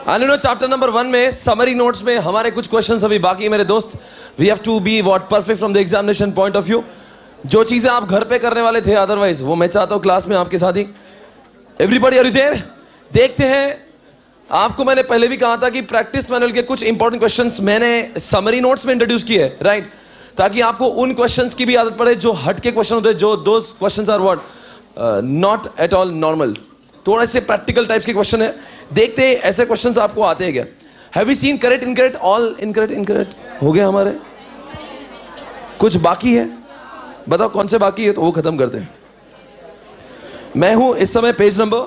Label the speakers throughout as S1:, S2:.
S1: No chapter number 1 में summary notes में हमारे कुछ क्वेश्चंस अभी बाकी है मेरे दोस्त. We have to be what perfect from the examination point of view. जो चीजें आप घर पे करने वाले थे अदरवाइज वो मैं चाहता हूं क्लास में आपके साथ ही. Everybody are you there? देखते हैं. आपको मैंने पहले भी कहा था कि प्रैक्टिस मैनुअल के कुछ इंपॉर्टेंट क्वेश्चंस मैंने समरी नोट्स में इंट्रोड्यूस किए, राइट? ताकि आपको उन क्वेश्चंस की भी आदत पड़े जो हट के क्वेश्चन होते हैं, जो those questions are what not at all normal. थोड़े से प्रैक्टिकल टाइप्स के क्वेश्चन है. देखते हैं ऐसे क्वेश्चंस आपको आते हैं क्या. Have you seen correct incorrect? All incorrect हो गए हमारे. कुछ बाकी है, बताओ कौन से बाकी है तो वो खत्म करते हैं. मैं हूं इस समय पेज नंबर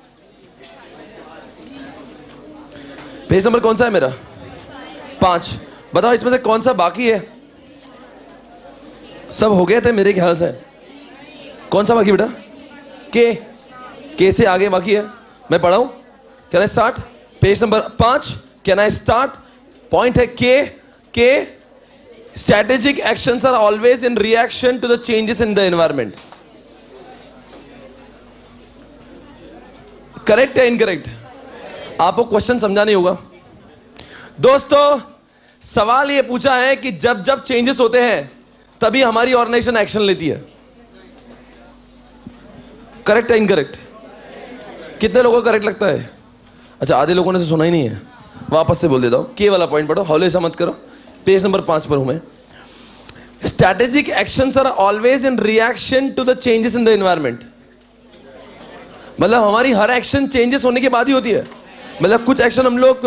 S1: कौन सा है मेरा? 5. बताओ इसमें से कौन सा बाकी है? सब हो गए थे मेरे ख्याल से. कौन सा बाकी बेटा? के से आगे बाकी है. मैं पढ़ाऊं? Can I start? Page number 5. Can I start? Point है के strategic actions are always in reaction to the changes in the environment. Correct है इनकरेक्ट? आपको क्वेश्चन समझा नहीं होगा दोस्तों. सवाल ये पूछा है कि जब जब चेंजेस होते हैं तभी हमारी ऑर्गेनाइजेशन एक्शन लेती है. करेक्ट है इनकरेक्ट? कितने लोगों को करेक्ट लगता है? अच्छा, आधे लोगों ने तो सुना ही नहीं है. वापस से बोल देता हूं. के वाला पॉइंट पढ़ो, हौले ऐसा मत करो. पेज नंबर 5 पर हूं मैं. Strategic actions are always in reaction to the changes in the environment. मतलब हमारी हर एक्शन चेंजेस होने के बाद ही होती है. मतलब कुछ एक्शन हम लोग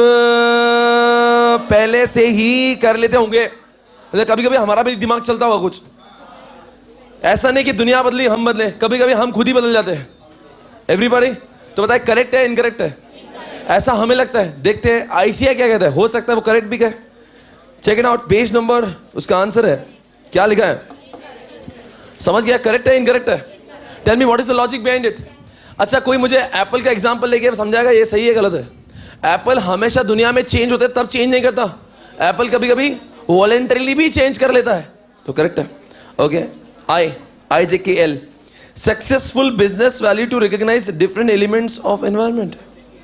S1: पहले से ही कर लेते होंगे. मतलब कभी कभी हमारा भी दिमाग चलता होगा कुछ. ऐसा नहीं कि दुनिया बदली हम बदले, कभी कभी हम खुद ही बदल जाते हैं. एवरीबॉडी तो बताए करेक्ट है इनकरेक्ट है? ऐसा हमें लगता है. देखते हैं आईसीआई क्या कहता है. हो सकता है वो करेक्ट भी कहे. Check it out. Page number उसका आंसर है. क्या लिखा है? समझ गया? करेक्ट है इनकरेक्ट है? Tell me what is the logic behind it. अच्छा, कोई मुझे एप्पल का एग्जांपल लेके समझाएगा ये सही है गलत है? एप्पल हमेशा दुनिया में चेंज होते तब चेंज नहीं करता. एप्पल कभी कभी वॉलंटरीली भी चेंज कर लेता है, तो करेक्ट है. Okay. IJKL successful business value to recognise different elements of environment.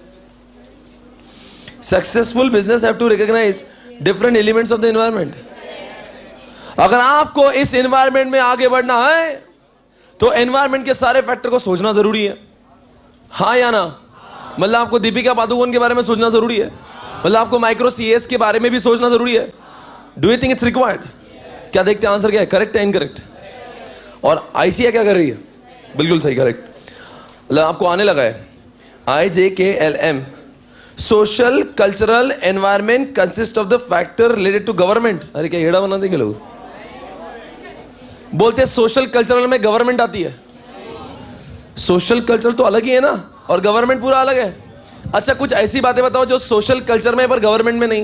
S1: Successful business have to recognise different elements of the environment. अगर आपको इस एनवायरमेंट में आगे बढ़ना है तो एनवायरमेंट के सारे फैक्टर को सोचना जरूरी है. हाँ या ना? मतलब आपको दीपिका पादुकोण के बारे में सोचना जरूरी है. मतलब आपको माइक्रो सीएस के बारे में भी सोचना जरूरी है. Do you think it's required? क्या देखते हैं आंसर क्या है? करेक्ट है इनकरेक्ट? और आईसीआई क्या कर रही है? बिल्कुल सही, करेक्ट. मतलब आपको आने लगा है. IJKLM social cultural environment consist of the factor related to government. अरे क्या हेड़ा बना देंगे लोग? बोलते हैं सोशल कल्चरल में गवर्नमेंट आती है. सोशल कल्चर तो अलग ही है ना, और गवर्नमेंट पूरा अलग है. अच्छा, कुछ ऐसी बातें बताओ जो सोशल कल्चर में पर गवर्नमेंट में नहीं.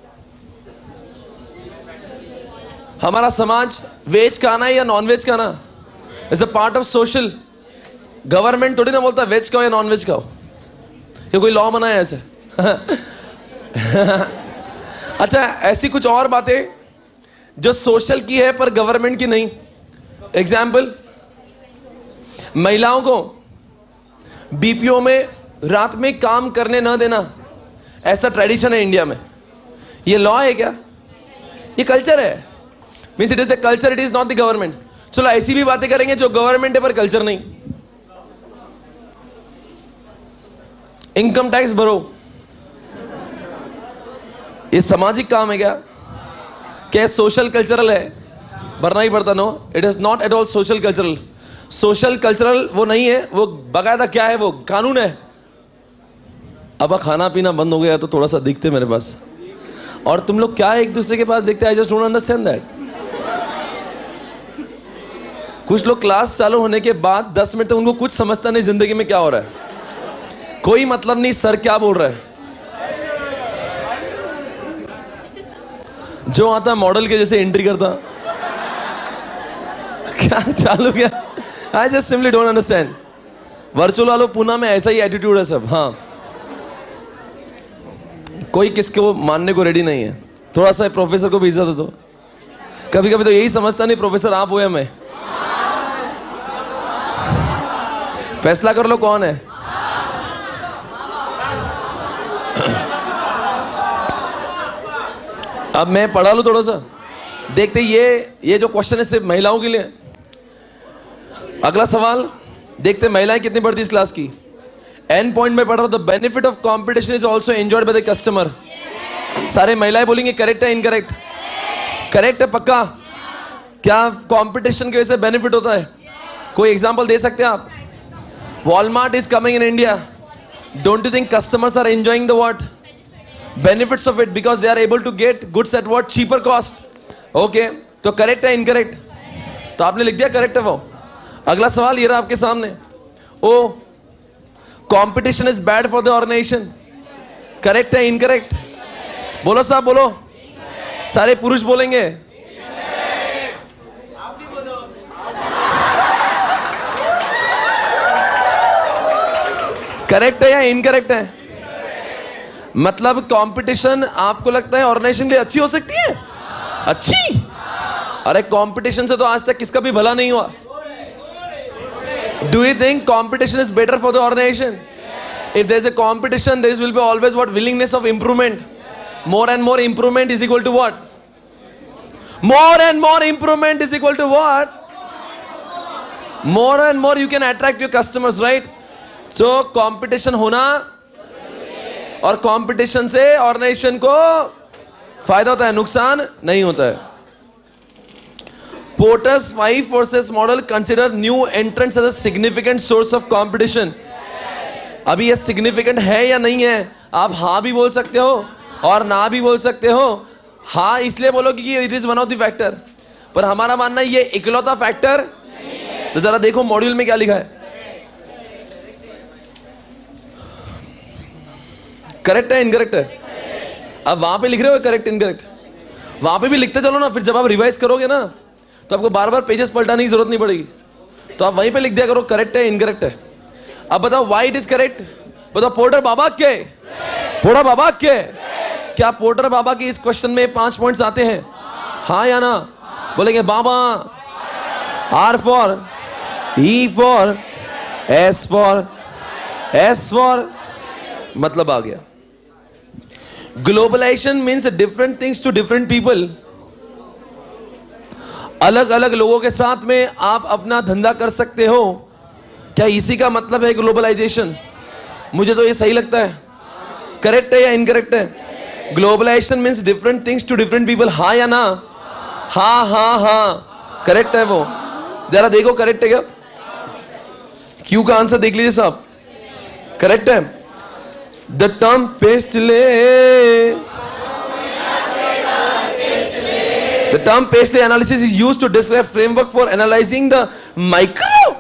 S1: हमारा समाज वेज खाना है या नॉन वेज खाना is a part of social. Government थोड़ी ना बोलता वेज खाओ या नॉन वेज खाओ. ये कोई लॉ बनाया है ऐसे? अच्छा, ऐसी कुछ और बातें जो सोशल की है पर गवर्नमेंट की नहीं. एग्जाम्पल, महिलाओं को बीपीओ में रात में काम करने ना देना. ऐसा ट्रेडिशन है इंडिया में. ये लॉ है क्या? ये कल्चर है. Means it is the culture, it is not the government. चलो ऐसी भी बातें करेंगे जो गवर्नमेंट है पर कल्चर नहीं. इनकम टैक्स भरो, ये सामाजिक काम है क्या? क्या सोशल कल्चरल है? भरना ही पड़ता. No, it is not at all social cultural. Social cultural वो नहीं है, वो बकायदा क्या है? वो कानून है. अब खाना पीना बंद हो गया तो थोड़ा सा दिखते मेरे पास, और तुम लोग क्या एक दूसरे के पास देखते हैं? I just don't understand that. कुछ लोग क्लास चालू होने के बाद 10 मिनट तक उनको कुछ समझता नहीं जिंदगी में क्या हो रहा है. कोई मतलब नहीं सर क्या बोल रहा है. जो आता मॉडल के जैसे एंट्री करता. क्या चालू क्या? I just simply don't understand. Virtual वालों पूना में ऐसा ही एटीट्यूड है सब. हाँ, कोई किसको मानने को रेडी नहीं है. थोड़ा सा प्रोफेसर को भी इज्जत दो. कभी कभी तो यही समझता नहीं प्रोफेसर आप हो या मैं. फैसला कर लो कौन है. अब मैं पढ़ा लूं थोड़ा सा, देखते ये जो क्वेश्चन है सिर्फ महिलाओं के लिए। अगला सवाल देखते महिलाएं कितनी पढ़ती इस क्लास की। एन पॉइंट में पढ़ रहा हूं, the benefit of competition is also enjoyed by the customer. सारे महिलाएं बोलेंगे करेक्ट है इनकरेक्ट? करेक्ट है पक्का? क्या कंपटीशन की वजह से बेनिफिट होता है? कोई एग्जांपल दे सकते हैं आप? Walmart is coming in India, don't you think customers are enjoying the what benefits of it because they are able to get goods at what cheaper cost? Okay, तो करेक्ट है incorrect? तो आपने लिख दिया correct है वो। अगला सवाल ये रहा आपके सामने, oh competition is bad for the organisation, correct है इनकरेक्ट? बोलो साहब बोलो, सारे पुरुष बोलेंगे। करेक्ट है या इनकरेक्ट है? मतलब कंपटीशन आपको लगता है ऑर्गेनाइजेशन के लिए अच्छी हो सकती है? अच्छी? अरे कंपटीशन से तो आज तक किसका भी भला नहीं हुआ। Do you think competition is better for the organisation? If there is a competition there will be always what willingness of improvement. More and more improvement is equal to what? More and more improvement is equal to what? More and more you can attract your customers, right? So competition होना, और competition से organization को फायदा होता है, नुकसान नहीं होता है। Porter's 5 forces model consider new entrants as a significant source of competition. अभी ये significant है या नहीं है? आप हाँ भी बोल सकते हो और ना भी बोल सकते हो। हाँ इसलिए बोलो कि it is one of the factor, पर हमारा मानना है ये इकलौता फैक्टर। तो जरा देखो मॉड्यूल में क्या लिखा है, करेक्ट है इनकरेक्ट है? अब वहां पे लिख रहे हो करेक्ट इनकरेक्ट, वहां पे भी लिखते चलो ना, फिर जब आप रिवाइज करोगे ना तो आपको बार बार पेजेस पलटाने की जरूरत नहीं पड़ेगी। तो आप वहीं पे लिख दिया करो करेक्ट है इनकरेक्ट है। अब बताओ व्हाई इट इज करेक्ट? बताओ पोर्टर बाबा के, पोर्टर बाबा के, क्या पोर्टर बाबा की इस क्वेश्चन में 5 पॉइंट्स आते हैं? हाँ या ना? बोलेंगे बाबा। R for, E for, S for, S for, मतलब आ गया। Globalisation means different things to different people. अलग अलग लोगों के साथ में आप अपना धंधा कर सकते हो, क्या इसी का मतलब है ग्लोबलाइजेशन? मुझे तो ये सही लगता है। करेक्ट है या इनकरेक्ट है? Globalisation means different things to different people, हाँ या ना? हाँ हाँ हाँ, करेक्ट है वो। जरा देखो करेक्ट है क्या? क्यू का आंसर देख लीजिए साहब, करेक्ट है। The term PESTLE, the term PESTLE analysis is used to describe framework for analysing the micro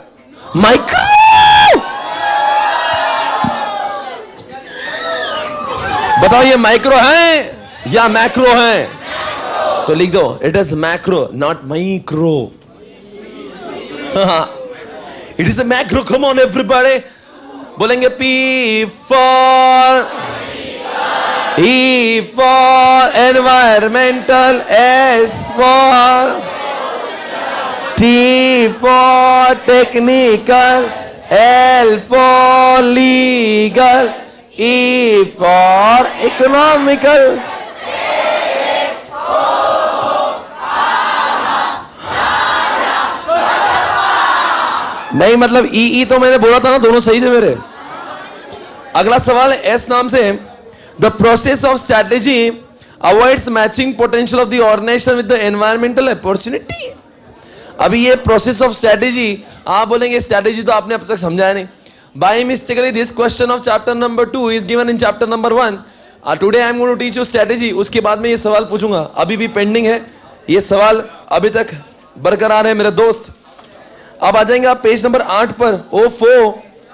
S1: बताओ ये माइक्रो है या मैक्रो है? तो लिख दो it is macro not micro. It is a macro, come on everybody. बोलेंगे P for, E for environmental, S for, T for technical, L for legal, E for economical, नहीं मतलब ई तो मैंने बोला था ना, दोनों सही थे मेरे। अगला सवाल है एस नाम से, the process of strategy avoids matching potential of the organization with the environmental opportunity. अभी ये प्रोसेस ऑफ स्ट्रैटेजी, आप बोलेंगे स्ट्रैटेजी तो आपने अब तक समझाया नहीं। By mistakenly, this question of chapter number 2 is given in chapter number 1. Today I am going to teach you strategy. उसके बाद में ये सवाल पूछूंगा, अभी भी पेंडिंग है ये सवाल, अभी तक बरकरार है मेरे दोस्त। अब आ जाएंगे आप पेज नंबर 8 पर। ओफो,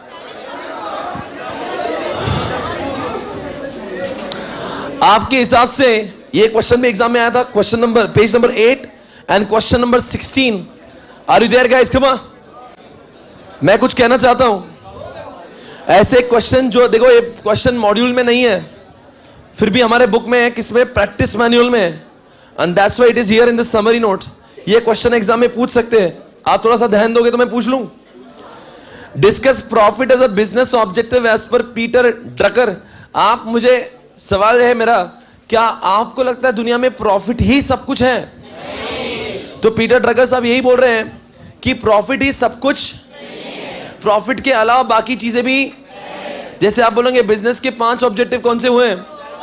S1: आपके हिसाब से ये क्वेश्चन भी एग्जाम में आया था, question number page number 8 and question number 16। Are you there guys? Come on, मैं कुछ कहना चाहता हूं। ऐसे क्वेश्चन जो देखो, ये क्वेश्चन मॉड्यूल में नहीं है, फिर भी हमारे बुक में है, किसमें? प्रैक्टिस मैनुअल में, and that's why it is here in the summary note. ये क्वेश्चन एग्जाम में पूछ सकते हैं, आप थोड़ा सा ध्यान दोगे तो मैं पूछ लूं। Discuss profit as a business objective as per Peter Drucker. आप मुझे, सवाल है मेरा क्या आपको लगता है दुनिया में प्रॉफिट ही सब कुछ है? तो पीटर ड्रगर साहब यही बोल रहे हैं कि प्रॉफिट ही सब कुछ, प्रॉफिट के अलावा बाकी चीजें भी। जैसे आप बोलेंगे बिजनेस के 5 ऑब्जेक्टिव कौन से हुए?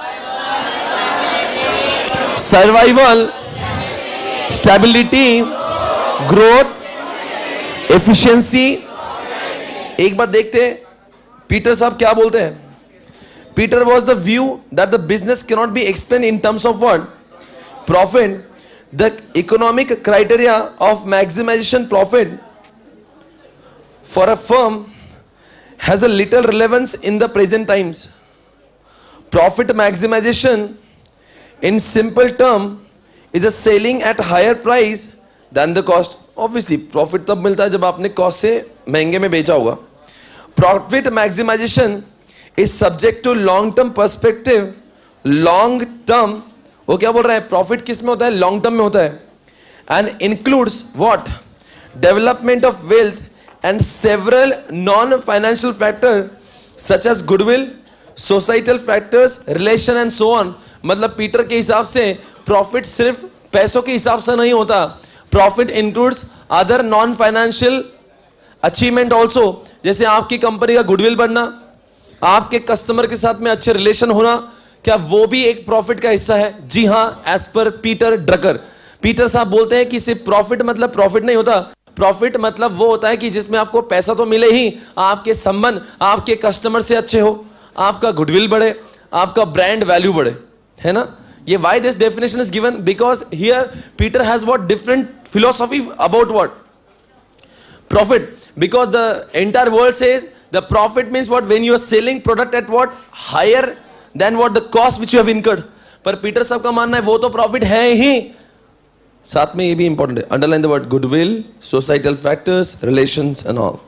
S1: Survival, stability, growth, efficiency. एक बात देखते हैं पीटर साहब क्या बोलते हैं। Peter was the view that the business can not be explain in terms of what? Profit. The economic criteria of maximization profit for a firm has a little relevance in the present times. Profit maximization in simple term is a selling at higher price than the cost. Obviously profit तब मिलता है जब आपने cost से महंगे में बेचा होगा. Profit maximization is subject to long term perspective. Long term वो क्या बोल रहा है? Profit किस में होता है? Long term में होता है. And includes what? Development of wealth and several non-financial factors such as goodwill, societal factors, relation and so on. मतलब पीटर के हिसाब से प्रॉफिट सिर्फ पैसों के हिसाब से नहीं होता. Profit includes other non financial achievement also. जैसे आपकी कंपनी का गुडविल बनना, आपके कस्टमर के साथ में अच्छे रिलेशन होना, क्या वो भी एक प्रॉफिट का हिस्सा है? जी हाँ, as per Peter Drucker. Peter साहब बोलते हैं कि सिर्फ प्रॉफिट मतलब प्रॉफिट नहीं होता. प्रॉफिट मतलब वो होता है कि जिसमें आपको पैसा तो मिले ही, आपके संबंध आपके कस्टमर से अच्छे हो, आपका गुडविल बढ़े, आपका ब्रांड वैल्यू बढ़े, है ना? ये why this definition is given because here Peter has what different philosophy about what profit. Because the entire world says the profit means what when you are selling product at what higher than what the cost which you have incurred. पर Peter साहब का मानना है वो तो profit है ही. साथ में ये भी इंपॉर्टेंट है, underline the word goodwill, societal factors, relations and all.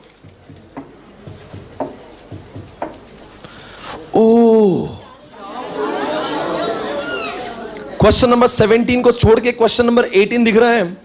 S1: Oh, question number 17 को छोड़ के क्वेश्चन नंबर 18 दिख रहा है.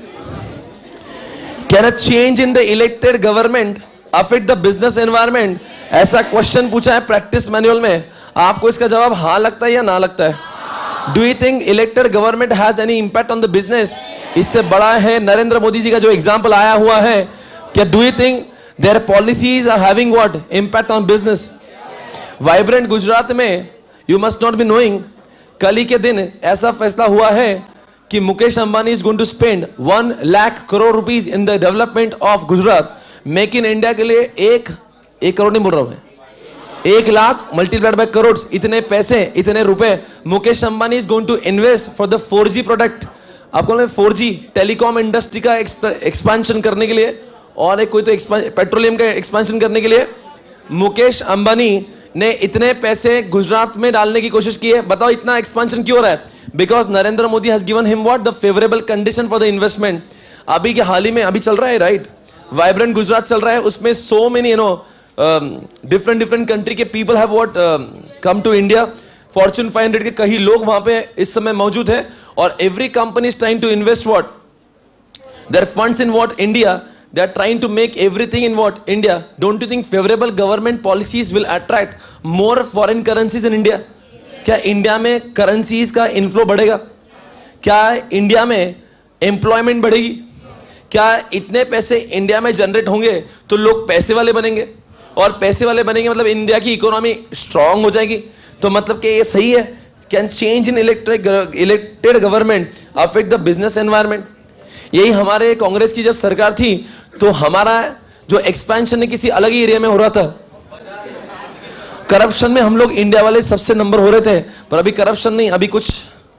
S1: Can a change in the elected government affect the business environment? ऐसा क्वेश्चन पूछा है प्रैक्टिस मैनुअल में. आपको इसका जवाब हाँ लगता है या ना लगता है? Do you think elected government has any impact on the business? इससे बड़ा है नरेंद्र मोदी जी का जो एग्जाम्पल आया हुआ है. क्या do you think their policies are having what impact on business? Vibrant Gujarat में you must not be knowing, कल ही के दिन ऐसा फैसला हुआ है कि Mukesh Ambani is going to spend 1 lakh crore rupees in the development of Gujarat. Make in India के लिए एक करोड़ नहीं बोल रहा हूं मैं, 1 लाख मल्टीप्लाइड बाय करोड़. इतने पैसे, इतने रुपए Mukesh Ambani is going to invest for the 4G product. आपको 4G टेलीकॉम इंडस्ट्री का एक्सपेंशन करने के लिए और एक कोई तो पेट्रोलियम का एक्सपेंशन करने के लिए मुकेश अंबानी ने इतने पैसे गुजरात में डालने की कोशिश की है. बताओ इतना एक्सपेंशन क्यों हो रहा है? Because Narendra Modi has given him what the favourable condition for the investment. अभी के हाल ही में अभी चल रहा है राइट, वाइब्रेंट गुजरात चल रहा है. उसमें सो मेनी डिफरेंट कंट्री के people have what come to India. Fortune 500 के कई लोग वहां पे इस समय मौजूद है और every company is trying to invest what their funds in what India. They are trying to make everything in what India. Don't you think favourable government policies will attract more foreign currencies in India? क्या India में currencies का inflow बढ़ेगा? क्या India में employment बढ़ेगी? क्या इतने पैसे इंडिया में जनरेट होंगे तो लोग पैसे वाले बनेंगे और पैसे वाले बनेंगे मतलब इंडिया की इकोनॉमी स्ट्रांग हो जाएगी. तो मतलब कि ये सही है. Can change in elected government affect the business environment? यही हमारे कांग्रेस की जब सरकार थी तो हमारा जो एक्सपेंशन है किसी अलग ही एरिया में हो रहा था. करप्शन में हम लोग इंडिया वाले सबसे नंबर हो रहे थे, पर अभी करप्शन नहीं, अभी कुछ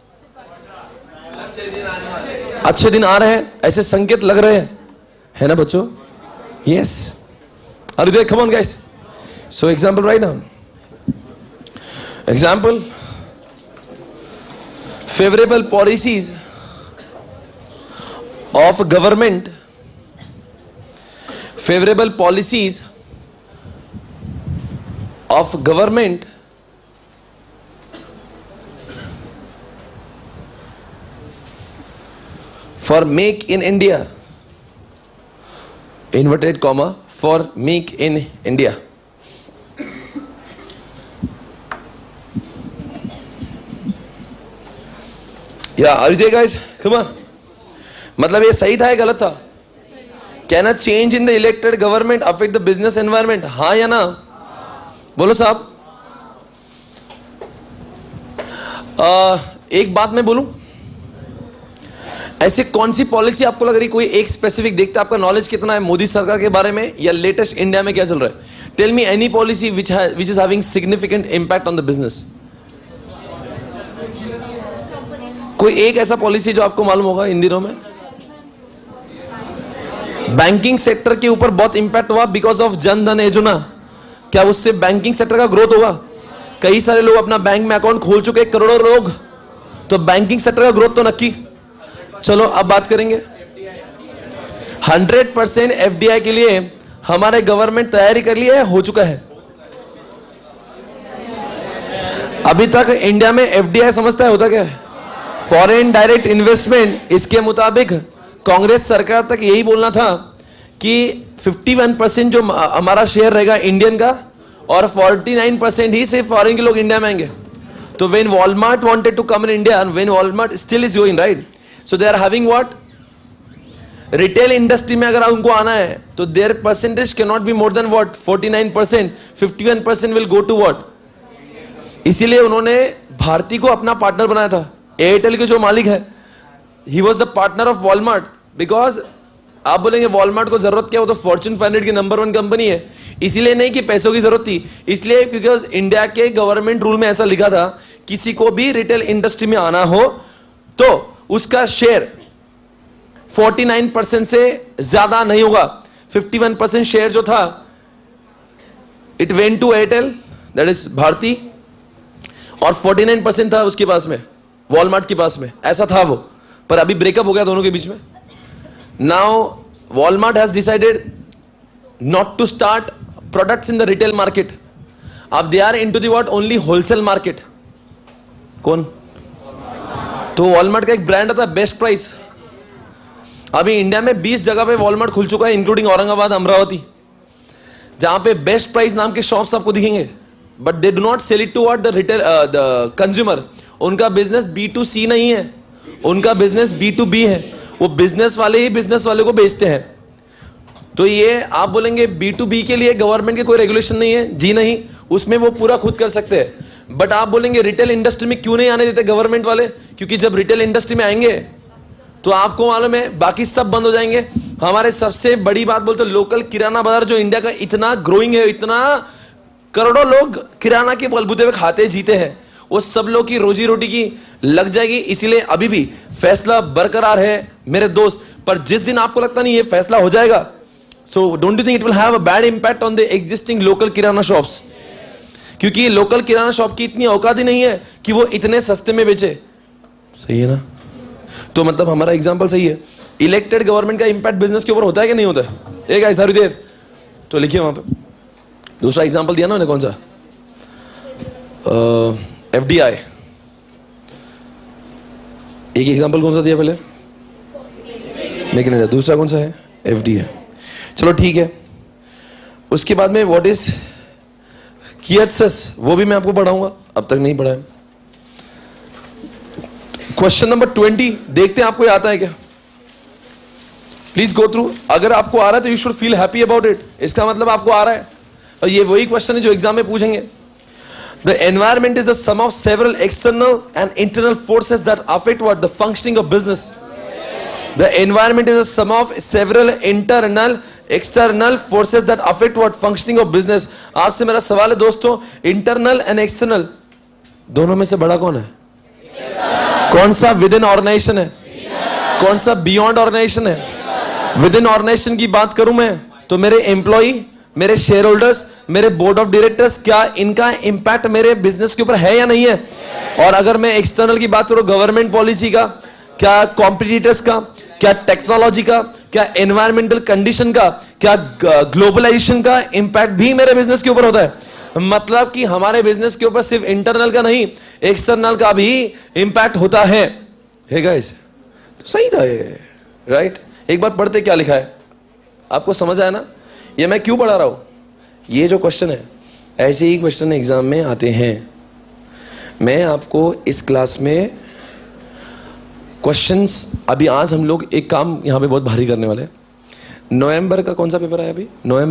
S1: अच्छे दिन आ रहे हैं ऐसे संकेत लग रहे हैं, है ना बच्चों? Yes. Are you there? Come on, guys. So, example right now. Example. Favorable policies of government. Favorable policies of government for Make in India. Inverted comma. For Make in India. या are you there guys? Come on. मतलब ये सही था या गलत था? Can a change in the elected government affect the business environment? हाँ या ना? बोलो साहब. एक बात मैं बोलूं, ऐसे कौन सी पॉलिसी आपको लग रही, कोई एक स्पेसिफिक, देखते आपका नॉलेज कितना है मोदी सरकार के बारे में या लेटेस्ट इंडिया में क्या चल रहा है? Tell me any policy which is having significant impact on the business. कोई एक ऐसा पॉलिसी जो आपको मालूम होगा इन दिनों में? बैंकिंग सेक्टर के ऊपर बहुत इंपैक्ट हुआ बिकॉज ऑफ जन धन योजना. क्या उससे बैंकिंग सेक्टर का ग्रोथ होगा? कई सारे लोग अपना बैंक में अकाउंट खोल चुके, करोड़ों लोग, तो बैंकिंग सेक्टर का ग्रोथ तो नक्की. चलो अब बात करेंगे 100% एफडीआई के लिए हमारे गवर्नमेंट तैयारी कर लिया है, हो चुका है. अभी तक इंडिया में एफडीआई समझता है होता क्या है? Foreign direct investment. इसके मुताबिक कांग्रेस सरकार तक यही बोलना था कि 51% जो हमारा शेयर रहेगा इंडियन का और 49% ही सिर्फ फॉरेन के लोग इंडिया में आएंगे. तो when Walmart wanted to come in India and when Walmart still is going right, so they are having what, retail industry में अगर उनको आना है तो their percentage can not be more than what 49%. 51% will go to what. इसीलिए उन्होंने भारती को अपना पार्टनर बनाया था. एयरटेल के जो मालिक है, he was the partner of Walmart. Because आप बोलेंगे वॉलमार्ट को जरूरत क्या, वो तो फॉर्च्यून 500 की नंबर 1 कंपनी है. इसीलिए नहीं कि पैसों की जरूरत थी, इसलिए बिकॉज इंडिया के गवर्नमेंट रूल में ऐसा लिखा था, किसी को भी रिटेल इंडस्ट्री में आना हो तो उसका शेयर 49% से ज्यादा नहीं होगा. 51% शेयर जो था it went to Airtel, that is Bharti, और 49% था उसके पास में, वॉलमार्ट के पास में. ऐसा था वो, पर अभी ब्रेकअप हो गया दोनों के बीच में. Now Walmart has decided not to start products in the retail market. अब they are into the what only wholesale market. कौन? तो वॉलमार्ट का एक ब्रांड आता है बेस्ट प्राइस. अभी इंडिया में 20 जगह पे वॉलमार्ट खुल चुका है, इंक्लूडिंग औरंगाबाद, अमरावती, जहां पे बेस्ट प्राइस नाम के शॉप्स आपको दिखेंगे. But they do not sell it to what the retail the consumer. उनका बिजनेस B2C नहीं है, उनका बिजनेस B2B है. वो बिजनेस वाले ही बिजनेस वाले को बेचते हैं. तो ये आप बोलेंगे B2B के लिए गवर्नमेंट के कोई रेगुलेशन नहीं है? जी नहीं, उसमें वो पूरा खुद कर सकते हैं. बट आप बोलेंगे रिटेल इंडस्ट्री में क्यों नहीं आने देते गवर्नमेंट वाले? क्योंकि जब रिटेल इंडस्ट्री में आएंगे तो आपको मालूम है बाकी सब बंद हो जाएंगे. हमारे सबसे बड़ी बात बोलते लोकल किराना बाजार जो इंडिया का इतना ग्रोइंग है, इतना करोड़ों लोग किराना के बलबूते पे खाते जीते हैं, वो सब लोग की रोजी रोटी की लग जाएगी. इसीलिए अभी भी फैसला बरकरार है मेरे दोस्त. पर जिस दिन आपको लगता नहीं ये फैसला हो जाएगा, so don't you think it will have a bad impact on the existing local kirana shops? क्योंकि लोकल किराना शॉप की इतनी औकात ही नहीं है कि वो इतने सस्ते में बेचे. सही है ना? तो मतलब हमारा एग्जांपल सही है. इलेक्टेड गवर्नमेंट का इंपैक्ट बिजनेस के ऊपर होता है कि नहीं होता है? एक ऐसा देर तो लिखिए वहां पे. दूसरा एग्जांपल दिया ना मैंने, कौन सा? एफडीआई. एक एग्जांपल कौन सा दिया पहले? Make in India. दूसरा कौन सा है? एफडीआई. चलो ठीक है. उसके बाद में व्हाट इज कियत्सस, वो भी मैं आपको पढ़ाऊंगा, अब तक नहीं पढ़ा है. क्वेश्चन नंबर 20 देखते हैं आपको आता है क्या. Please go through. अगर आपको आ रहा है तो you should feel happy about it. इसका मतलब आपको आ रहा है. और ये वही क्वेश्चन है जो एग्जाम में पूछेंगे. The environment is the sum of several external and internal forces that affect what the functioning of business. The environment is the sum of several internal external forces that affect what functioning of business. आपसे मेरा सवाल है दोस्तों, internal and external दोनों में से बड़ा कौन है? कौन सा विद इन ऑर्गेनाइजेशन है? कौन सा बियॉन्ड ऑर्गेनाइजेशन है? विद इन ऑर्गेनाइजेशन की बात करूं मैं तो मेरे एम्प्लॉई, मेरे शेयर होल्डर्स, मेरे बोर्ड ऑफ डायरेक्टर्स, क्या इनका इंपैक्ट मेरे बिजनेस के ऊपर है या नहीं है? और अगर मैं एक्सटर्नल की बात करूं, गवर्नमेंट पॉलिसी का, क्या कॉम्पिटिटर्स का, क्या टेक्नोलॉजी का, क्या एनवायरमेंटल कंडीशन का, क्या ग्लोबलाइजेशन का इंपैक्ट भी मेरे बिजनेस के ऊपर होता है. मतलब कि हमारे बिजनेस के ऊपर सिर्फ इंटरनल का नहीं, एक्सटर्नल का भी इंपैक्ट होता है. हे गाइस, तो सही था ये, राइट? एक बार पढ़ते क्या लिखा है, आपको समझ आया ना? ये मैं क्यों पढ़ा रहा हूं? ये जो क्वेश्चन है, ऐसे ही क्वेश्चन एग्जाम में आते हैं. मैं आपको इस क्लास में क्वेश्चंस अभी आज हम लोग एक काम यहाँ पे बहुत भारी करने वाले हैं। नवंबर का कौन सा पेपर है अभी?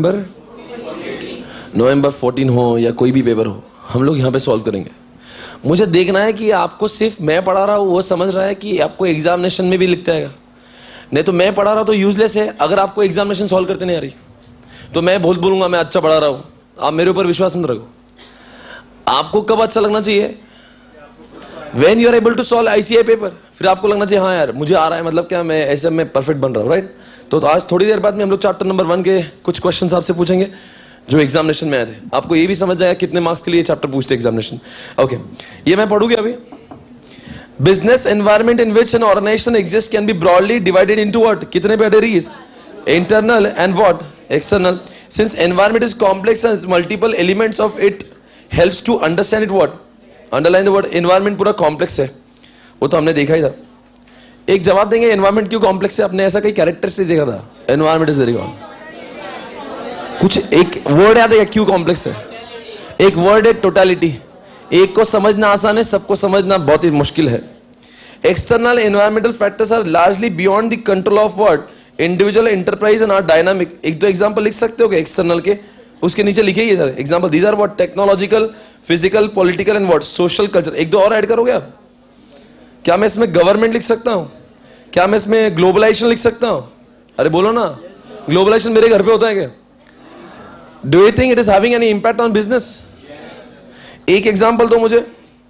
S1: नवंबर 14 हो या कोई भी पेपर हो, हम लोग यहाँ पे सॉल्व करेंगे। मुझे देखना है कि आपको सिर्फ मैं पढ़ा रहा हूँ वो समझ रहा है कि आपको एग्जामिनेशन में भी लिखता है। नहीं तो मैं पढ़ा रहा हूँ तो यूजलेस है। अगर आपको एग्जामिनेशन सॉल्व करते नहीं आ रही तो मैं बहुत बोलूंगा मैं अच्छा पढ़ा रहा हूँ, आप मेरे ऊपर विश्वास मत रखो। आपको कब अच्छा लगना चाहिए? When you are able to solve ICAI paper, फिर आपको लगना चाहिए हाँ यार मुझे आ रहा है, मतलब क्या मैं ऐसे में परफेक्ट बन रहा हूँ, राइट? तो आज थोड़ी देर बाद में हम लोग चैप्टर नंबर 1 के कुछ क्वेश्चंस आपसे पूछेंगे जो एग्जामिनेशन में आए थे। आपको ये भी समझ जाएगा कितने मार्क्स के लिए चैप्टर पूछते एग्जामिनेशन। ओके, ये मैं पढ़ूंगी अभी। Business environment in which an organization exist can be broadly divided into what? कितने categories? Internal and what? External. Since environment is complex and multiple elements of it helps to understand it what? Underline the word environment पूरा complex है, वो तो हमने देखा ही था। एक जवाब देंगे एनवायरमेंट क्यों कॉम्प्लेक्स है? आपने ऐसा कई कैरेक्टरिस्टिक देखा था, एनवायरमेंट इज वेरी कॉम्प्लेक्स। कुछ एक वर्ड याद है क्यों कॉम्प्लेक्स है? एक वर्ड है टोटलिटी। एक को समझना आसान है, सबको समझना बहुत ही मुश्किल है। External environmental factors are largely beyond the control of what? Individual enterprise and are dynamic. एक दो एग्जांपल लिख सकते हो क्या एक्सटर्नल के? उसके नीचे लिखे ही sir example. These are what? Technological, physical, political and what? Social, culture. एक दो और ऐड करोगे आप? क्या मैं इसमें गवर्नमेंट लिख सकता हूं? क्या मैं इसमें ग्लोबलाइजेशन लिख सकता हूं? अरे बोलो ना, ग्लोबलाइजेशन मेरे घर पे होता है क्या? Do you think it is having any impact on business? एक एग्जांपल दो मुझे,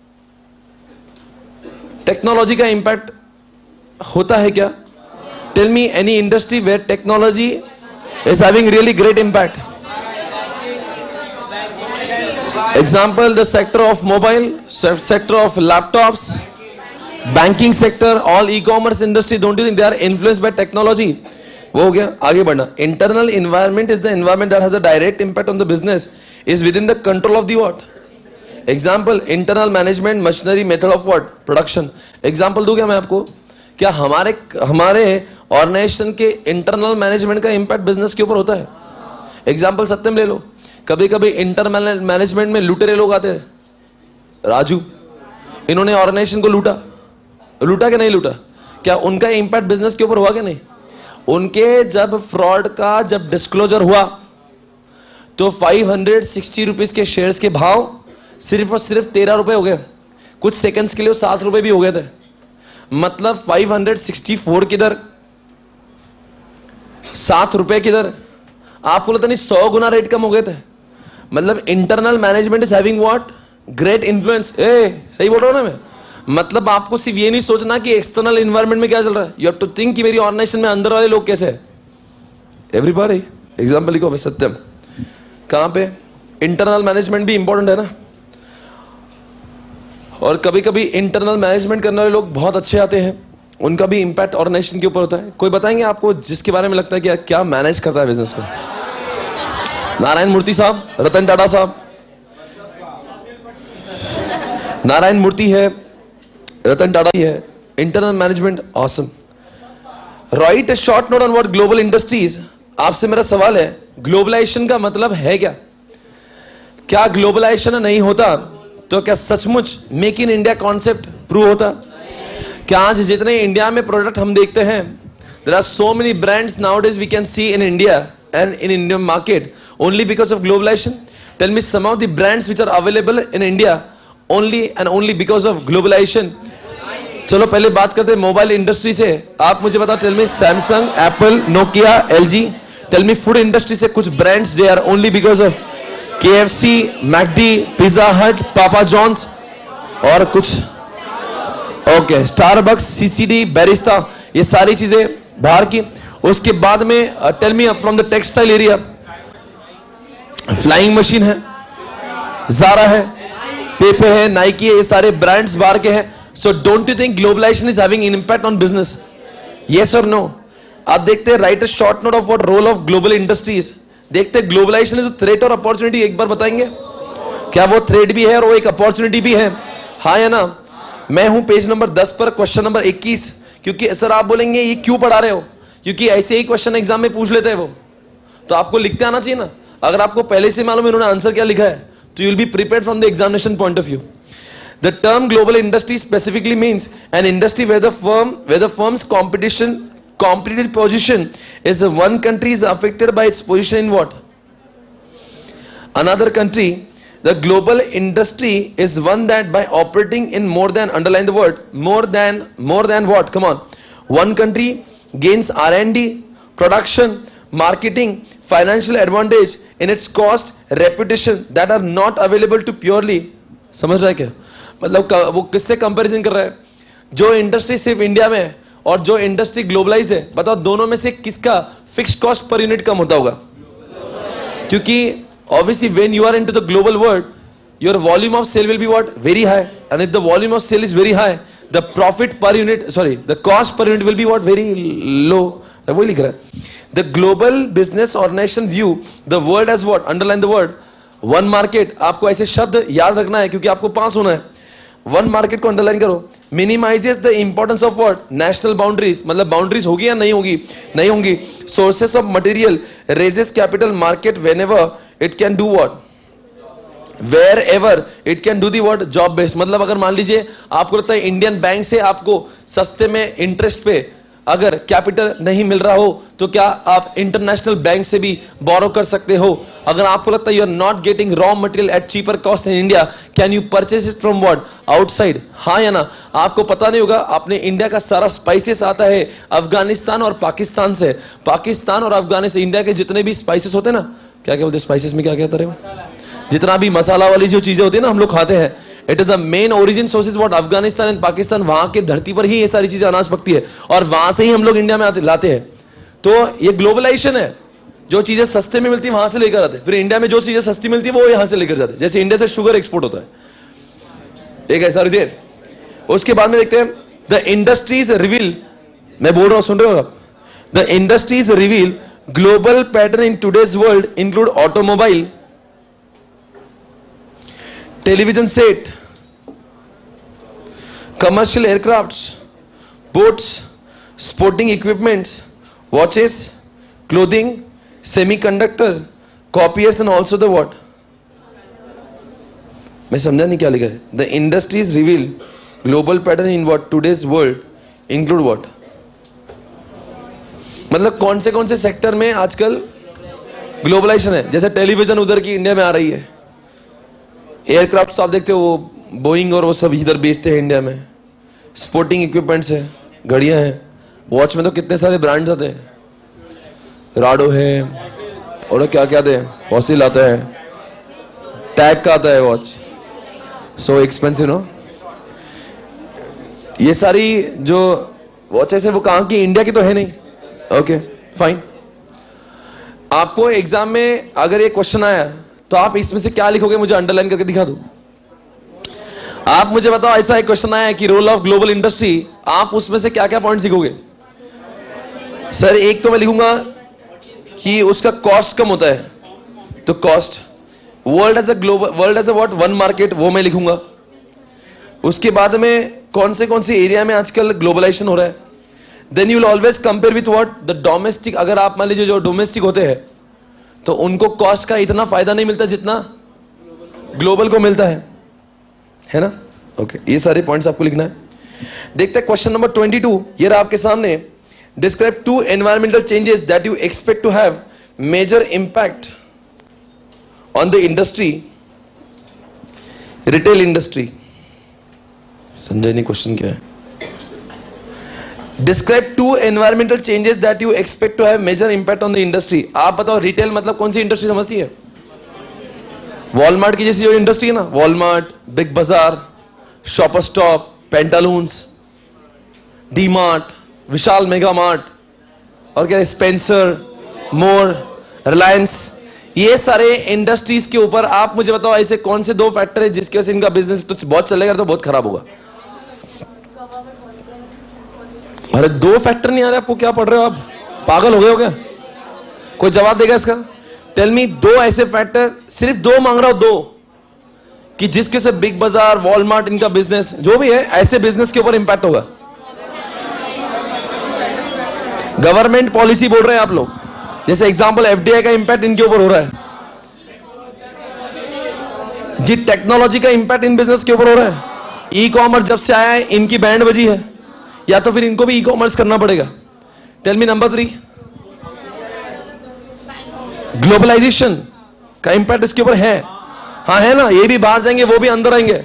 S1: टेक्नोलॉजी का इंपैक्ट होता है क्या? Tell me any industry where technology is having really great impact. Example, the sector of mobile, sector of laptops, banking sector, all e-commerce industry, don't you think they are influenced by technology? वो हो गया। आगे बढ़ना, internal environment is the environment that has a direct impact on the business, is within the control of the what? Example, internal management, machinery, method of what? Production. Example दूं क्या मैं आपको? क्या हमारे ऑर्गेनाइजेशन के इंटरनल मैनेजमेंट का impact business के ऊपर होता है? एग्जाम्पल सत्यम ले लो। कभी कभी इंटरनल मैनेजमेंट में लुटेरे लोग आते हैं, राजू, इन्होंने ऑर्गेनाइजेशन को लूटा कि नहीं लूटा? क्या उनका इंपैक्ट बिजनेस के ऊपर हुआ कि नहीं? उनके जब फ्रॉड का जब डिस्क्लोजर हुआ तो 560 रुपीज के शेयर्स के भाव सिर्फ और सिर्फ 13 रुपए हो गए। कुछ सेकंड्स के लिए 7 रुपए भी हो गए थे। मतलब 564 किधर, 7 रुपए किधर? आपको लगता नहीं 100 गुना रेट कम हो गए थे। मतलब internal management is having what? Great influence. सही बोल रहा हूं ना मैं? मतलब आपको सिर्फ ये नहीं सोचना कि एक्सटर्नल एनवायरनमेंट में क्या चल रहा है, यू हैव टू थिंक कि मेरी ऑर्गेनाइजेशन में अंदर वाले लोग कैसे हैं। एवरीबॉडी। एग्जांपल लिखो सत्यम, कहां पे? इंटरनल मैनेजमेंट भी इंपॉर्टेंट है ना। और कभी कभी इंटरनल मैनेजमेंट करने वाले लोग बहुत अच्छे आते हैं, उनका भी इंपैक्ट ऑर्गेनाइजेशन के ऊपर होता है। कोई बताएंगे आपको जिसके बारे में लगता है कि क्या मैनेज करता है बिजनेस को? नारायण मूर्ति साहब, रतन टाटा साहब। नारायण मूर्ति है, रतन टाटा ही है। Internal management awesome. Write a short note on what global industries. आपसे मेरा सवाल है, ग्लोबलाइजेशन का मतलब है क्या? क्या ग्लोबलाइजेशन नहीं होता तो क्या सचमुच make in India concept prove होता? क्या आज जितने इंडिया में प्रोडक्ट हम देखते हैं, there are so many brands nowadays we can see in India and in Indian market only because of globalization. Tell me some of the brands which are available in India only and only because of globalization. चलो पहले बात करते हैं mobile industry से। आप मुझे बताओ, tell me Samsung, Apple, Nokia, LG. Tell me food industry से कुछ brands they are only because of KFC, McD, Pizza Hut, Papa Johns और कुछ ओके स्टारबक्स, सीसीडी, बैरिस्टा, ये सारी चीजें बाहर की। उसके बाद में tell me from the textile area, Flying Machine है, ज़ारा है, पेपे है, नाइकी है, ये सारे ब्रांड्स बाहर के हैं। So don't you think globalization is having an impact on business? Yes और नो? आप देखते हैं, write a short note of what role of global industries. देखते हैं ग्लोबलाइजेशन इज अ थ्रेट और अपॉर्चुनिटी। एक बार बताएंगे क्या वो थ्रेट भी है और वो एक अपॉर्चुनिटी भी है? हाँ या ना? मैं हूं पेज नंबर 10 पर, क्वेश्चन नंबर 21। क्योंकि सर आप बोलेंगे ये क्यों पढ़ा रहे हो? क्योंकि ऐसे ही क्वेश्चन एग्जाम में पूछ लेते हैं वो, तो आपको लिखते आना चाहिए ना। अगर आपको पहले से मालूम इन्होंने आंसर क्या लिखा है तो you will be prepared from the examination point of view. The term global industry specifically means an industry where the firm's competitive position is one country is affected by its position in what? Another country. The global industry is one that by operating in more than, underline the word, more than what? Come on. One country gains R&D, production, marketing, financial advantage in its cost, reputation that are not available to purely. समझ रहा है क्या? मतलब वो किससे comparison कर रहा है? जो इंडस्ट्री सिर्फ इंडिया में है और जो इंडस्ट्री ग्लोबलाइज्ड है, बताओ दोनों में से किसका फिक्स्ड कॉस्ट पर यूनिट कम होता होगा? क्योंकि obviously when you are into the global world, your volume of sale will be what? Very high. And if the volume of sale is very high, the profit per unit, the cost per unit will be what? Very low. वही लिख रहा है. The global business organization view the world as what? Underline the word. One market. आपको ऐसे शब्द याद रखना है क्योंकि आपको पास होना है. One market को अंडरलाइन करो. Minimizes the importance of what? National boundaries. मतलब बाउंड्रीज होगी या नहीं होगी? नहीं होंगी. Sources of material raises capital market whenever it can do what? Wherever it can do the what? Job based. मतलब अगर मान लीजिए आपको लगता है इंडियन बैंक से आपको सस्ते में इंटरेस्ट पे अगर कैपिटल नहीं मिल रहा हो तो क्या आप इंटरनेशनल बैंक से भी बोरो कर सकते हो? अगर आपको लगता है you are not getting raw material at cheaper cost in India, can you purchase it from what? Outside. हाँ या ना? आपको पता नहीं होगा, अपने इंडिया का सारा स्पाइसेस आता है अफगानिस्तान और पाकिस्तान से. पाकिस्तान और अफगानिस्तान, इंडिया के जितने भी स्पाइसेस होते हैं ना, क्या क्या बोलते हैं स्पाइसेस में, क्या कहते हैं, जितना भी मसाला वाली जो चीजें होती है ना हम लोग खाते हैं, it is the main origin sources what? Afghanistan and Pakistan. वहां के धरती पर ही ये सारी चीजें अनाज पकती है और वहां से ही हम लोग इंडिया में लाते हैं. तो ये ग्लोबलाइजेशन है. जो चीजें सस्ते में मिलती है वहां से लेकर आते हैं, फिर इंडिया में जो चीजें सस्ती मिलती है वो यहां से लेकर जाते हैं. जैसे इंडिया से शुगर एक्सपोर्ट होता है, एक ऐसा रिजेट. उसके बाद में देखते हैं द इंडस्ट्रीज रिवील. मैं बोल रहा हूं, सुन रहे हो आप? The industries reveal global pattern in today's world include automobile, television set, commercial aircrafts, boats, sporting equipments, watches, clothing, semiconductor, copiers and also the what? मैं समझा नहीं क्या लिखा है. The industries reveal global pattern in what? Today's world include what? मतलब कौन से sector में आजकल ग्लोबलाइजेशन है? जैसे टेलीविजन उधर की इंडिया में आ रही है, एयरक्राफ्ट तो आप देखते हो वो बोइंग और वो सब इधर बेचते हैं इंडिया में. स्पोर्टिंग इक्विपमेंट्स है, घड़ियां हैं, वॉच में तो कितने सारे ब्रांड्स आते हैं, राडो है और क्या क्या आते हैं, फॉसिल आता है, टैग का आता है वॉच, सो एक्सपेंसिव नो. ये सारी जो वॉचेस है वो कहाँ की? इंडिया की तो है नहीं. Okay fine. आपको एग्जाम में अगर ये क्वेश्चन आया तो आप इसमें से क्या लिखोगे? मुझे अंडरलाइन करके दिखा दो. आप मुझे बताओ, ऐसा एक क्वेश्चन आया कि रोल ऑफ ग्लोबल इंडस्ट्री, आप उसमें से क्या क्या पॉइंट्स लिखोगे? सर एक तो मैं लिखूंगा कि उसका कॉस्ट कम होता है, तो cost. World as a what? One market, वो मैं लिखूंगा. उसके बाद में कौन से एरिया में आजकल ग्लोबलाइजेशन हो रहा है. Then you will always compare with what? The domestic. अगर आप मान लीजिए जो डोमेस्टिक होते हैं तो उनको कॉस्ट का इतना फायदा नहीं मिलता जितना ग्लोबल को मिलता है ना? ओके, ये सारे पॉइंट्स आपको लिखना है. देखते हैं क्वेश्चन नंबर 22. ये रहा आपके सामने. Describe 2 environmental changes that you expect to have major impact on the industry, retail industry. समझे नहीं क्वेश्चन क्या है? Describe 2 environmental changes that you expect to have major impact on the industry. आप बताओ रिटेल मतलब कौन सी इंडस्ट्री समझती है? वॉलमार्ट की जैसी जो इंडस्ट्री है ना, Walmart, Big Bazaar, Shopper Stop, Pantaloons, D Mart, Vishal Mega Mart और क्या, स्पेंसर, मोर, रिलायंस. ये सारे इंडस्ट्रीज के ऊपर आप मुझे बताओ ऐसे कौन से 2 फैक्टर है जिसकी वजह से इनका बिजनेस तो बहुत चलेगा तो बहुत खराब होगा. अरे 2 फैक्टर नहीं आ रहे आपको? क्या पढ़ रहे हो आप? पागल हो गए हो क्या? कोई जवाब देगा इसका? टेल मी 2 ऐसे फैक्टर, सिर्फ 2 मांग रहा हूं, 2 कि जिसके से बिग बाजार, वॉलमार्ट, इनका बिजनेस जो भी है ऐसे बिजनेस के ऊपर इंपैक्ट होगा. गवर्नमेंट पॉलिसी बोल रहे हैं आप लोग, जैसे एग्जांपल एफडीआई का इंपैक्ट इनके ऊपर हो रहा है जी. टेक्नोलॉजी का इंपैक्ट इन बिजनेस के ऊपर हो रहा है. ई कॉमर्स जब से आया है इनकी बैंड बजी है, या तो फिर इनको भी ई कॉमर्स करना पड़ेगा। टेल मी नंबर 3, ग्लोबलाइजेशन का इंपैक्ट इसके ऊपर है। हाँ है ना, ये भी बाहर जाएंगे वो भी अंदर आएंगे।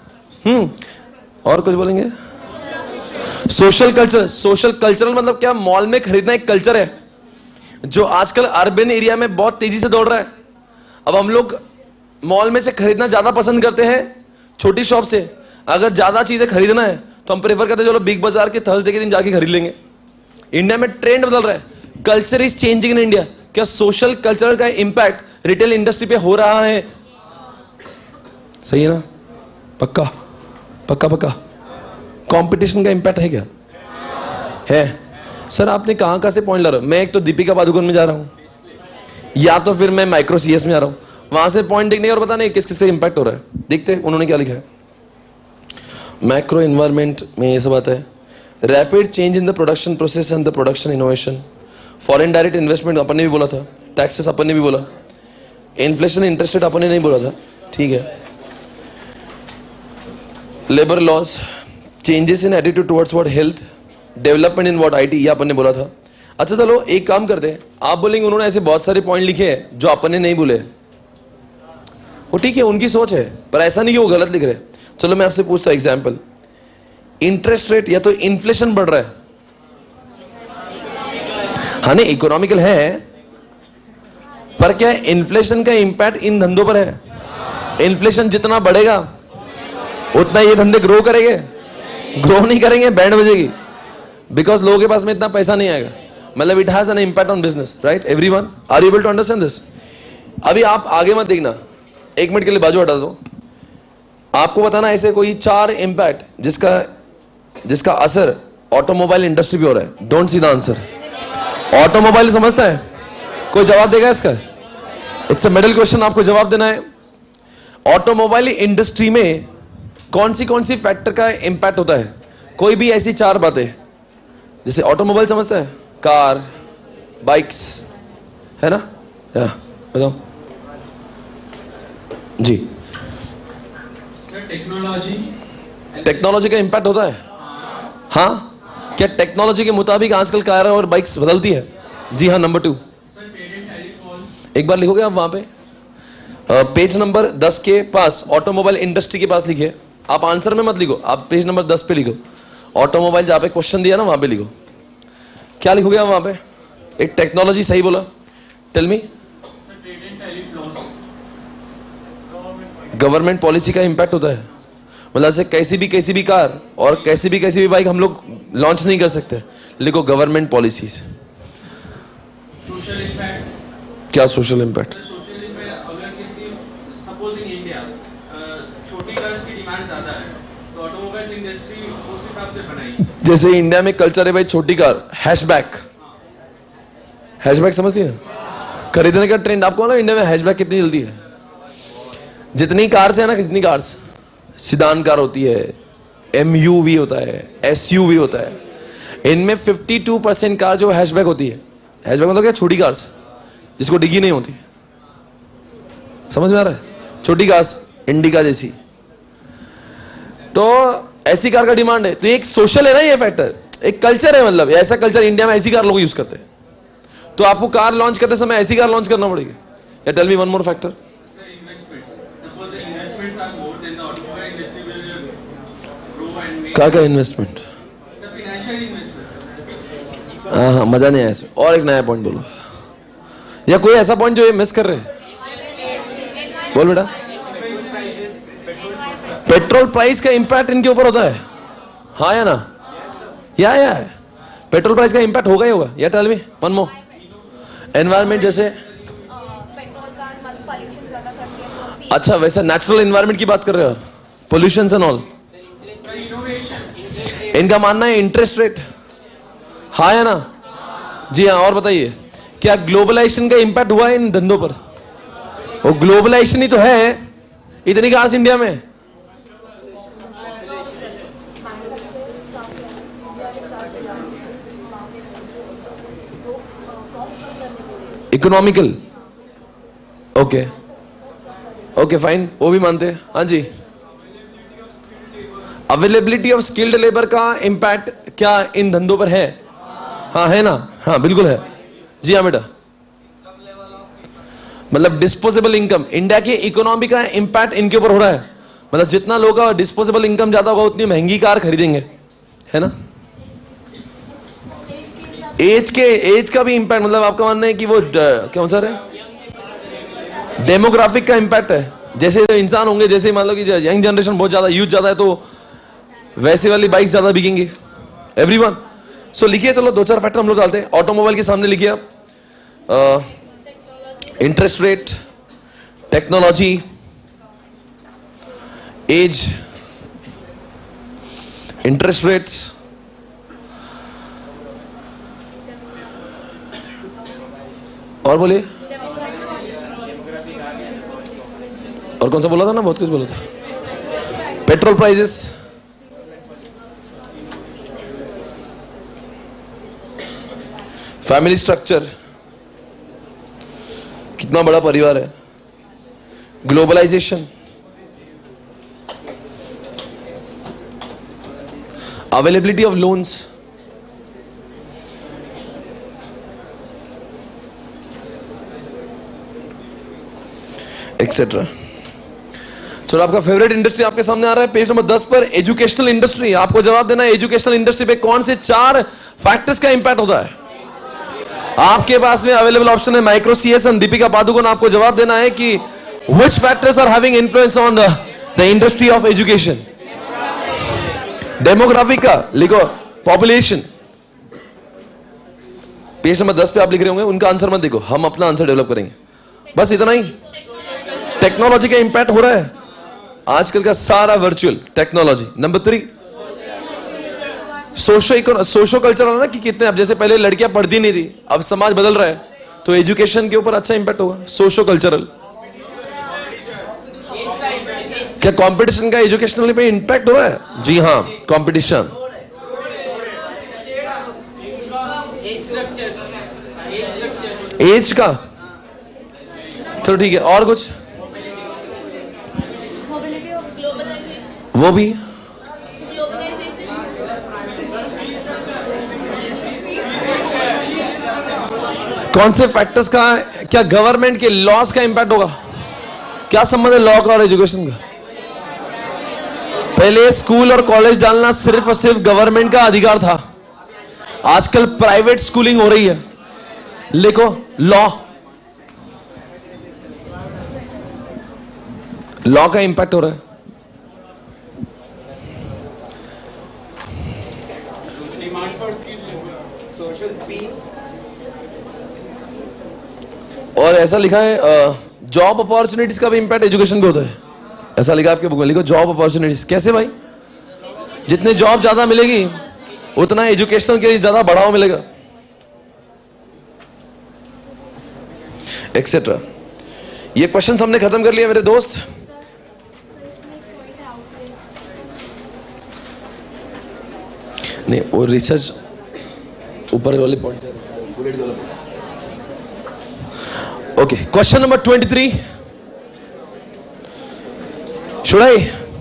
S1: और कुछ बोलेंगे? Social culture. सोशल कल्चरल मतलब क्या? मॉल में खरीदना एक कल्चर है जो आजकल अर्बन एरिया में बहुत तेजी से दौड़ रहा है। अब हम लोग मॉल में से खरीदना ज्यादा पसंद करते हैं छोटी शॉप से। अगर ज्यादा चीजें खरीदना है तो हम प्रेफर करते हैं चलो बिग बाजार के थर्सडे के दिन जाके खरीद लेंगे। इंडिया में ट्रेंड बदल रहा है, culture is changing in India. क्या सोशल कल्चर का इंपैक्ट रिटेल इंडस्ट्री पे हो रहा है? सही है ना? पक्का पक्का पक्का। कंपटीशन का इंपैक्ट है क्या? है। सर आपने कहां से पॉइंट ला रहे हो? मैं एक तो दीपिका पादुकोण में जा रहा हूं, या तो फिर मैं माइक्रो सीएस में जा रहा हूं, वहां से पॉइंट देखने और पता नहीं किस किस से इंपैक्ट हो रहा है। देखते हैं उन्होंने क्या लिखा है। मैक्रो एनवायरमेंट में ये सब आता है। Rapid change in the production process and the production innovation, foreign direct investment अपन ने भी बोला था, टैक्सेस अपन ने भी बोला, इन्फ्लेशन इंटरेस्ट रेट अपन ने नहीं बोला था, ठीक है। Labour loss, changes in attitude towards what health, development in what IT, ये अपन ने बोला था। अच्छा चलो एक काम करते हैं, आप बोलेंगे उन्होंने ऐसे बहुत सारे पॉइंट लिखे हैं जो अपन ने नहीं बोले, वो ठीक है उनकी सोच है, पर ऐसा नहीं कि वो गलत लिख रहे। चलो मैं आपसे पूछता हूं एग्जांपल, इंटरेस्ट रेट या तो इन्फ्लेशन बढ़ रहा है, हाँ नहीं इकोनॉमिकल है, पर क्या इन्फ्लेशन का इंपैक्ट इन धंधों पर है? इन्फ्लेशन जितना बढ़ेगा उतना ये धंधे ग्रो करेंगे? ग्रो नहीं करेंगे, बैंड बजेगी, बिकॉज लोगों के पास में इतना पैसा नहीं आएगा। मतलब it has an impact on business, right? Everyone are you able to understand this? अभी आप आगे मत देखना, एक मिनट के लिए बाजू हटा दो। आपको बताना ऐसे कोई 4 इंपैक्ट जिसका असर ऑटोमोबाइल इंडस्ट्री पे हो रहा है। Don't see the answer. Automobile समझता है? कोई जवाब देगा इसका? इट्स अ मिडिल क्वेश्चन, आपको जवाब देना है। ऑटोमोबाइल इंडस्ट्री में कौन सी फैक्टर का इंपैक्ट होता है? कोई भी ऐसी 4 बातें, जैसे ऑटोमोबाइल समझता है, कार, बाइक्स, है ना? या बताओ जी। टेक्नोलॉजी का इंपैक्ट होता है? हाँ। क्या टेक्नोलॉजी के मुताबिक आजकल कार और बाइक्स बदलती है? जी हाँ। नंबर 2, एक बार लिखोगे आप वहां पे पेज नंबर 10 के पास, ऑटोमोबाइल इंडस्ट्री के पास लिखिए। आप आंसर में मत लिखो, आप पेज नंबर 10 पे लिखो। ऑटोमोबाइल जहां पे क्वेश्चन दिया ना वहां पे लिखो। क्या लिखोगे आप वहां पे? एक टेक्नोलॉजी सही बोला, टेल मी। गवर्नमेंट पॉलिसी का इंपैक्ट होता है, मतलब से कैसी भी कार और कैसी भी बाइक हम लोग लॉन्च नहीं कर सकते। लिखो गवर्नमेंट पॉलिसीज।
S2: Social impact.
S1: क्या सोशल इंपैक्ट?
S2: सोशल इंपैक्ट, अगर किसी सपोज इन इंडिया छोटी कार्स की डिमांड ज्यादा है तो ऑटोमोबाइल इंडस्ट्री उस हिसाब से बनाई।
S1: जैसे इंडिया में कल्चर है भाई छोटी कार, हैचबैक। हैचबैक समझिए खरीदने का ट्रेंड। आपको ना इंडिया में हैचबैक कितनी जल्दी है? जितनी कार्स है ना, कितनी कार्स, सिडान कार होती है, एमयूवी होता है, एसयूवी होता है, इनमें 52% कार जो हैचबैक होती है। हैचबैक मतलब क्या? छोटी कार्स जिसको डिग्गी नहीं होती। समझ में आ रहा है? छोटी कार्स, इंडिका जैसी। तो ऐसी कार का डिमांड है, तो एक सोशल है ना ये फैक्टर, एक कल्चर है। मतलब ऐसा कल्चर इंडिया में ऐसी कार लोग यूज करते हैं, तो आपको कार लॉन्च करते समय ऐसी कार लॉन्च करना पड़ेगी। या tell me one more factor. क्या इन्वेस्टमेंट? हाँ हाँ, मजा नहीं आया इसमें। और एक नया पॉइंट बोलो, या कोई ऐसा पॉइंट जो ये मिस कर रहे हैं। बोल बेटा। पेट्रोल प्राइस का इंपैक्ट इनके ऊपर होता है, हाँ या ना? या पेट्रोल प्राइस का इंपैक्ट होगा ही होगा। या tell me one more. Environment जैसे, अच्छा वैसे नेचुरल एनवायरनमेंट की बात कर रहे हो, पोल्यूशन एंड ऑल। इनका मानना है इंटरेस्ट रेट, हाँ या ना? जी हाँ। और बताइए, क्या ग्लोबलाइजेशन का इंपैक्ट हुआ है इन धंधों पर? वो ग्लोबलाइजेशन ही तो है, इतनी कार्स इंडिया में। इकोनॉमिकल, ओके फाइन, वो भी मानते हैं। हाँ जी, अवेलेबिलिटी ऑफ स्किल्ड लेबर का इंपैक्ट क्या इन धंधों पर है? हाँ है ना, हाँ बिल्कुल है जी। हाँ बेटा, मतलब डिस्पोजेबल इनकम, इंडिया की इकोनॉमी का इंपैक्ट इनके ऊपर हो रहा है। मतलब जितना लोगों का डिस्पोजेबल इनकम ज्यादा होगा उतनी महंगी कार खरीदेंगे, है ना। एज का भी इंपैक्ट, मतलब आपका मानना है कि वो क्या सर है, डेमोग्राफिक का इंपैक्ट है। जैसे इंसान होंगे, जैसे मान लो कि यंग जनरेशन बहुत ज्यादा, यूथ ज्यादा है, तो वैसे वाली बाइक ज्यादा बिकेंगी एवरीवन। सो लिखिए, चलो 2-4 फैक्टर हम लोग डालते हैं। ऑटोमोबाइल के सामने लिखिए आप interest rate, technology, age, interest rates, और बोलिए, और कौन सा बोला था ना, बहुत कुछ बोला था। पेट्रोल प्राइसेस, फैमिली स्ट्रक्चर, कितना बड़ा परिवार है, globalization, availability of loans, etcetera. चलो, आपका फेवरेट इंडस्ट्री आपके सामने आ रहा है पेज नंबर 10 पर, एजुकेशनल इंडस्ट्री। आपको जवाब देना है एजुकेशनल इंडस्ट्री पे कौन से 4 फैक्टर्स का इंपैक्ट होता है। आपके पास में अवेलेबल ऑप्शन है micro CS and Deepika Padukone. आपको जवाब देना है कि which factors are having influence on the industry of education. Demographic का लिखो, पॉपुलेशन। पेज नंबर 10 पे आप लिख रहे होंगे, उनका आंसर मत देखो, हम अपना आंसर डेवलप करेंगे, बस इतना ही। टेक्नोलॉजी का इंपैक्ट हो रहा है, आजकल का सारा virtual technology. Number 3 socio culture ना, कि कितने, अब जैसे पहले लड़कियां पढ़ती नहीं थी, अब समाज बदल रहा है, तो एजुकेशन के ऊपर अच्छा इंपैक्ट होगा। सोशो कल्चरल, क्या कंपटीशन का एजुकेशनल पे इंपैक्ट हो रहा है? जी हाँ, कंपटीशन। एज का, चलो ठीक है, और कुछ? वो भी। कौन से फैक्टर्स का, क्या गवर्नमेंट के लॉस का इंपैक्ट होगा? क्या संबंध है लॉ का और एजुकेशन का? पहले स्कूल और कॉलेज डालना सिर्फ और सिर्फ गवर्नमेंट का अधिकार था, आजकल प्राइवेट स्कूलिंग हो रही है। लिखो, लॉ, लॉ का इंपैक्ट हो रहा है। और ऐसा लिखा है जॉब अपॉर्चुनिटीज का भी इंपैक्ट एजुकेशन पे होता है, ऐसा लिखा है आपके बुक में। लिखो जॉब अपॉर्चुनिटीज। कैसे भाई? जितने जॉब ज्यादा मिलेगी उतना एजुकेशनल के लिए ज्यादा बढ़ावा मिलेगा, एक्सेट्रा। ये क्वेश्चन हमने खत्म कर लिया मेरे दोस्त। नहीं, वो रिसर्च ऊपर वाले पॉइंट से बुलेट वाला। Okay, question number 23। Should I?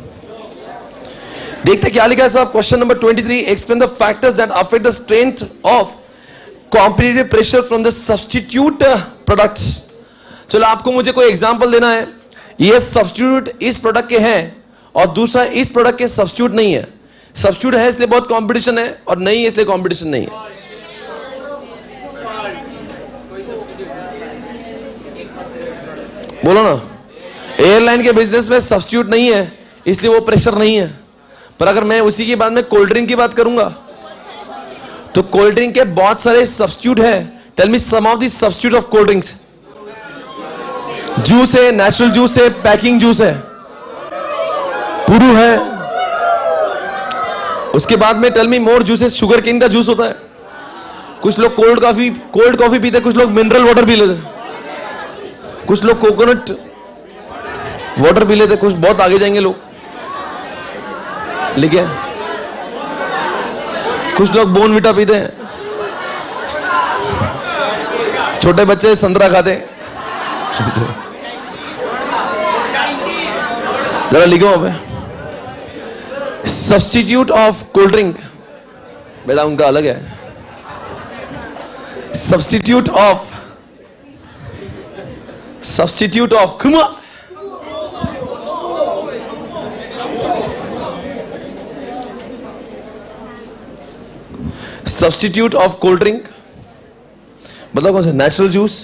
S1: देखते क्या लिखा है साहब। Question number 23, explain the factors that affect the strength of competitive pressure from the substitute products. चलो, आपको मुझे कोई एग्जांपल देना है, ये सब्स्टिट्यूट इस प्रोडक्ट के हैं और दूसरा इस प्रोडक्ट के सब्स्टिट्यूट नहीं है। सब्स्टिट्यूट है इसलिए बहुत कंपटीशन है, और नहीं है इसलिए कंपटीशन नहीं है। बोलो ना। एयरलाइन के बिजनेस में सब्स्टिट्यूट नहीं है इसलिए वो प्रेशर नहीं है, पर अगर मैं उसी के बाद में कोल्ड ड्रिंक की बात करूंगा तो कोल्ड ड्रिंक के बहुत सारे सब्स्टिट्यूट है। Tell me some of the substitute of cold drinks. Juice है, नेचुरल जूस है, पैकिंग जूस है, पुरू है। उसके बाद में tell me more juices. Sugar cane का जूस होता है, कुछ लोग कोल्ड कॉफी पीते, कुछ लोग मिनरल वाटर पी लेते, कुछ लोग कोकोनट वाटर पी लेते, कुछ बहुत आगे जाएंगे लोग, लिखे कुछ लोग बोर्नविटा पीते हैं, छोटे बच्चे संतरा खाते हैं। जरा लिखो पे। सब्स्टिट्यूट ऑफ कोल्ड ड्रिंक, बेटा उनका अलग है. Substitute of come on. Substitute of cold drink मतलब कौन सा? Natural juice,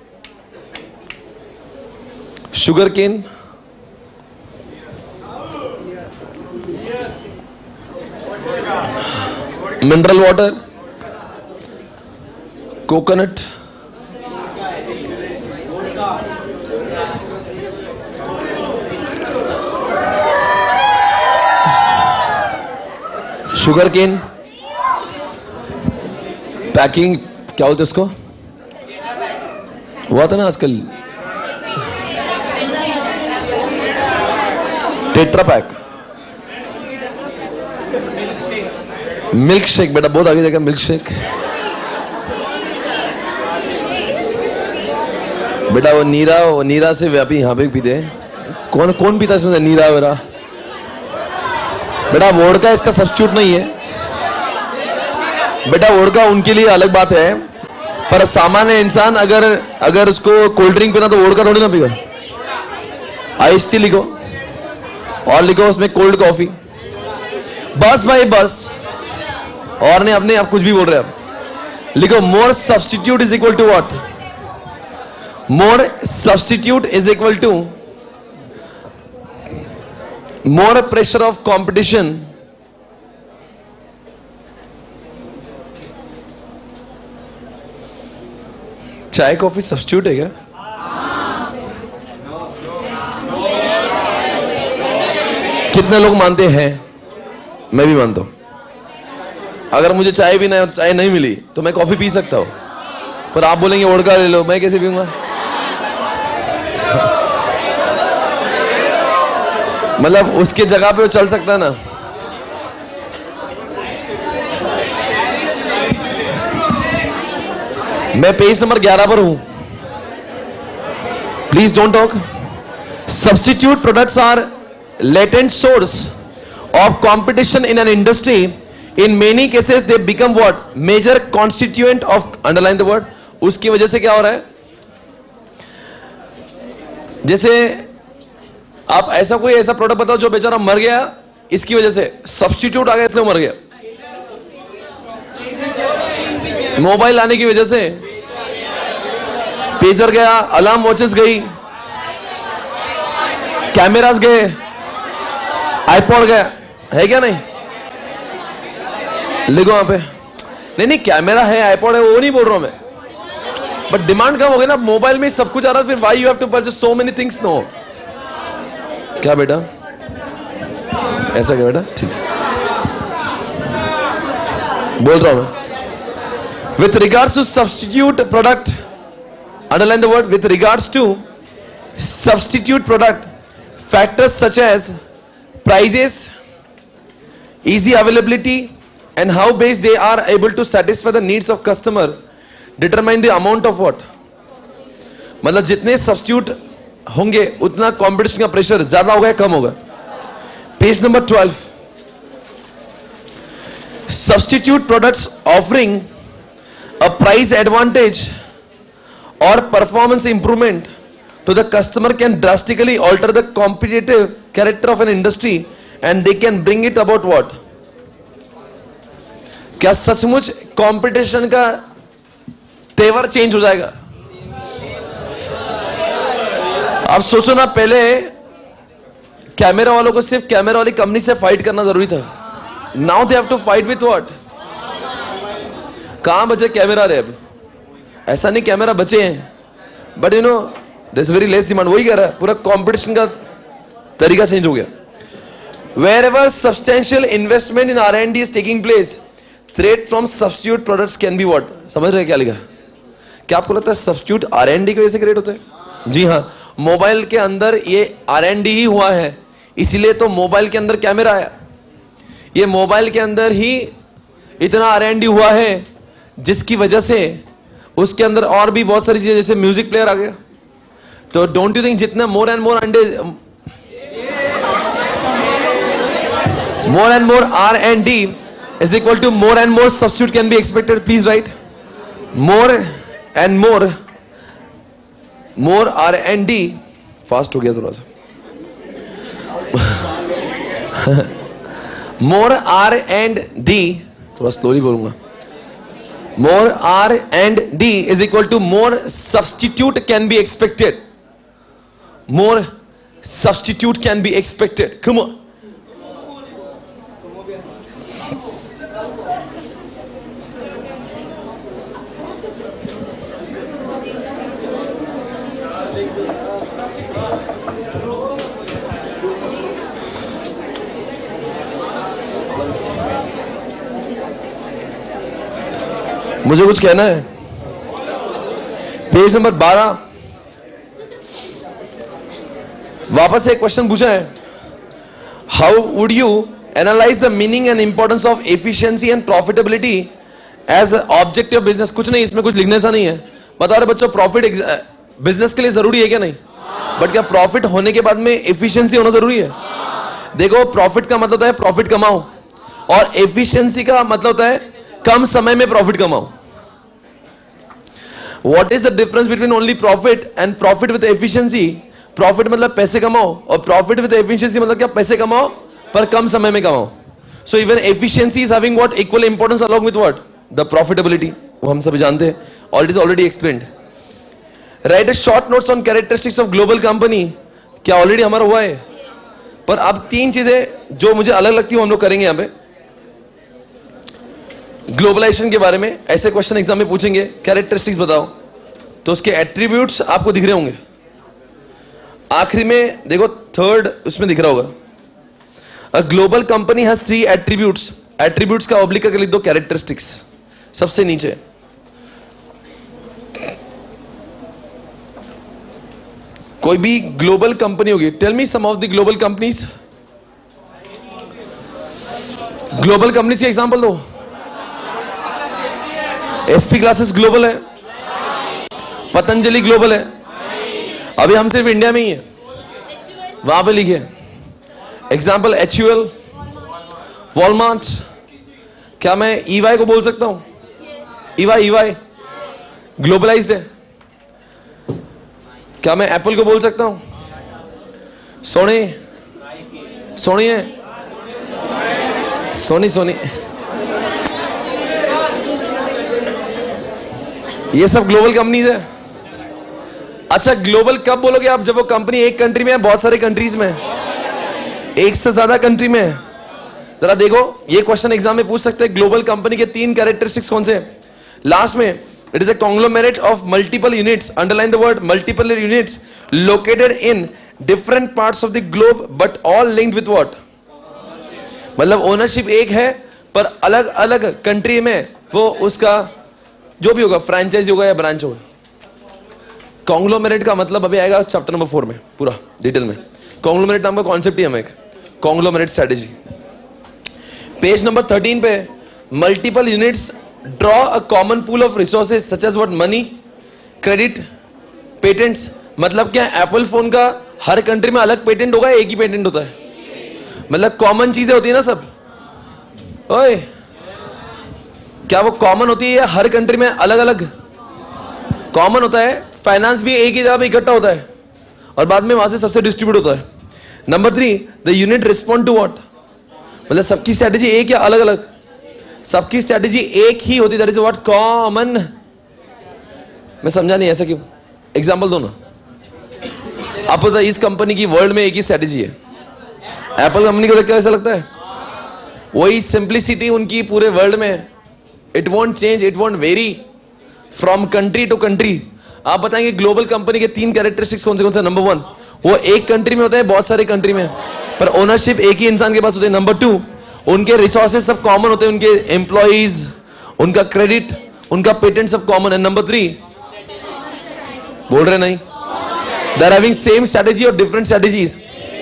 S1: sugar cane, mineral water, coconut, sugar cane, packing क्या बोलते उसको, हुआ था ना आजकल टेट्रा पैक, मिल्क शेक, बेटा बहुत आगे जाएगा मिल्क शेक. बेटा वो नीरा से व्यापी यहाँ पे पीते हैं. कौन पीता इसमें नीरा वेरा? बेटा वोडका इसका सब्स्टिट्यूट नहीं है. बेटा वोडका उनके लिए अलग बात है, पर सामान्य इंसान अगर उसको कोल्ड ड्रिंक पीना तो वोडका थोड़ी ना पीगा. आइस टी लिखो और लिखो उसमें कोल्ड कॉफी. बस भाई बस, और नहीं अपने आप कुछ भी बोल रहे हैं. लिखो more substitute is equal to what? More substitute is equal to more pressure of competition चाय कॉफी सब्स्टिट्यूट है क्या? कितने लोग मानते हैं? मैं भी मानता हूं. अगर मुझे चाय नहीं मिली तो मैं कॉफी पी सकता हूं, पर आप बोलेंगे वोडका ले लो, मैं कैसे पीऊंगा? मतलब उसके जगह पे वो चल सकता है ना. मैं पेज नंबर 11 पर हूं. Please don't talk. Substitute products are latent source of competition in an industry. In many cases they become what? Major constituent of, underline the word. उसकी वजह से क्या हो रहा है? जैसे आप ऐसा प्रोडक्ट बताओ जो बेचारा मर गया इसकी वजह से, सब्स्टिट्यूट आ गया इसलिए मर गया. मोबाइल आने की वजह से, पेजर गया, अलार्म वॉचेस गई, कैमरास गए, आईपॉड गया, है क्या? नहीं लिखो वहां पे. नहीं कैमरा है, आईपॉड है, वो नहीं बोल रहा हूं मैं, बट डिमांड कम हो गई ना. मोबाइल में सब कुछ आ रहा है, फिर why you have to purchase so many things? No. क्या बेटा? ऐसा क्या बेटा? ठीक है, बोल रहा हूं मैं. With regards to substitute product, underline the word, with regards to substitute product, factors such as prices, easy availability, and how best they are able to satisfy the needs of customer determine the amount of what? मतलब जितने substitute होंगे उतना competition का pressure ज्यादा होगा या कम होगा? Page number 12. Substitute products offering a price advantage or performance improvement to the customer can drastically alter the competitive character of an industry and they can bring it about what? क्या सचमुच competition का तेवर change हो जाएगा? आप सोचो ना, पहले कैमरा वालों को सिर्फ कैमरा वाली कंपनी से फाइट करना जरूरी था. Now they have to fight with what? कहां बचे कैमरा रहे अब? ऐसा नहीं कैमरा बचे हैं, but you know There's very less demand. वही कह रहा है, पूरा कंपटीशन का तरीका चेंज हो गया. Wherever substantial investment in R&D is taking place, threat from substitute products can be what? समझ रहे हैं क्या लिखा? क्या आपको लगता है substitute R&D की वजह से क्रिएट होते हैं? जी हाँ, मोबाइल के अंदर ये R&D ही हुआ है, इसीलिए तो मोबाइल के अंदर कैमरा आया. ये मोबाइल के अंदर ही इतना R&D हुआ है जिसकी वजह से उसके अंदर और भी बहुत सारी चीजें, जैसे म्यूजिक प्लेयर आ गया. तो डोंट यू थिंक जितना मोर एंड मोर अंडे, more and more R and D is equal to more and more substitute can be expected. Please write. More and more R and D. Fast हो गया थोड़ा सा. More R and D. थोड़ा slowly बोलूँगा. More R and D is equal to more substitute can be expected. More substitute can be expected. Come on. मुझे कुछ कहना है. पेज नंबर 12 वापस से एक क्वेश्चन पूछा है. How would you analyse the meaning and importance of efficiency and profitability as objective business. कुछ नहीं, इसमें कुछ लिखने सा नहीं है. बता रहे बच्चों, प्रॉफिट बिजनेस के लिए जरूरी है क्या? नहीं. बट क्या प्रॉफिट होने के बाद में एफिशिएंसी होना जरूरी है? देखो, प्रॉफिट का मतलब होता है प्रॉफिट कमाओ, और एफिशिएंसी का मतलब होता है कम समय में प्रॉफिट कमाओ. What is the difference between only profit and profit with efficiency? Profit मतलब पैसे कमाओ, और profit with efficiency मतलब क्या? पैसे कमाओ पर कम समय में कमाओ. So even efficiency is having what equal importance along with what? The profitability. वो हम सभी जानते हैं, और it is already explained. Write a short notes on characteristics of global company. क्या ऑलरेडी हमारा हुआ है? पर अब 3 चीजें जो मुझे अलग लगती है हम लोग करेंगे यहाँ पे. ग्लोबलाइजेशन के बारे में ऐसे क्वेश्चन एग्जाम में पूछेंगे. कैरेक्टरिस्टिक्स बताओ, तो उसके एट्रीब्यूट्स आपको दिख रहे होंगे. आखिरी में देखो, थर्ड उसमें दिख रहा होगा. A global company has 3 attributes. Attributes का ऑब्लिक करके लिख दो कैरेक्टरिस्टिक्स सबसे नीचे. कोई भी ग्लोबल कंपनी होगी. Tell me some of the global companies. Global companies के एग्जांपल दो. एसपी क्लासेस ग्लोबल है, पतंजलि ग्लोबल है. अभी हम सिर्फ इंडिया में ही है, वहां पे लिखे एग्जाम्पल HUL, वॉलमार्ट. क्या मैं EY को बोल सकता हूं? EY ग्लोबलाइज्ड है. क्या मैं एप्पल को बोल सकता हूं? सोनी है, सोनी. ये सब ग्लोबल कंपनीज है. अच्छा, ग्लोबल कब बोलोगे आप? जब वो कंपनी एक कंट्री में है, बहुत सारे कंट्रीज में, एक से ज्यादा कंट्री में है. जरा देखो, ये क्वेश्चन एग्जाम में पूछ सकते हैं. ग्लोबल कंपनी के 3 कैरेक्टरिस्टिक्स कौन से हैं? लास्ट में, it is a conglomerate of multiple units. Underline the word multiple units located in different parts of the globe but all linked with what? मतलब ओनरशिप एक है पर अलग अलग कंट्री में वो उसका जो भी होगा, फ्रेंचाइज होगा या ब्रांच होगा. कॉन्ग्लोमेरेट का मतलब अभी आएगा चैप्टर नंबर 4 में पूरा डिटेल में. कॉन्ग्लोमेरेट नाम का कॉन्सेप्ट ही हमें एक कॉन्ग्लोमेरेट स्ट्रेटेजी. पेज नंबर 13 पे, multiple units draw a common pool of resources such as what? Money, credit, patents. मतलब क्या एप्पल फोन का हर कंट्री में अलग पेटेंट होगा, एक ही पेटेंट होता है? मतलब कॉमन चीजें होती है ना सब. ओए, क्या वो कॉमन होती है या हर कंट्री में अलग अलग कॉमन होता है? फाइनेंस भी एक ही जगह पे इकट्ठा होता है और बाद में वहां से सबसे डिस्ट्रीब्यूट होता है. Number 3, the unit respond to what? मतलब सबकी स्ट्रेटेजी एक या अलग अलग? सबकी स्ट्रेटेजी एक ही होती, दैट इज व्हाट? कॉमन. मैं समझा नहीं, ऐसा क्यों? एग्जांपल दो ना. आपको पता है इस कंपनी की वर्ल्ड में एक ही स्ट्रेटेजी है. एप्पल कंपनी को देख कर ऐसा लगता है वही सिंप्लिसिटी उनकी पूरे वर्ल्ड में. It won't change, it won't vary from country to country. आप बताएंगे ग्लोबल कंपनी के 3 कैरेक्टरिस्टिक्स कौन से? नंबर 1, वो एक कंट्री में होता है, बहुत सारे कंट्री में, पर ओनरशिप एक ही इंसान के पास होते हैं. नंबर 2, उनके रिसोर्सेज सब कॉमन होते हैं, उनके एम्प्लॉइज, उनका क्रेडिट, उनका पेटेंट सब कॉमन है. नंबर 3, बोल रहे नहीं, they are having same strategy और डिफरेंट स्ट्रेटेजीज.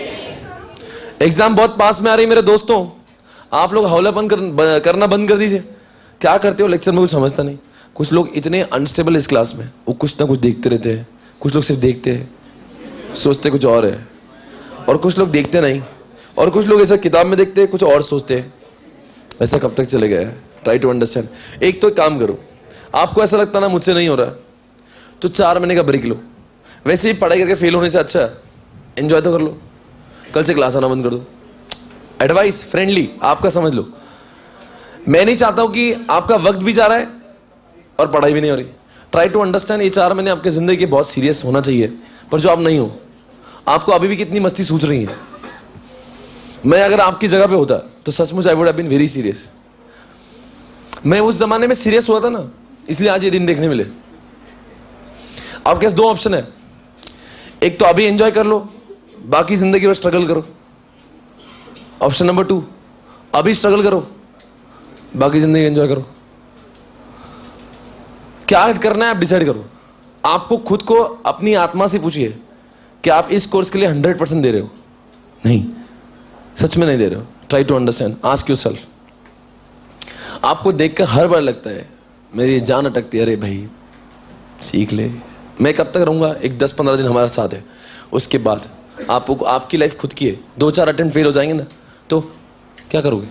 S1: एग्जाम बहुत पास में आ रही है मेरे दोस्तों. आप लोग हौलापन करना बंद कर दीजिए. क्या करते हो लेक्चर में? कुछ समझता नहीं. कुछ लोग इतने अनस्टेबल इस क्लास में, वो कुछ ना कुछ देखते रहते हैं. कुछ लोग सिर्फ देखते हैं, सोचते कुछ और है, और कुछ लोग देखते नहीं, और कुछ लोग ऐसा किताब में देखते हैं, कुछ और सोचते हैं। ऐसा कब तक चले गए? Try to understand. एक तो काम करो, आपको ऐसा लगता ना मुझसे नहीं हो रहा, तो 4 महीने का ब्रेक लो। वैसे ही पढ़ाई करके फेल होने से अच्छा एंजॉय तो कर लो, कल से क्लास आना बंद कर दो। एडवाइस फ्रेंडली, आपका समझ लो। मैं नहीं चाहता हूं कि आपका वक्त भी जा रहा है और पढ़ाई भी नहीं हो रही। ट्राई टू अंडरस्टैंड, ये 4 महीने आपके जिंदगी के बहुत सीरियस होना चाहिए, पर जो आप नहीं हो, आपको अभी भी कितनी मस्ती सूझ रही है। मैं अगर आपकी जगह पे होता तो सचमुच I would have been very serious. मैं उस जमाने में सीरियस हुआ था ना, इसलिए आज ये दिन देखने मिले। आपके पास 2 ऑप्शन है, एक तो अभी एंजॉय कर लो, बाकी जिंदगी में स्ट्रगल करो। ऑप्शन नंबर 2, अभी स्ट्रगल करो, बाकी जिंदगी एंजॉय करो। क्या करना है आप डिसाइड करो। आपको खुद को अपनी आत्मा से पूछिए कि आप इस कोर्स के लिए 100% दे रहे हो? नहीं, सच में नहीं दे रहे हो। Try to understand, ask yourself. आपको देखकर हर बार लगता है मेरी जान अटकती है, अरे भाई सीख ले। मैं कब तक रहूंगा? एक 10-15 दिन हमारे साथ है, उसके बाद आपको आपकी लाइफ खुद की है। 2-4 अटेम्प्ट फेल हो जाएंगे ना, तो क्या करोगे?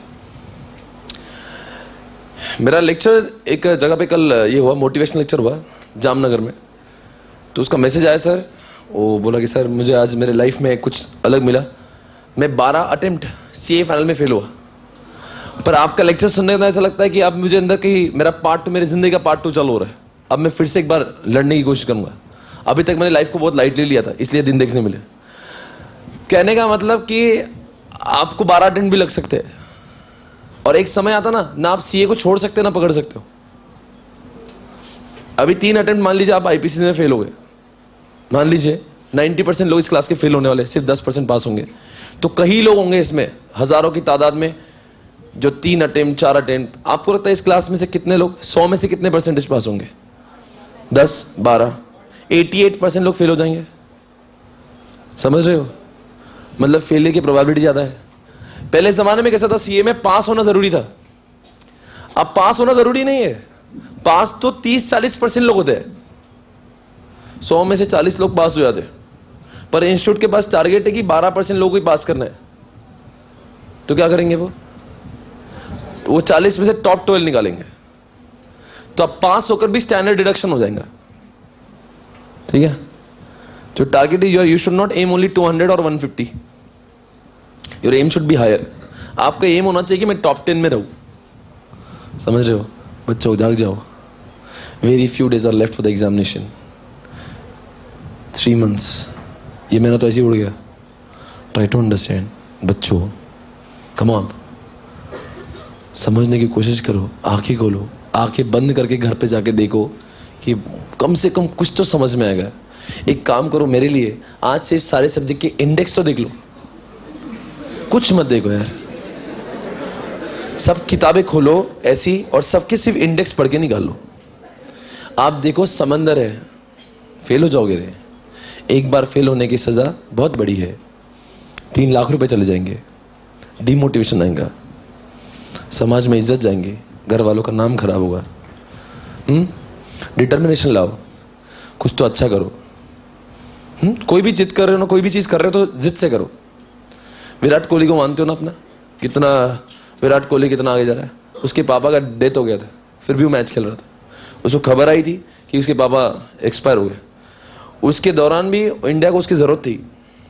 S1: मेरा लेक्चर एक जगह पे कल ये हुआ, मोटिवेशनल लेक्चर हुआ जामनगर में। तो उसका मैसेज आया सर, वो बोला कि सर मुझे आज मेरे लाइफ में कुछ अलग मिला। मैं 12 अटेम्प्ट CA फाइनल में फेल हुआ, पर आपका लेक्चर सुनने में ऐसा लगता है कि अब मुझे अंदर कहीं मेरा पार्ट 2, मेरी जिंदगी का पार्ट 2 चालू हो रहा है। अब मैं फिर से एक बार लड़ने की कोशिश करूंगा। अभी तक मैंने लाइफ को बहुत लाइटली लिया था, इसलिए दिन देखने मिले। कहने का मतलब कि आपको 12 अटेम्प्ट भी लग सकते हैं, और एक समय आता ना आप CA को छोड़ सकते ना पकड़ सकते हो। अभी 3 अटेम्प्ट मान लीजिए आप IPC में फेल हो गए, मान लीजिए 90% लोग इस क्लास के फेल होने वाले, सिर्फ 10% पास होंगे। तो कई लोग होंगे इसमें, हजारों की तादाद में, जो 3 अटेम्प्ट 4 अटेम्प्ट। आपको लगता है इस क्लास में से कितने लोग, 100 में से कितने परसेंटेज पास होंगे? 10, 12, 88% लोग फेल हो जाएंगे। समझ रहे हो? मतलब फेलियर की प्रोबेबिलिटी ज्यादा है। पहले जमाने में कैसा था, CA में पास होना जरूरी था। अब पास होना जरूरी नहीं है। पास तो 30-40% लोग होते हैं, 100 में से 40 लोग पास हो जाते हैं। पर इंस्टीट्यूट के पास टारगेट है कि 12% लोगों को ही पास करना है। तो क्या करेंगे वो 40 में से टॉप 12 निकालेंगे। तो अब पास होकर भी स्टैंडर्ड डिडक्शन हो जाएगा। ठीक है? जो target is you should not aim only 200 और 150, your aim should be higher. आपका एम होना चाहिए कि मैं टॉप 10 में रहूं। समझ रहे हो? बच्चों जाग जाओ, very few days are left for the examination. 3 months, ये मेरा तो ऐसे ही उड़ गया। ट्राई टू अंडरस्टैंड बच्चों, कम ऑन, समझने की कोशिश करो। आंखें खोलो, आंखें बंद करके घर पे जाके देखो कि कम से कम कुछ तो समझ में आएगा। एक काम करो मेरे लिए, आज सिर्फ सारे सब्जेक्ट के इंडेक्स तो देख लो, कुछ मत देखो यार। सब किताबें खोलो ऐसी, और सबके सिर्फ इंडेक्स पढ़ के निकाल लो। आप देखो समंदर है, फेल हो जाओगे रे। एक बार फेल होने की सजा बहुत बड़ी है। 3 लाख रुपए चले जाएंगे, डिमोटिवेशन आएगा, समाज में इज्जत जाएंगे, घर वालों का नाम खराब होगा। डिटर्मिनेशन लाओ, कुछ तो अच्छा करो। कोई भी जिद कर रहे हो ना, कोई भी चीज कर रहे हो तो जिद से करो। विराट कोहली को मानते हो ना अपना, कितना विराट कोहली कितना आगे जा रहा है। उसके पापा का डेथ हो गया था, फिर भी वो मैच खेल रहा था। उसको खबर आई थी कि उसके पापा एक्सपायर हो गए। उसके दौरान भी इंडिया को उसकी जरूरत थी।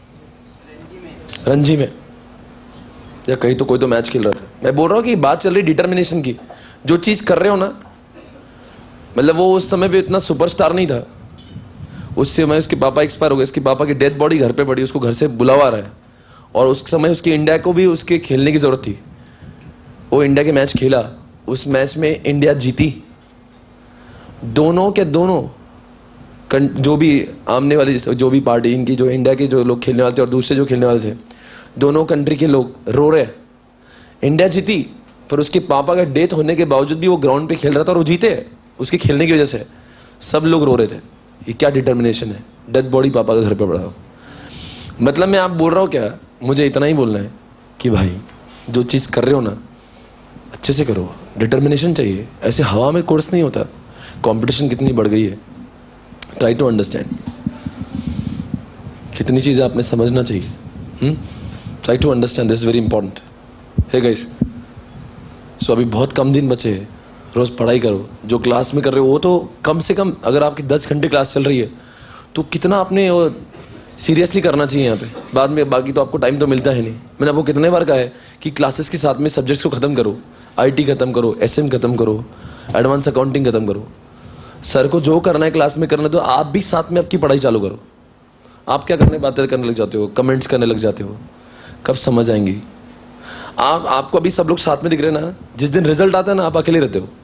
S1: रणजी में या कहीं तो कोई तो मैच खेल रहा था। मैं बोल रहा हूँ कि बात चल रही डिटर्मिनेशन की। जो चीज कर रहे हो ना, मतलब वो उस समय पे इतना सुपरस्टार नहीं था। उस समय उसके पापा एक्सपायर हो गए, उसके पापा की डेड बॉडी घर पे पड़ी, उसको घर से बुलावा आ रहा है। और उस समय उसकी इंडिया को भी उसके खेलने की जरूरत थी। वो इंडिया के मैच खेला, उस मैच में इंडिया जीती। दोनों के दोनों जो भी आमने वाली, जो भी पार्टी इनकी, जो इंडिया के जो लोग खेलने वाले थे और दूसरे जो खेलने वाले थे, दोनों कंट्री के लोग रो रहे। इंडिया जीती, पर उसके पापा का डेथ होने के बावजूद भी वो ग्राउंड पे खेल रहा था और वो जीते उसके खेलने की वजह से। सब लोग रो रहे थे। ये क्या डिटर्मिनेशन है। डेड बॉडी पापा का घर पे पड़ा हो। मतलब मैं आप बोल रहा हूँ क्या, मुझे इतना ही बोलना है कि भाई जो चीज़ कर रहे हो ना, अच्छे से करो। डिटर्मिनेशन चाहिए, ऐसे हवा में कोर्स नहीं होता। कंपटीशन कितनी बढ़ गई है। ट्राई टू अंडरस्टैंड, कितनी चीज़ें आपने समझना चाहिए। Try to understand this, very important है गाइस। सो अभी बहुत कम दिन बचे हैं, रोज़ पढ़ाई करो। जो क्लास में कर रहे हो वो तो कम से कम, अगर आपकी 10 घंटे क्लास चल रही है तो कितना आपने सीरियसली करना चाहिए यहाँ पे। बाद में बाकी तो आपको टाइम तो मिलता है नहीं। मैंने आपको कितने बार कहा है कि क्लासेस के साथ में सब्जेक्ट्स को ख़त्म करो, IT ख़त्म करो, SM ख़त्म करो, एडवांस अकाउंटिंग ख़त्म करो। सर को जो करना है क्लास में करना, तो आप भी साथ में आपकी पढ़ाई चालू करो। आप क्या करने, बातें करने लग जाते हो, कमेंट्स करने लग जाते हो, कब समझ आएंगी? आपको अभी सब लोग साथ में दिख रहे हैं ना, जिस दिन रिजल्ट आता है ना आप अकेले रहते हो।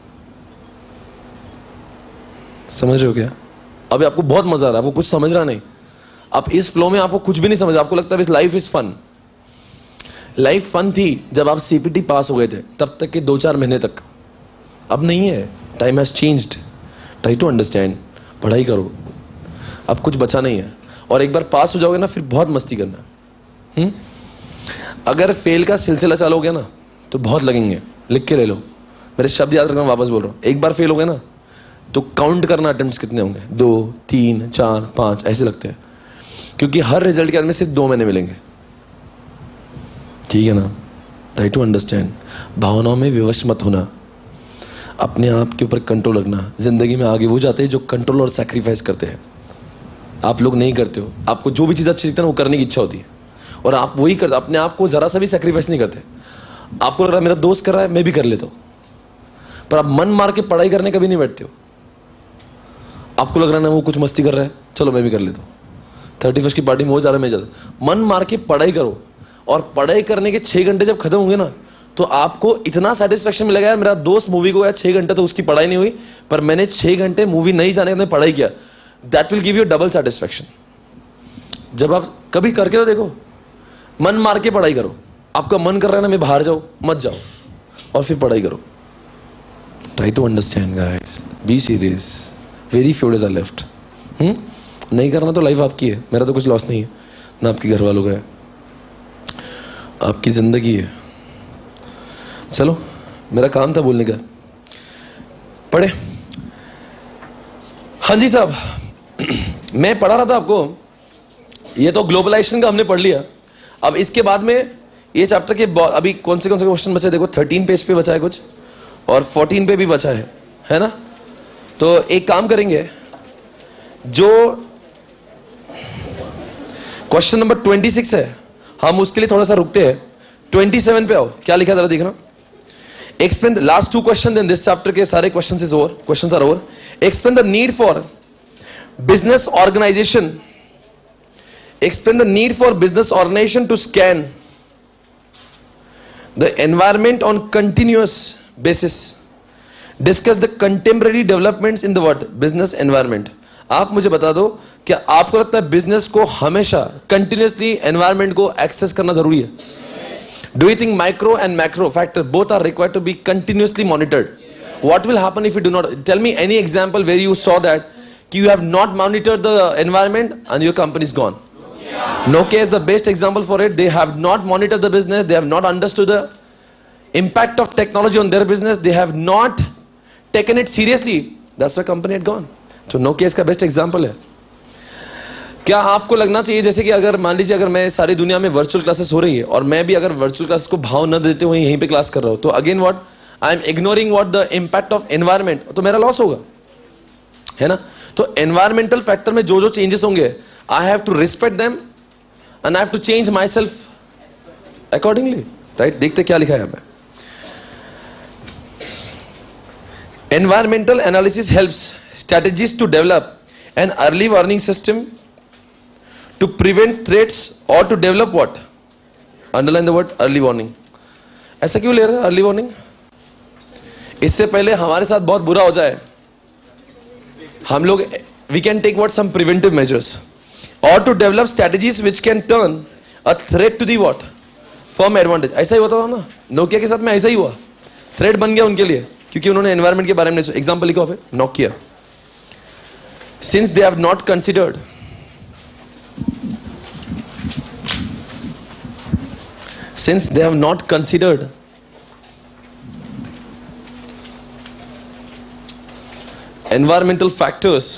S1: समझ रहे हो क्या? अभी आपको बहुत मजा आ रहा है, आपको कुछ समझ रहा नहीं। आप इस फ्लो में आपको कुछ भी नहीं समझ, आपको लगता है life is fun. Life fun थी जब आप CPT पास हो गए थे, तब तक के 2-4 महीने तक। अब नहीं है, time has changed. Try to understand, पढ़ाई करो, अब कुछ बचा नहीं है। और एक बार पास हो जाओगे ना, फिर बहुत मस्ती करना। अगर फेल का सिलसिला चालू हो गया ना तो बहुत लगेंगे, लिख के ले लो, मेरे शब्द याद रखना, वापस बोल रहा हूँ। एक बार फेल हो गया ना तो काउंट करना अटेम्प्ट्स कितने होंगे, 2, 3, 4, 5 ऐसे लगते हैं, क्योंकि हर रिजल्ट के बाद में सिर्फ 2 महीने मिलेंगे। ठीक है ना? Try to understand. भावनाओं में विवश मत होना, अपने आप के ऊपर कंट्रोल रखना। जिंदगी में आगे वो जाते हैं जो कंट्रोल और सैक्रिफाइस करते हैं। आप लोग नहीं करते हो। आपको जो भी चीज़ अच्छी दिखती है ना वो करने की इच्छा होती है, और आप वही करते, अपने आप को जरा सा भी सैक्रिफाइस नहीं करते। आपको लग रहा है मेरा दोस्त कर रहा है मैं भी कर लेता हूँ, पर आप मन मार के पढ़ाई करने कभी नहीं बैठते हो। आपको लग रहा है ना वो कुछ मस्ती कर रहा है, चलो मैं भी कर लेता हूँ, 31st की पार्टी में वो जा रहा है मैं जाता। मन मार के पढ़ाई करो, और पढ़ाई करने के 6 घंटे जब खत्म होंगे ना तो आपको इतना सेटिस्फेक्शन मिलेगा, यार मेरा दोस्त मूवी को गया 6 घंटे तो उसकी पढ़ाई नहीं हुई, पर मैंने 6 घंटे मूवी नहीं जाने के पढ़ाई किया। That will give you double satisfaction. जब आप कभी करके तो देखो, मन मार के पढ़ाई करो। आपका मन कर रहा है ना मैं बाहर जाऊँ, मत जाओ, और फिर पढ़ाई करो। Try to understand guys, be serious, very few days are left. नहीं करना तो लाइफ आपकी है, मेरा तो कुछ लॉस नहीं है, ना आपके घर वालों का है, आपकी जिंदगी है। चलो, मेरा काम था बोलने का, पढ़े। हाँ जी साहब, मैं पढ़ा रहा था आपको, ये तो ग्लोबलाइजेशन का हमने पढ़ लिया। अब इसके बाद में ये चैप्टर के अभी कौन से क्वेश्चन बचे, देखो 13 पेज पे बचा है कुछ, और 14 पे भी बचा है ना? तो एक काम करेंगे, जो क्वेश्चन नंबर 26 है हम उसके लिए थोड़ा सा रुकते हैं। 27 पे आओ, क्या लिखा जरा देखना। Explain last 2 question, then this chapter के सारे questions are over. Explain the need for business organization, explain the need for business organization to scan the environment on continuous basis, discuss the contemporary developments in the what business environment। आप मुझे बता दो, क्या आपको लगता है business को हमेशा कंटिन्यूसली एनवायरमेंट को एक्सेस करना जरूरी है? Do you think micro and macro factor both are required to be continuously monitored? What will happen if you do not? Tell me any example where you saw that कि you have not monitored the environment and your company is gone. Nokia is the best example for it. They have not monitored the business. They have not understood the impact of technology on their business. They have not taken it seriously. That's why company had gone. So Nokia इसका best example है। क्या आपको लगना चाहिए जैसे कि अगर मान लीजिए अगर मैं सारी दुनिया में वर्चुअल क्लासेस हो रही है और मैं भी अगर वर्चुअल क्लासेस को भाव न देते हुए यहीं पे क्लास कर रहा हूँ, तो again what I am ignoring what the impact of environment, तो मेरा लॉस होगा, है ना? तो एनवायरमेंटल फैक्टर में जो जो चेंजेस होंगे, I have to respect them and I have to change my self accordingly, right? देखते क्या लिखा है हमें। Environmental analysis helps strategies to develop an early warning system to prevent threats or to develop what? Underline the word early warning. ऐसा क्यों ले रहे हैं early warning? इससे पहले हमारे साथ बहुत बुरा हो जाए, हम लोग we can take what some preventive measures or to develop strategies which can turn a threat to the what? Firm advantage. ऐसा ही होता हो ना, नोकिया के साथ में ऐसा ही हुआ, थ्रेट बन गया उनके लिए क्योंकि उन्होंने एनवायरमेंट के बारे में नहीं। एग्जाम्पल लिखो फिर, Nokia, since they have not considered environmental factors,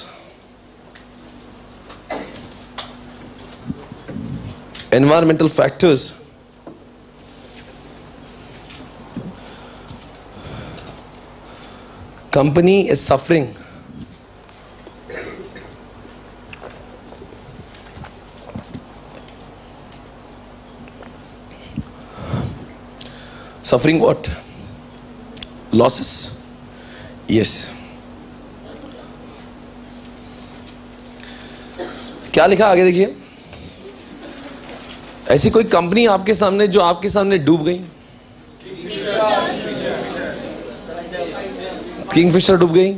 S1: company is suffering what? Losses? Yes. क्या लिखा आगे देखिए, ऐसी कोई कंपनी आपके सामने जो आपके सामने डूब गई? किंगफिशर डूब गई,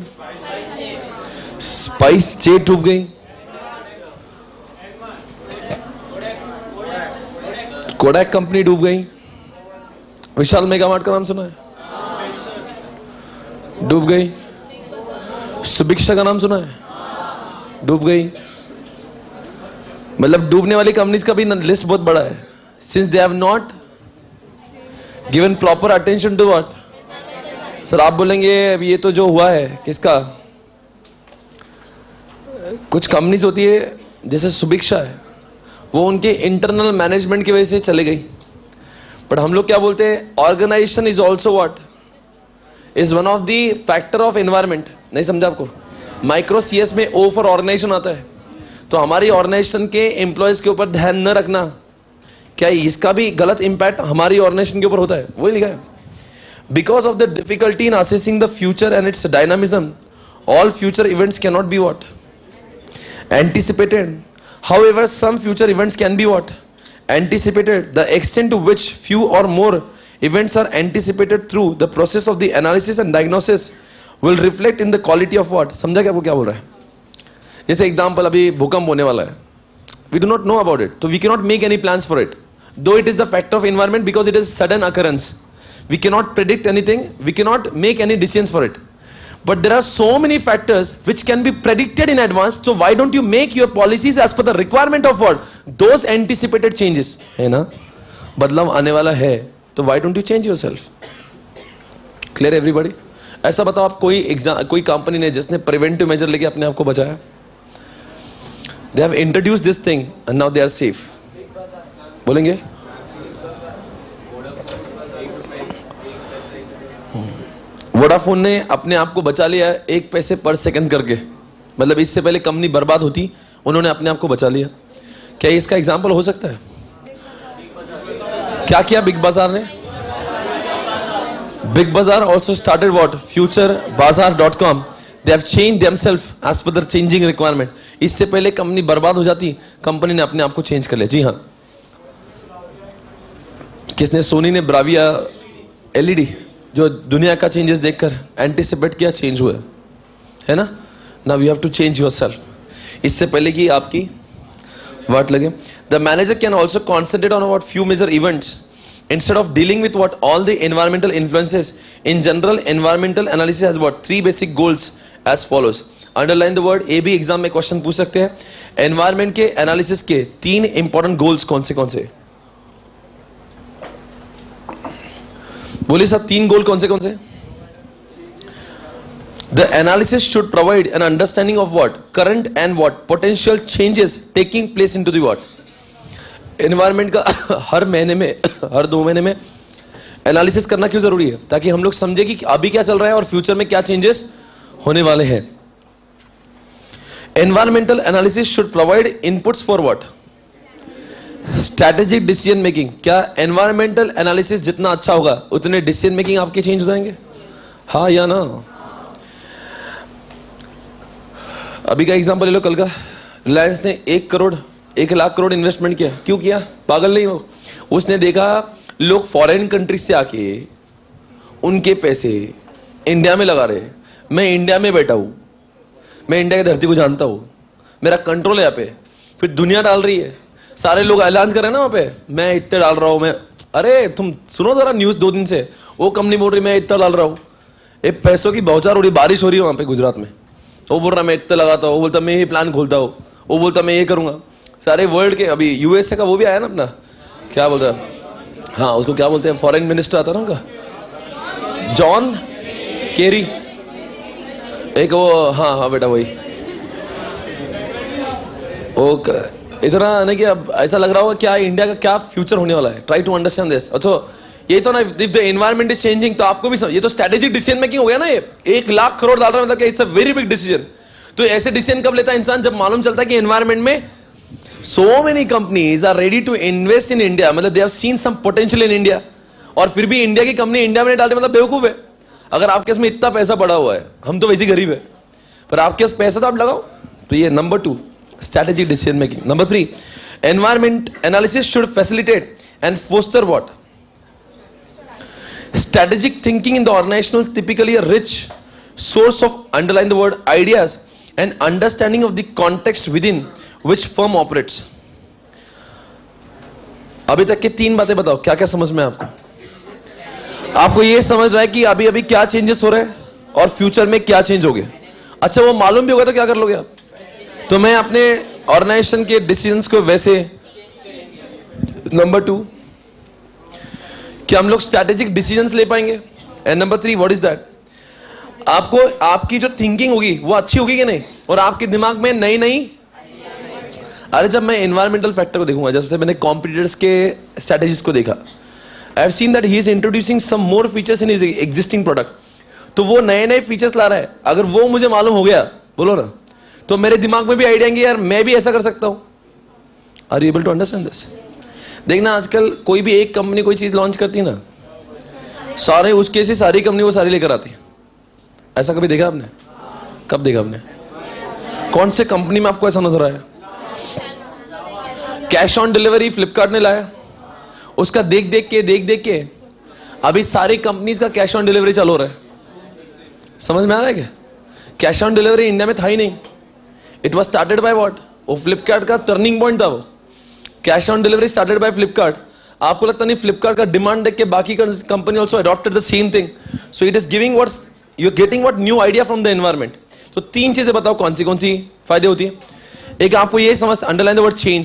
S1: स्पाइस जेट डूब गई, कोडैक कंपनी डूब गई, विशाल मेगामार्ट का नाम सुना है? डूब गई। सुभिक्षा का नाम सुना है? डूब गई। मतलब डूबने वाली कंपनीज का भी लिस्ट बहुत बड़ा है, since they have not given proper attention to what. Sir आप बोलेंगे अब ये तो जो हुआ है किसका, कुछ कंपनीज होती है जैसे सुभिक्षा है, वो उनके इंटरनल मैनेजमेंट की वजह से चले गई। बट हम लोग क्या बोलते हैं, organization is also what, is one of the factor of environment. नहीं समझा आपको? माइक्रो सीएस में ओ फॉर ऑर्गेनाइजेशन आता है। तो हमारी ऑर्गेनाइजेशन के एम्प्लॉयज के ऊपर ध्यान न रखना, क्या इसका भी गलत इंपैक्ट हमारी ऑर्गेनाइजेशन के ऊपर होता है? वही लिखा है, because of the difficulty in assessing the future and its dynamism, all future events can not be what anticipated. However, some future events can be what? Anticipated. The extent to which few or more events are anticipated through the process of the analysis and diagnosis will reflect in the quality of what? समझा क्या वो क्या बोल रहा है? जैसे example, अभी भूकंप होने वाला है, we do not know about it, so we cannot make any plans for it. Though it is the factor of environment because it is sudden occurrence, we cannot predict anything, we cannot make any decisions for it. But there are so many factors which can be predicted in advance. So why don't you make your policies as per the requirement of what? Those anticipated changes. है ना? बदलाव आने वाला है, तो why don't you change yourself? Clear everybody? ऐसा बताओ आप, कोई कंपनी ने जिसने प्रिवेंटिव मेजर लेके अपने आप को बचाया? They have introduced this thing and now they are safe. बोलेंगे? वोडाफोन ने अपने आप को बचा लिया 1 पैसे पर सेकंड करके, मतलब इससे पहले कंपनी बर्बाद होती, उन्होंने अपने आप को बचा लिया। क्या इसका एग्जाम्पल हो सकता है? क्या किया बिग बाजार ने? Big Bazaar also started what? futurebazaar.com. They have changed themselves as per the changing requirement. इससे पहले कंपनी बर्बाद हो जाती, कंपनी ने अपने आप को चेंज कर लिया। जी हाँ, किसने? सोनी ने ब्राविया एलईडी, जो दुनिया का चेंजेस देखकर एंटिसिपेट किया, चेंज हुआ है ना? Now you have to change yourself, इससे पहले कि आपकी वाट लगे। The manager can also concentrate on what few major events instead of dealing with what all the environmental influences. In general, environmental analysis has what 3 basic goals as follows. Underline the word. AB exam में question पूछ सकते हैं, environment के analysis के 3 important goals कौन से? बोलिए साहब, 3 गोल कौन से? The analysis should provide an understanding of what current and what potential changes taking place into the what environment का हर महीने में, हर 2 महीने में एनालिसिस करना क्यों जरूरी है? ताकि हम लोग समझे कि अभी क्या चल रहा है और फ्यूचर में क्या चेंजेस होने वाले हैं। Environmental analysis should provide inputs for what? Strategic decision making. क्या एनवायरमेंटल एनालिसिस जितना अच्छा होगा उतने डिसीजन मेकिंग आपके चेंज हो जाएंगे? हाँ या ना? अभी का एग्जांपल ले लो, कल का रिलायंस ने 1 लाख करोड़ इन्वेस्टमेंट किया। क्यों किया? पागल नहीं हो, उसने देखा लोग फॉरेन कंट्री से आके उनके पैसे इंडिया में लगा रहे, मैं इंडिया में बैठा हूं, मैं इंडिया की धरती को जानता हूं, मेरा कंट्रोल है यहाँ पे, फिर दुनिया डाल रही है, सारे लोग ऐलान कर रहे हैं ना वहां पे, मैं इतने डाल रहा हूं, मैं, अरे तुम सुनो जरा न्यूज 2 दिन से, वो कंपनी बोल रही मैं इतना डाल रहा हूं, ये पैसों की बौछार हो रही, बारिश हो रही है वहां पे गुजरात में, वो बोल रहा मैं इतना लगाता हूँ, वो बोलता मैं ये प्लान खोलता हूँ, वो बोलता मैं ये करूंगा। सारे वर्ल्ड के, अभी यूएसए का वो भी आया ना अपना, क्या बोलता है, हाँ उसको क्या बोलते हैं, फॉरेन मिनिस्टर आता ना उनका, जॉन केरी, एक वो, हाँ बेटा वही, इतना नहीं कि अब ऐसा लग रहा होगा क्या इंडिया का क्या फ्यूचर होने वाला है। Try to understand this. अच्छा, ये तो ना, if the environment is changing तो आपको भी ये तो स्ट्रेटेजिक डिसीजन मेकिंग हो गया ना। ये 1 लाख करोड़ डाल रहा है, मतलब it's a very big decision. तो ऐसे डिसीजन कब लेता है इंसान? जब मालूम चलता है कि एनवायरमेंट में so many companies are ready to invest in India, मतलब they have seen some potential in India, और फिर भी इंडिया की कंपनी इंडिया में नहीं डालते, मतलब बेवकूफ है। अगर आपके इसमें इतना पैसा पड़ा हुआ है, हम तो वैसे गरीब है, पर आपके पास पैसा तो आप लगाओ। तो ये number 2 strategic decision making. Number 3 environment analysis should facilitate and foster what? Strategic thinking in the organization, typically a rich source of, underline the word, ideas and understanding of the context within which firm operates. अभी तक के 3 बातें बताओ, क्या क्या समझ में आपको? आपको ये समझ रहा है कि अभी अभी क्या चेंजेस हो रहे हैं और फ्यूचर में क्या चेंज हो गया? अच्छा, वो मालूम भी होगा तो क्या कर लोगे आप? तो मैं अपने ऑर्गेनाइजेशन के डिसीजंस को वैसे, नंबर 2 क्या हम लोग स्ट्रैटेजिक डिसीजंस ले पाएंगे? And number 3 what is that? आपको आपकी जो थिंकिंग होगी वो अच्छी होगी कि नहीं, और आपके दिमाग में नई नई, अरे जब मैं एनवायरमेंटल फैक्टर को देखूंगा, जब से मैंने कॉम्पिटिटर्स के स्ट्रैटेजीज को देखा, I have seen that he is introducing some more features in his existing product. तो वो नए नए फीचर्स ला रहा है, अगर वो मुझे मालूम हो गया, बोलो ना, तो मेरे दिमाग में भी आइडिया आएंगे, यार मैं भी ऐसा कर सकता हूं। Are you able to understand this? देखना आजकल कोई भी एक कंपनी कोई चीज लॉन्च करती है ना, सारे उसके से सारी कंपनी वो सारी लेकर आती है। ऐसा कभी देखा आपने? कब देखा आपने? कौन से कंपनी में आपको ऐसा नजर आया? कैश ऑन डिलीवरी फ्लिपकार्ट ने लाया, उसका देख देख के अभी सारी कंपनीज का कैश ऑन डिलीवरी चालू हो रहा है। समझ में आ रहा है क्या? कैश ऑन डिलीवरी इंडिया में था ही नहीं। It was started by what? वो फ्लिपकार्ट का टर्निंग पॉइंट था वो। Cash on delivery started by Flipkart. आपको लगता नहीं फ्लिपकार्ट का डिमांड देख के बाकी company also adopted the same thing? So it is giving what you are getting what new idea from the environment. तो 3 चीजें बताओ कौन सी फायदे होती है? एक आपको ये समझ, underline the word change.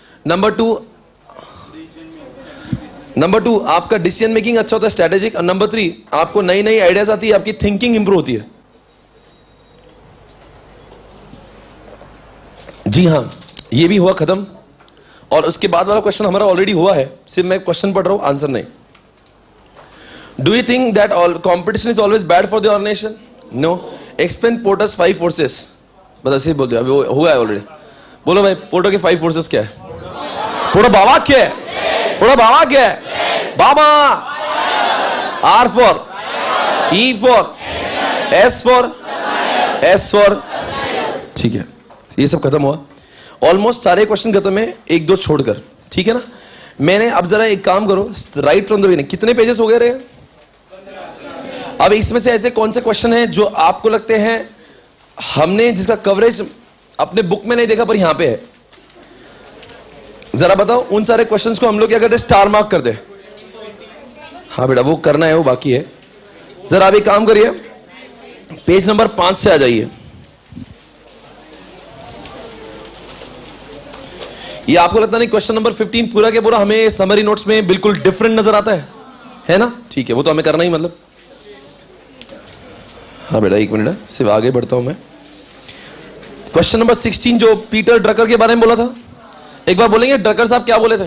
S1: Number two आपका डिसीजन मेकिंग अच्छा होता है, स्ट्रेटेजिक। और नंबर 3 आपको नई नई आइडियाज आती है, आपकी थिंकिंग इंप्रूव होती है। जी हाँ, ये भी हुआ खत्म। और उसके बाद वाला क्वेश्चन हमारा ऑलरेडी हुआ है, सिर्फ मैं क्वेश्चन पढ़ रहा हूं, आंसर नहीं। Do you think that all competition is always bad for the organisation? No. Explain Porter's 5 forces. बता, सिर्फ बोलते हैं, हुआ है ऑलरेडी। बोलो भाई, पोर्टर के 5 फोर्सेस क्या है? पोर्टर बाबा क्या है? पोर्टर बाबा क्या है? बाबा। R for, E for, S for, ठीक है। ये सब खत्म हुआ, ऑलमोस्ट सारे क्वेश्चन खत्म है, 1-2 छोड़कर, ठीक है ना? मैंने अब जरा एक काम करो, राइट फ्रॉम द बिगिनिंग। कितने पेजेस हो गए रहे? अब इसमें से ऐसे कौन से क्वेश्चन हैं जो आपको लगते हैं हमने जिसका कवरेज अपने बुक में नहीं देखा पर यहां पे है? जरा बताओ। उन सारे क्वेश्चंस को हम लोग क्या करते? स्टार मार्क कर दे। हाँ बेटा, वो करना है, वो बाकी है। जरा अभी काम करिए, पेज नंबर 5 से आ जाइए। ये आपको लगता नहीं क्वेश्चन नंबर 15 पूरा के पूरा हमें समरी नोट्स में बिल्कुल डिफरेंट नजर आता है ना? ठीक है, वो तो हमें करना ही, मतलब। हाँ बेटा, 1 मिनट, सिर्फ आगे बढ़ता हूं मैं। क्वेश्चन नंबर 16 जो पीटर ड्रकर के बारे में बोला था, एक बार बोलेंगे ड्रकर साहब क्या बोले थे?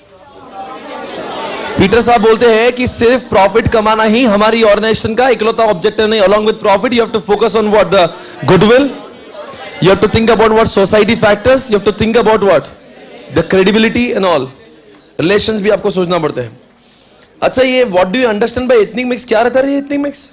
S1: पीटर साहब बोलते हैं कि सिर्फ प्रॉफिट कमाना ही हमारी ऑर्गेनाइजेशन का इकलौता ऑब्जेक्टिव नहीं। Along with profit you have to focus on what? The goodwill, you have to think about what? Society factors, you have to think about what? The credibility and all. Relations भी आपको सोचना पड़ते हैं। अच्छा, ये what do you understand by ethnic mix? क्या रहता है ये एथनिक मिक्स?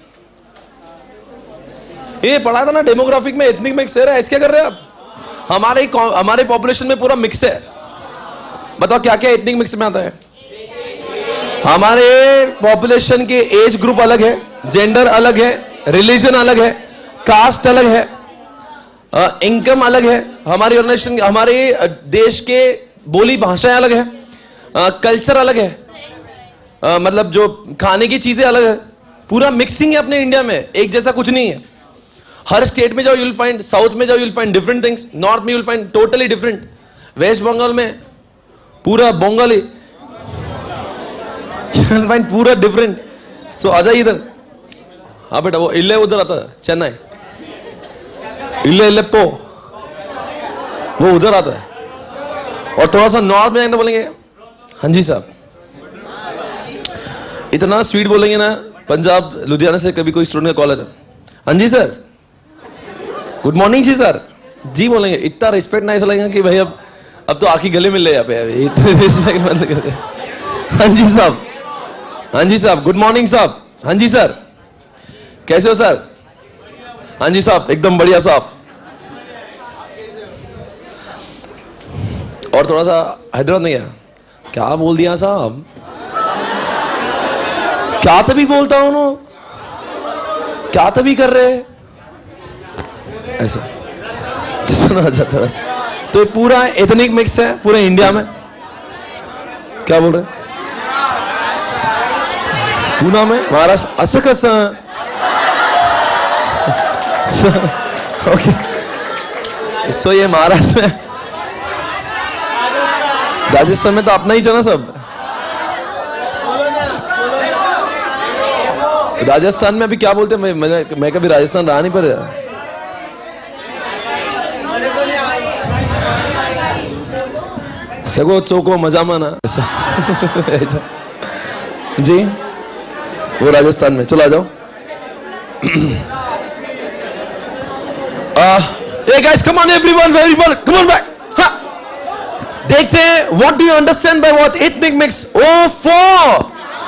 S1: ये पढ़ा था ना डेमोग्राफिक में, एथनिक मिक्स है। ऐसे क्या कर रहे हैं आप? हमारे पॉपुलेशन में पूरा मिक्स है। बताओ क्या क्या एथनिक मिक्स में आता है? हमारे पॉपुलेशन के एज ग्रुप अलग है, जेंडर अलग है, रिलीजन अलग है, कास्ट अलग है, इनकम अलग है, हमारी ऑर्गेनाइजेशन, हमारे देश के बोली भाषाएं अलग है, कल्चर अलग है, मतलब जो खाने की चीजें अलग है। पूरा मिक्सिंग है अपने इंडिया में, एक जैसा कुछ नहीं है। हर स्टेट में जाओ यूल फाइंड, साउथ में जाओ you'll find different things, north में you'll find totally different, west Bengal में पूरा बंगाली यूल फाइंड पूरा डिफरेंट। सो आ जाइए इधर। हाँ बेटा, वो इल्ले उधर आता है, चेन्नई, इल्ले पो, वो उधर आता है। और थोड़ा सा नॉर्थ में जाएंगे तो बोलेंगे हाँ जी साहब। इतना स्वीट बोलेंगे ना, पंजाब लुधियाना से कभी कोई स्टूडेंट का कॉल आता, हाँ जी सर, गुड मॉर्निंग जी सर, जी बोलेंगे, इतना रिस्पेक्ट ना ऐसा लगेगा कि भाई अब तो आखिर गले मिल रहे यहाँ पे, इतने रिस्पेक्ट मत करते। हाँ जी साहब, हाँ जी साहब, गुड मॉर्निंग साहब, हाँ जी सर, कैसे हो सर, हाँ जी साहब, एकदम बढ़िया साहब। और थोड़ा सा हैदराबाद में गया, क्या बोल दिया साहब, क्या तभी बोलता हूं ना, क्या तभी कर रहे ऐसा सुना जाता है। तो ये पूरा एथनिक मिक्स है पूरे इंडिया में। क्या बोल रहे पूना में, महाराष्ट्र, असं कसं, ओके। सो ये महाराष्ट्र में, राजस्थान में तो अपना ही चला सब। राजस्थान में अभी क्या बोलते हैं, मैं कभी राजस्थान रहा नहीं, पर सगो चौको मजा माना ऐसा ऐसा जी, वो राजस्थान में। चलो आ जाओ। Hey guys, come on everyone, come on back. देखते हैं, what do you understand by what ethnic mix? Oh, 4.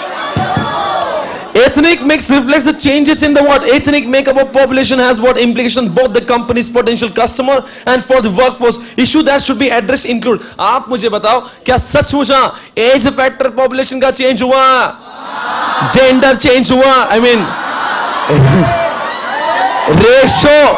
S1: Ethnic mix reflects the changes in the what ethnic makeup of population has what implication both the company's potential customer and for the workforce. Issue that should be addressed include. आप मुझे बताओ, क्या सचमुच age factor population का change हुआ, gender change हुआ, I mean ratio,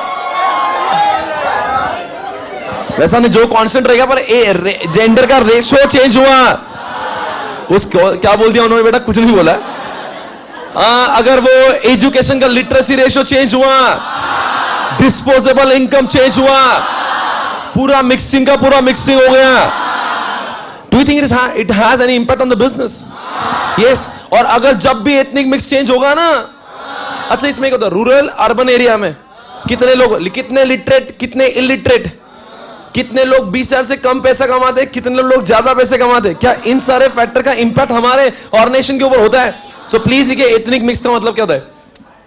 S1: वैसा नहीं जो कांस्टेंट रहेगा, पर जेंडर का रेशो चेंज हुआ। उसको क्या बोल दिया उन्होंने बेटा, कुछ नहीं बोला। अगर वो एजुकेशन का लिटरेसी रेशो चेंज हुआ, डिस्पोजेबल इनकम चेंज हुआ, पूरा मिक्सिंग का पूरा मिक्सिंग हो गया। Do you think it has any impact on the business? Yes. और अगर जब भी एथनिक मिक्स चेंज होगा ना, अच्छा इसमें क्या होता है, रूरल अर्बन एरिया में कितने लोग, कितने लिटरेट, कितने इलिटरेट, कितने लोग 20 हजार से कम पैसा कमाते, कितने लोग ज्यादा पैसे कमाते, क्या इन सारे फैक्टर का इंपैक्ट हमारे और नेशन के ऊपर होता है? सो प्लीज लिखिए एथनिक मिक्स का मतलब क्या होता है,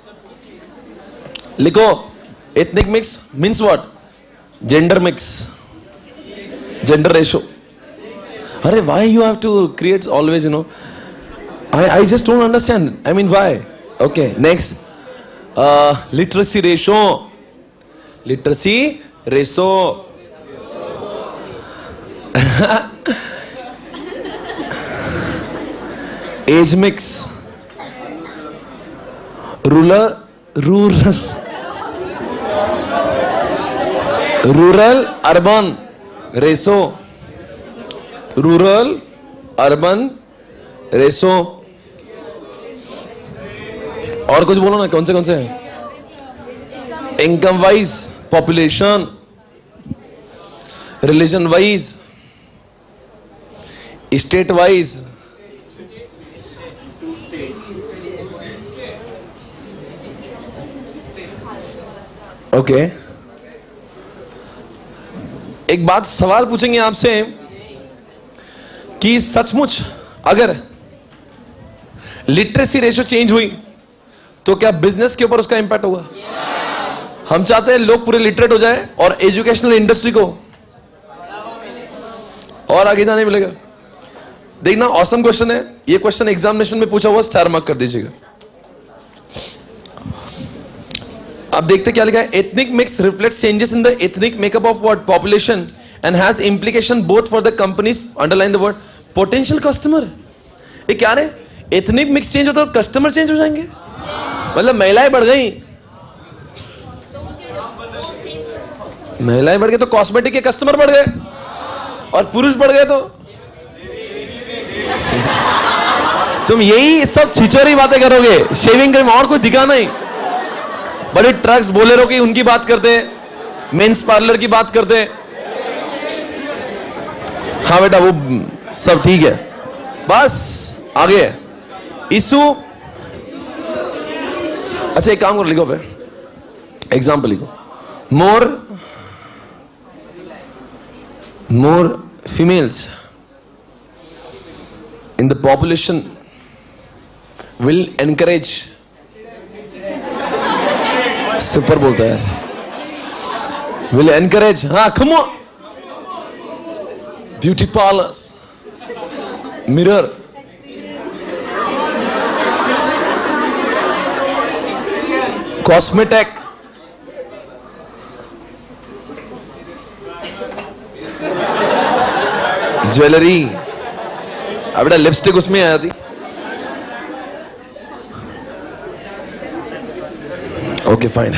S1: लिखो ethnic mix means what, gender mix, gender ratio. अरे why you have to create always, you know, I just don't understand, I mean why. Okay next, literacy ratio, literacy ratio, age mix, rural urban ratio, rural urban ratio. और कुछ बोलो ना, कौन से income wise, population, religion wise, state wise, okay. एक बात सवाल पूछेंगे आपसे कि सचमुच अगर लिटरेसी रेशो चेंज हुई तो क्या बिजनेस के ऊपर उसका इंपैक्ट होगा? हम चाहते हैं लोग पूरे लिटरेट हो जाए और एजुकेशनल इंडस्ट्री को और आगे जाने मिलेगा। देखना ऑसम क्वेश्चन है ये, क्वेश्चन एग्जामिनेशन में पूछा हुआ, स्टार मार्क कर दीजिएगा। अब देखते क्या लिखा है, ethnic mix reflects changes in the ethnic makeup of what population and has implication both for the companies, underline the word potential customer. ये क्या रे, एथनिक मिक्स चेंज होता है तो कस्टमर चेंज हो जाएंगे, मतलब महिलाएं बढ़ गई, महिलाएं बढ़ गई तो कॉस्मेटिक के कस्टमर बढ़ गए, और पुरुष बढ़ गए तो तुम यही सब छिचोरी बातें करोगे, शेविंग क्रीम और कुछ दिखा नहीं, बड़े ट्रक्स बोलेरो की उनकी बात करते, मेंस पार्लर की बात करते। हाँ बेटा वो सब ठीक है, बस आगे इशू। अच्छा एक काम करो, लिखो पे एग्जाम्पल लिखो, more females in the population will encourage, super बोलता है, विल एनकरेज, हाँ come on, beauty parlours, mirror, cosmetic, jewellery, अब बेटा लिपस्टिक उसमें आ जाती। ओके फाइन,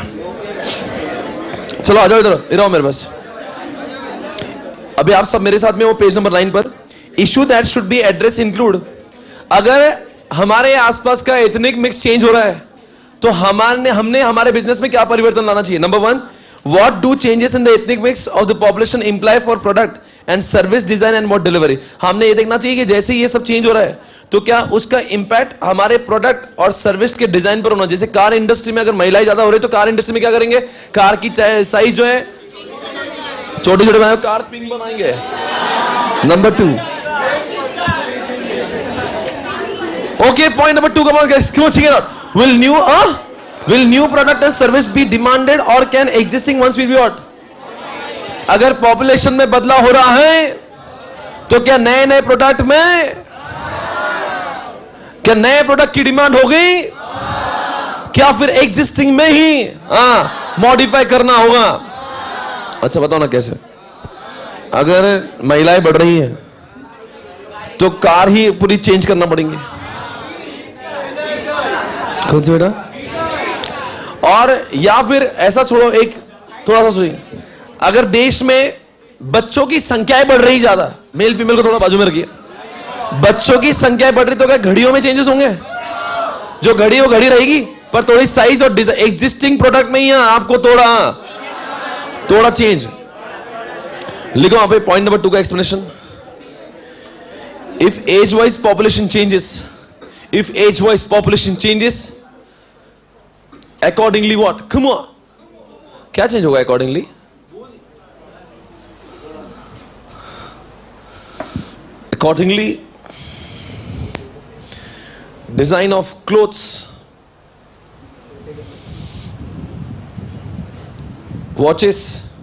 S1: चलो आ जाओ इधर, इधर आओ मेरे पास। अभी आप सब मेरे साथ में वो पेज नंबर 9 पर, issue that should be address include, अगर हमारे आसपास का एथनिक मिक्स चेंज हो रहा है तो हमने हमारे बिजनेस में क्या परिवर्तन लाना चाहिए। Number 1, what do changes in the ethnic mix of the population imply for product and service design and mode delivery. हमने ये देखना चाहिए कि जैसे ये सब चेंज हो रहा है तो क्या उसका इंपैक्ट हमारे प्रोडक्ट और सर्विस के डिजाइन पर होना। जैसे कार इंडस्ट्री में अगर महिलाएं ज्यादा हो रही तो कार इंडस्ट्री में क्या करेंगे, कार की साइज जो है छोटे छोटे बनाएंगे, कार पिंक बनाएंगे। नंबर 2, ओके पॉइंट नंबर 2 का पॉइंट क्यों चाहिए not, will new product and service be demanded or can existing ones will be what। अगर पॉपुलेशन में बदलाव हो रहा है तो क्या नए नए प्रोडक्ट में, क्या नए प्रोडक्ट की डिमांड हो गई, क्या फिर एग्जिस्टिंग में ही मॉडिफाई करना होगा। अच्छा बताओ ना कैसे, अगर महिलाएं बढ़ रही हैं तो कार ही पूरी चेंज करना पड़ेंगे। कौन सी बेटा, और या फिर ऐसा छोड़ो, एक थोड़ा सा सोचिए, अगर देश में बच्चों की संख्याएं बढ़ रही ज्यादा, मेल फीमेल को थोड़ा बाजू में रखिए, बच्चों की संख्याएं बढ़ रही तो क्या घड़ियों में चेंजेस होंगे। जो घड़ी वो घड़ी रहेगी पर थोड़ी साइज और डिजाइन एग्जिस्टिंग प्रोडक्ट में ही आपको थोड़ा चेंज। लिखो वहां पे पॉइंट नंबर 2 का explanation, if age wise population changes accordingly what, come on, क्या चेंज होगा accordingly, design of clothes, watches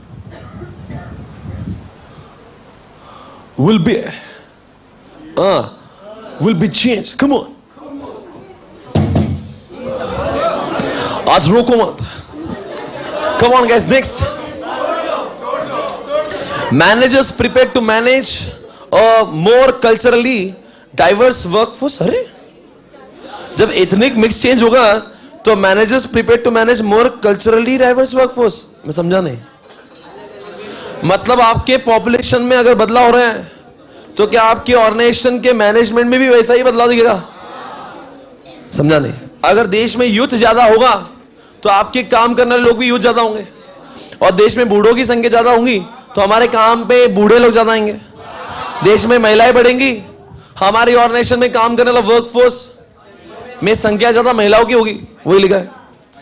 S1: will be changed, come on। आज रोको मत, come on guys, next, managers prepared to manage a more culturally diverse workforce। अरे जब ethnic mix change होगा तो managers prepared to manage more culturally diverse workforce. मैं समझा नहीं, मतलब आपके पॉपुलेशन में अगर बदलाव हो रहे हैं तो क्या आपके ऑर्गेनाइजेशन के मैनेजमेंट में भी वैसा ही बदलाव दिखेगा। समझा नहीं, अगर देश में यूथ ज्यादा होगा तो आपके काम करने वाले लोग भी यूथ ज्यादा होंगे, और देश में बूढ़ों की संख्या ज्यादा होंगी तो हमारे काम पे बूढ़े लोग ज्यादा आएंगे। देश में महिलाएं बढ़ेंगी, हमारी ऑर्गेनाइजेशन में काम करने वाला वर्कफोर्स में संख्या ज्यादा महिलाओं की होगी। वही लिखा है,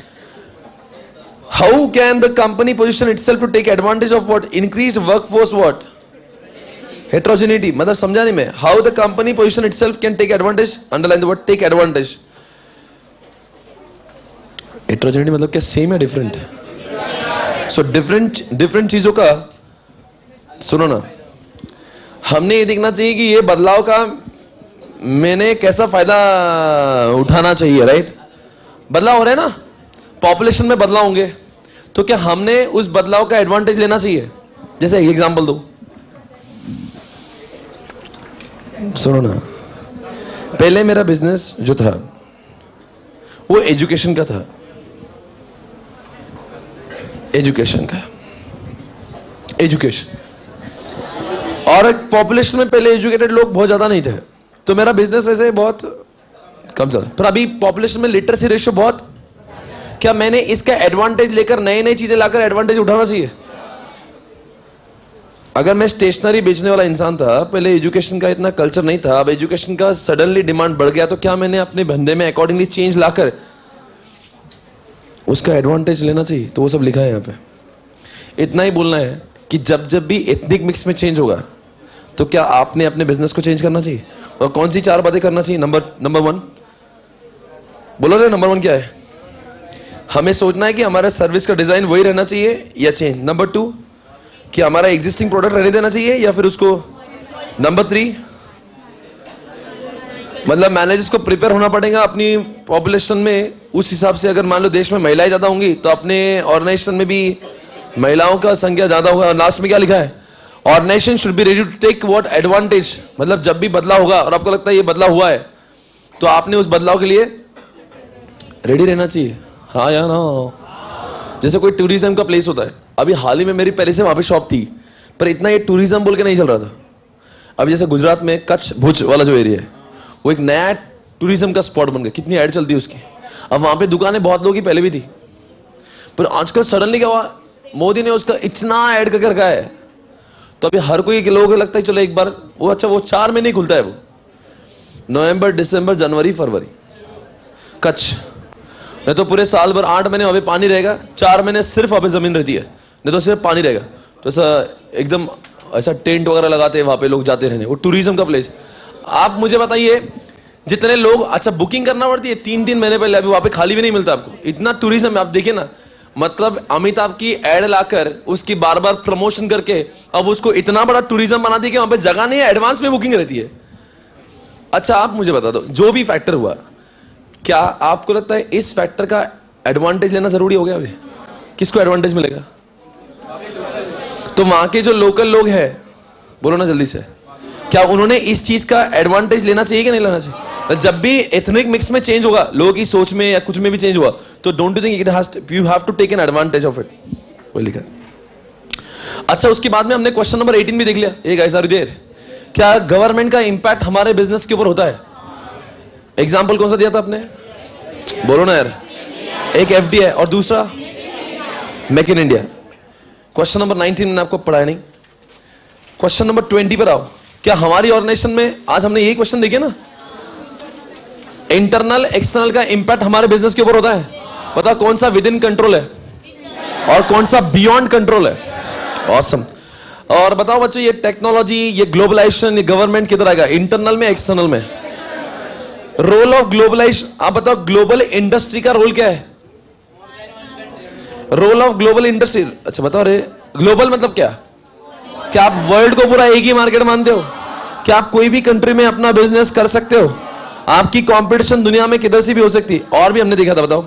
S1: how can the company position itself to take advantage of what, increased workforce what, heterogeneity. मतलब समझा नहीं मैं, how the company position itself can take advantage, underline the word take advantage. Heterogeneity मतलब क्या, सेम है डिफरेंट। सो डिफरेंट चीजों का सुनो ना, हमने ये देखना चाहिए कि ये बदलाव का मैंने कैसा फायदा उठाना चाहिए, राइट। बदलाव हो रहे हैं ना, पॉपुलेशन में बदलाव होंगे तो क्या हमने उस बदलाव का एडवांटेज लेना चाहिए। जैसे एक एग्जांपल दो, सुनो ना, पहले मेरा बिजनेस जो था वो एजुकेशन का था, एजुकेशन, और पॉपुलेशन में पहले एजुकेटेड लोग बहुत ज्यादा नहीं थे तो मेरा बिजनेस वैसे बहुत कम चला। पर अभी पॉपुलेशन में लिटरेसी रेशियो बहुत, क्या मैंने इसका एडवांटेज लेकर नई नई चीजें लाकर एडवांटेज उठाना चाहिए। अगर मैं स्टेशनरी बेचने वाला इंसान था, पहले एजुकेशन का इतना कल्चर नहीं था, अब एजुकेशन का सडनली डिमांड बढ़ गया, तो क्या मैंने अपने धंधे में अकॉर्डिंगली चेंज लाकर उसका एडवांटेज लेना चाहिए। तो वो सब लिखा है यहाँ पे। इतना ही बोलना है कि जब भी एथनिक मिक्स में चेंज होगा तो क्या आपने अपने बिजनेस को चेंज करना चाहिए, और कौन सी 4 बातें करना चाहिए। नंबर 1, बोलो रे, नंबर 1 क्या है? हमें सोचना है कि हमारा सर्विस का डिजाइन वही रहना चाहिए या चेंज। नंबर 2 कि हमारा एग्जिस्टिंग प्रोडक्ट रहने देना चाहिए या फिर उसको। नंबर 3 मतलब मैनेजर्स को प्रिपेयर होना पड़ेगा अपनी पॉपुलेशन में उस हिसाब से। अगर मान लो देश में महिलाएं ज्यादा होंगी तो अपने ऑर्गेनाइजेशन में भी महिलाओं का संख्या ज्यादा होगा। लास्ट में क्या लिखा है? Organisation should be ready to take what advantage. मतलब जब भी बदलाव होगा और आपको लगता है ये बदलाव हुआ है तो आपने उस बदलाव के लिए रेडी रहना चाहिए। हाँ या ना? जैसे कोई टूरिज्म का प्लेस होता है, अभी हाल ही में मेरी पहले से वहां पे शॉप थी पर इतना ये टूरिज्म बोल के नहीं चल रहा था। अभी जैसे गुजरात में कच्छ भुज वाला जो एरिया है वो एक नया टूरिज्म का स्पॉट बन गया। कितनी ऐड चलती है उसकी। अब वहां पे दुकानें बहुत लोगों की पहले भी थी पर आजकल सडनली क्या हुआ, मोदी ने उसका इतना ऐड करके रखा है तो अभी हर कोई लोगों को लगता है चलो एक बार वो। अच्छा वो 4 महीने खुलता है, वो नवंबर दिसंबर जनवरी फरवरी कच्छ। नहीं तो पूरे साल भर 8 महीने वहां पे पानी रहेगा, 4 महीने सिर्फ वहां पे जमीन रहती है, नहीं तो सिर्फ पानी रहेगा। तो ऐसा एकदम ऐसा टेंट वगैरह लगाते हैं वहां पे लोग जाते रहने। वो टूरिज्म का प्लेस। आप मुझे बताइए जितने लोग, अच्छा बुकिंग करना पड़ती है 3-3 महीने पहले, अभी वहां पे खाली भी नहीं मिलता आपको। इतना टूरिज्म है, आप देखिए ना। मतलब अमिताभ की एड लाकर उसकी बार बार प्रमोशन करके अब उसको इतना बड़ा टूरिज्म बना दिया कि वहां पे जगह नहीं है, एडवांस में बुकिंग रहती है। अच्छा आप मुझे बता दो, जो भी फैक्टर हुआ, क्या आपको लगता है इस फैक्टर का एडवांटेज लेना जरूरी हो गया? अभी किसको एडवांटेज मिलेगा? तो वहां के जो लोकल लोग हैं, बोलो ना जल्दी से, क्या उन्होंने इस चीज का एडवांटेज लेना चाहिए कि नहीं लेना चाहिए? जब भी एथनिक मिक्स में चेंज होगा, लोगों की सोच में या कुछ में भी चेंज हुआ, तो don't you think you have to take an advantage of it? वो लिखा। अच्छा उसके बाद में हमने क्वेश्चन नंबर 18 भी देख लिया। एक गाइस आर यू देयर? क्या गवर्नमेंट का इंपैक्ट हमारे बिजनेस के ऊपर होता है? एग्जाम्पल कौन सा दिया था आपने? बोलो ना यार। एक एफडीआई और दूसरा make in India. Question number 19 मैंने आपको पढ़ाया नहीं। क्वेश्चन नंबर 20 पर आओ। क्या हमारी ऑर्गेनाइजेशन में, आज हमने यही क्वेश्चन देखे ना, इंटरनल एक्सटर्नल का इंपैक्ट हमारे बिजनेस के ऊपर होता है? पता कौन सा विद इन कंट्रोल है और कौन सा बियॉन्ड कंट्रोल है? ऑसम। और बताओ बच्चों, ये टेक्नोलॉजी, ये ग्लोबलाइजेशन, ये गवर्नमेंट किधर आएगा? इंटरनल में, एक्सटर्नल में? रोल ऑफ ग्लोबलाइजेशन, आप बताओ ग्लोबल इंडस्ट्री का रोल क्या है? रोल ऑफ ग्लोबल इंडस्ट्री, अच्छा बताओ रे, ग्लोबल मतलब क्या? क्या आप वर्ल्ड को पूरा एक ही मार्केट मानते हो? क्या आप कोई भी कंट्री में अपना बिजनेस कर सकते हो? आपकी कंपटीशन दुनिया में किधर से भी हो सकती है। और भी हमने देखा था, बताओ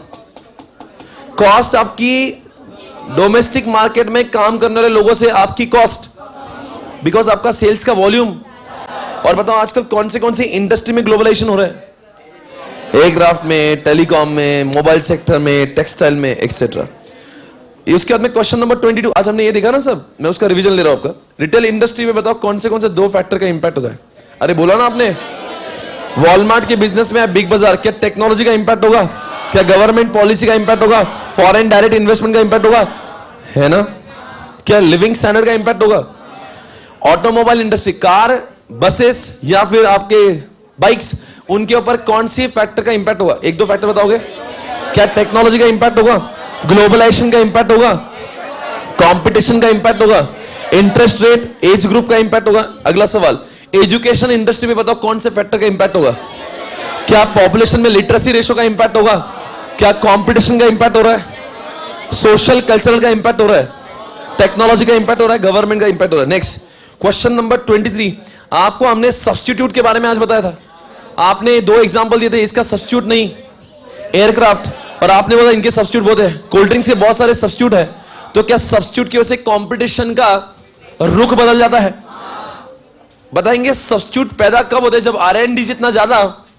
S1: कॉस्ट आपकी डोमेस्टिक मार्केट में काम करने वाले लोगों से आपकी कॉस्ट, बिकॉज आपका सेल्स का वॉल्यूम। और बताओ आजकल कौन सी इंडस्ट्री में ग्लोबलाइजेशन हो रहा है? एयरक्राफ्ट में, टेलीकॉम में, मोबाइल सेक्टर में, टेक्सटाइल में, एक्सेट्रा। उसके बाद में क्वेश्चन नंबर 22, आज हमने ये देखा ना सब, मैं उसका रिवीजन ले रहा हूं आपका। रिटेल इंडस्ट्री में बताओ कौन से 2 फैक्टर का इंपैक्ट होता है? अरे बोला ना आपने, वॉलमार्ट के बिजनेस में, बिग बाजार, क्या टेक्नोलॉजी का इंपैक्ट होगा? क्या गवर्नमेंट पॉलिसी का इंपैक्ट होगा? फॉरेन डायरेक्ट इन्वेस्टमेंट का इंपैक्ट होगा, है ना? क्या लिविंग स्टैंडर्ड का इंपैक्ट होगा? ऑटोमोबाइल इंडस्ट्री, कार, बसेस या फिर आपके बाइक्स, उनके ऊपर कौन सी फैक्टर का इंपैक्ट होगा? 1-2 फैक्टर बताओगे? क्या टेक्नोलॉजी का इंपैक्ट होगा? ग्लोबलाइजेशन का इंपैक्ट होगा? कंपटीशन का इंपैक्ट होगा? इंटरेस्ट रेट, एज ग्रुप का इंपैक्ट होगा? अगला सवाल, एजुकेशन इंडस्ट्री में बताओ कौन से फैक्टर का इंपैक्ट होगा? क्या पॉपुलेशन में लिटरेसी रेशो का इंपैक्ट होगा? क्या कंपटीशन का इंपैक्ट हो रहा है? सोशल कल्चरल का इंपैक्ट हो रहा है? टेक्नोलॉजी का इंपैक्ट हो रहा है? गवर्नमेंट का इंपैक्ट हो रहा है? नेक्स्ट क्वेश्चन नंबर 23, आपको हमने सब्स्टिट्यूट के बारे में आज बताया था। आपने 2 एग्जांपल दिए थे, इसका सब्स्टिट्यूट नहीं एयरक्राफ्ट, और आपने बोला इनके सब्स्टिट्यूट बहुत है। कोल्ड ड्रिंक्स के बहुत सारे सब्स्टिट्यूट है, तो क्या सब्स्टिट्यूट की वजह से कंपटीशन का रुख बदल जाता है? बताएंगे सब्स्टिट्यूट पैदा कब होते हैं? जब R&D जितना ज्यादा।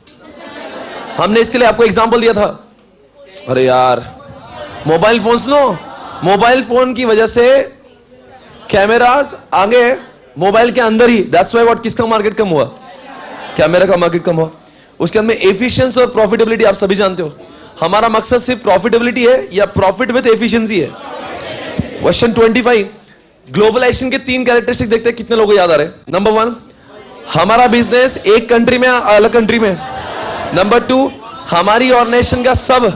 S1: हमने इसके लिए आपको एग्जांपल दिया था। अरे यार, मोबाइल फोन सुनो, मोबाइल फोन की वजह से कैमरास आगे मोबाइल के अंदर ही, दैट्स व्हाई व्हाट, किसका मार्केट कम हुआ? कैमरा का मार्केट कम हुआ। उसके अंदर में एफिशिएंसी और प्रॉफिटेबिलिटी, आप सभी जानते हो हमारा मकसद सिर्फ प्रॉफिटेबिलिटी है या प्रॉफिट विद एफिशिएंसी है? क्वेश्चन 25, ग्लोबलाइजेशन के 3 कैरेक्टरिस्टिक देखते हैं, कितने लोगों को याद आ रहे हैं? नंबर 1, हमारा बिजनेस एक कंट्री में अलग कंट्री में। नंबर 2, हमारी ऑर्गेनाइजेशन का सब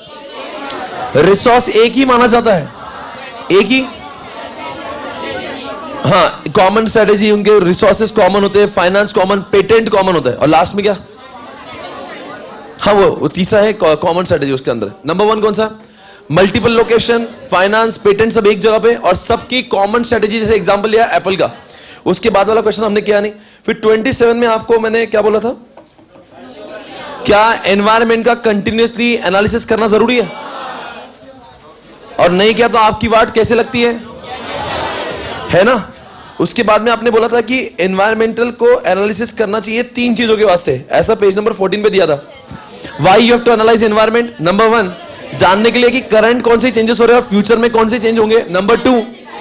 S1: रिसोर्स एक ही माना जाता है, एक ही, हाँ, कॉमन स्ट्रेटेजी, उनके रिसोर्सेज कॉमन होते हैं, फाइनेंस कॉमन, पेटेंट कॉमन होता है। और लास्ट में क्या? हाँ वो तीसरा है कॉमन स्ट्रेटेजी, उसके अंदर नंबर 1 कौन सा? मल्टीपल लोकेशन, फाइनेंस, पेटेंट सब एक जगह पे और सबकी कॉमन स्ट्रेटेजी। जैसे एग्जांपल लिया एप्पल का, उसके बाद वाला क्वेश्चन हमने किया नहीं। फिर 27 में आपको मैंने क्या बोला था, क्या एनवायरनमेंट का कंटिन्यूअसली एनालिसिस करना जरूरी है, और नहीं किया तो आपकी वाट कैसे लगती है ना। उसके बाद में आपने बोला था कि एनवायरमेंटल को एनालिसिस करना चाहिए 3 चीजों के वास्ते, ऐसा पेज नंबर 14 पे दिया था। Why you have to analyse environment, number 1 जानने के लिए कि करंट कौन से चेंजेस हो रहे हैं और फ्यूचर में कौन से चेंज होंगे। नंबर 2,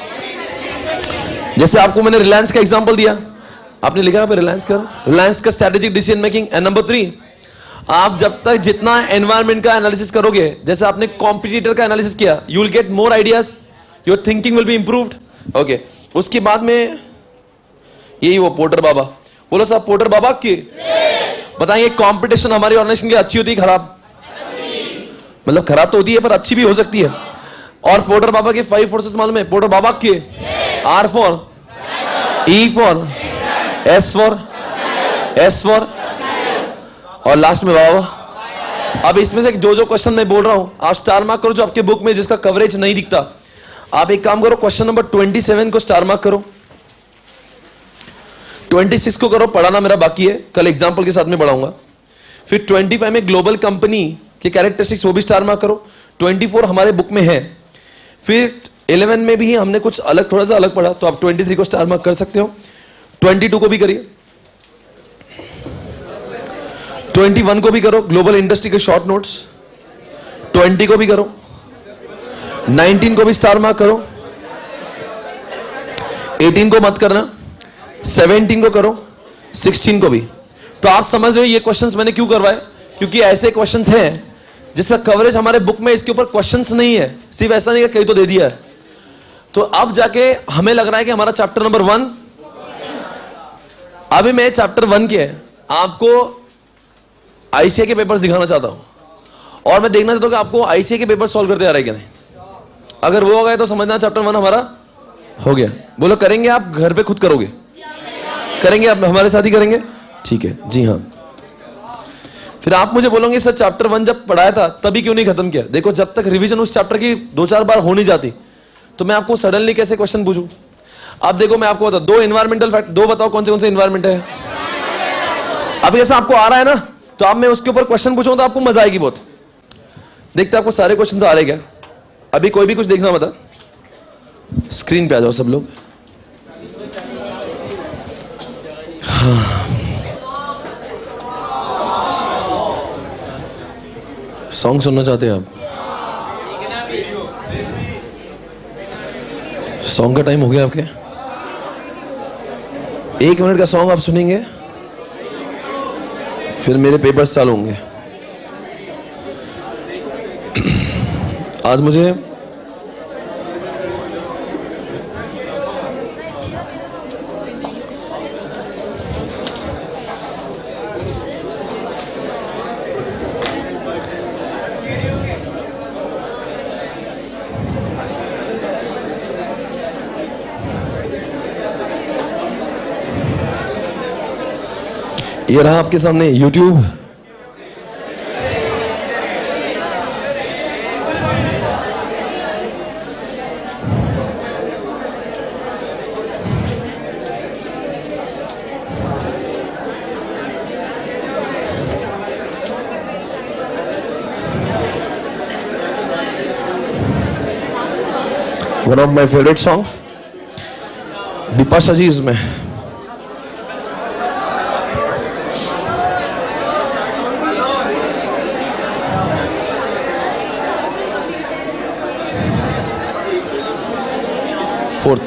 S1: जैसे आपको मैंने रिलायंस का एग्जांपल दिया, आपने लिखा है रिलायंस का strategic decision making. And number 3, आप जब तक जितना एनवायरमेंट का एनालिसिस करोगे, जैसे आपने कॉम्पिटिटर का एनालिसिस किया, you will get more ideas, your thinking will be improved. Okay, उसके बाद में यही वो पोर्टर बाबा, बोलो साहब पोर्टर बाबा की बताएंगे कंपटीशन हमारी ऑर्गेनाइजेशन के लिए अच्छी होती है खराब? मतलब खराब तो होती है पर अच्छी भी हो सकती है। और पोर्टर बाबा के 5 फोर्सेस मालूम है? पोर्टर बाबा के R for, E for, S for और लास्ट में बाबा। अब इसमें से जो जो क्वेश्चन मैं बोल रहा हूं आप स्टार मार्क करो, जो आपके बुक में जिसका कवरेज नहीं दिखता। आप एक काम करो, क्वेश्चन नंबर 27 को स्टार मार्क करो, 26 को करो, पढ़ाना मेरा बाकी है, कल एग्जाम्पल के साथ में पढ़ाऊंगा। फिर 25 में ग्लोबल कंपनी के कैरेक्टरिस्टिक्स वो भी स्टार मार्क करो, 24 हमारे बुक में है। फिर 11 में भी हमने कुछ अलग, थोड़ा सा अलग पढ़ा, तो आप 23 को स्टार मार्क कर सकते हो। 22 को भी करिए, 21 को भी करो, ग्लोबल इंडस्ट्री के शॉर्ट नोट्स। 20 को भी करो, 19 को भी स्टार मार्क करो, 18 को मत करना, 17 को करो, 16 को भी। तो आप समझ रहे हो ये क्वेश्चंस मैंने क्यों करवाए? क्योंकि ऐसे क्वेश्चंस हैं जिसका कवरेज हमारे बुक में इसके ऊपर क्वेश्चंस नहीं है, सिर्फ ऐसा नहीं कि कहीं तो दे दिया है। तो अब जाके हमें लग रहा है कि हमारा चैप्टर नंबर 1, अभी मैं चैप्टर 1 के आपको आईसीए के पेपर्स दिखाना चाहता हूं और मैं देखना चाहता हूं कि आपको आईसीए के पेपर सॉल्व करते आ रहे हैं कि नहीं। अगर वो हो गए तो समझना चैप्टर 1 हमारा हो गया। बोलो करेंगे आप घर पे खुद करोगे? करेंगे आप हमारे साथ ही करेंगे? ठीक है जी हाँ। फिर आप मुझे बोलोगे सर चैप्टर 1 जब पढ़ाया था तभी क्यों नहीं खत्म किया? देखो जब तक रिवीजन उस चैप्टर की 2-4 बार हो नहीं जाती तो मैं आपको सडनली कैसे क्वेश्चन पूछूं? आप देखो मैं आपको बताऊं, 2 एनवायरमेंटल फैक्ट, 2 बताओ कौन से एनवायरमेंट है। अब जैसा आपको आ रहा है ना, तो आप मैं उसके ऊपर क्वेश्चन पूछूं तो आपको मजा आएगी बहुत। देखते आपको सारे क्वेश्चन आ रहे क्या? अभी कोई भी कुछ देखना बता, स्क्रीन पे आ जाओ सब लोग। सॉन्ग सुनना चाहते हैं आप? सॉन्ग का टाइम हो गया आपके? 1 मिनट का सॉन्ग आप सुनेंगे, फिर मेरे पेपर्स चालू होंगे। आज मुझे ये रहा आपके सामने YouTube। One of my favourite song Bipasha ji इसमें। फोर्थ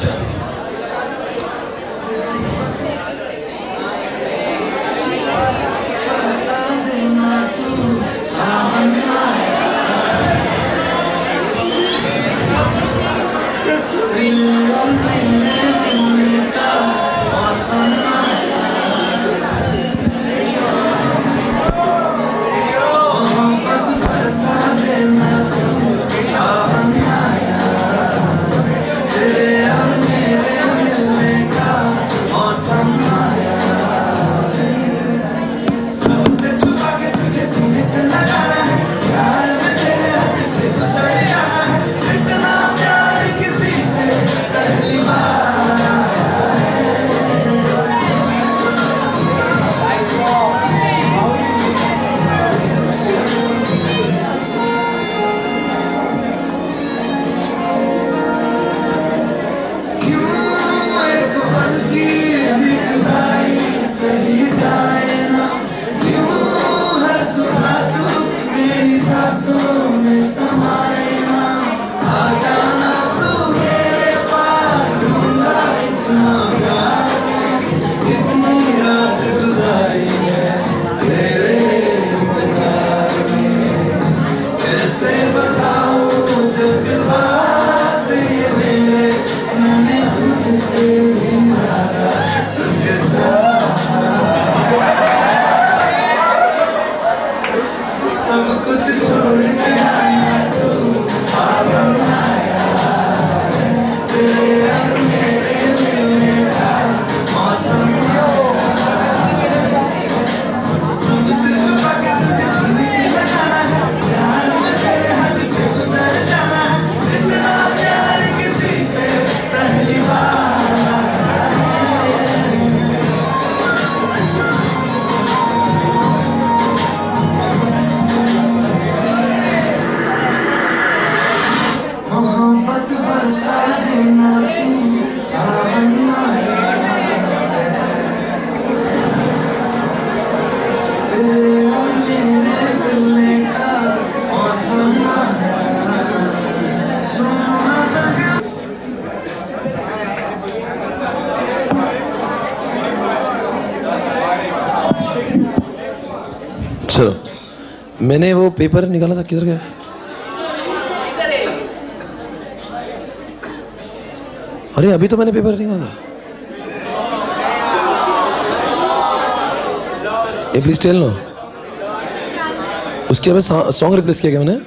S1: मैंने वो पेपर निकाला था, किधर गया? अरे अभी तो मैंने पेपर निकाला था। ए प्लीज टेल नो। उसके बाद सॉन्ग रिप्लेस किया क्या मैंने?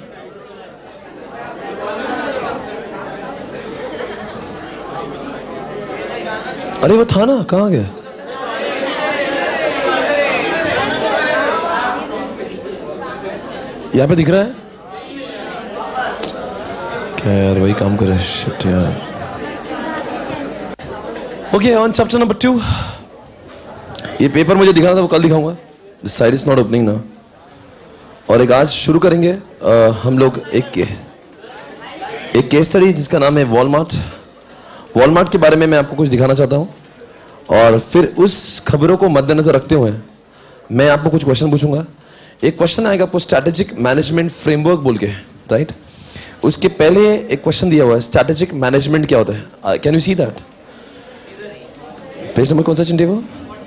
S1: अरे वो था ना, कहाँ गया? यहाँ पे दिख रहा है क्या यार? वही काम करे। शिट यार। Okay, on chapter number 2। ये पेपर मुझे दिखाना था, वो कल दिखाऊंगा। This side is not opening ना। और एक आज शुरू करेंगे हम लोग एक केस स्टडी जिसका नाम है वॉलमार्ट। वॉलमार्ट के बारे में मैं आपको कुछ दिखाना चाहता हूँ, और फिर उस खबरों को मद्देनजर रखते हुए मैं आपको कुछ क्वेश्चन पूछूंगा। एक क्वेश्चन आएगा आपको स्ट्रैटेजिक मैनेजमेंट फ्रेमवर्क बोल के, राइट? उसके पहले एक क्वेश्चन दिया हुआ है, स्ट्रैटेजिक मैनेजमेंट क्या होता है? Can you see that? Page number कौन सा चिंटे वो?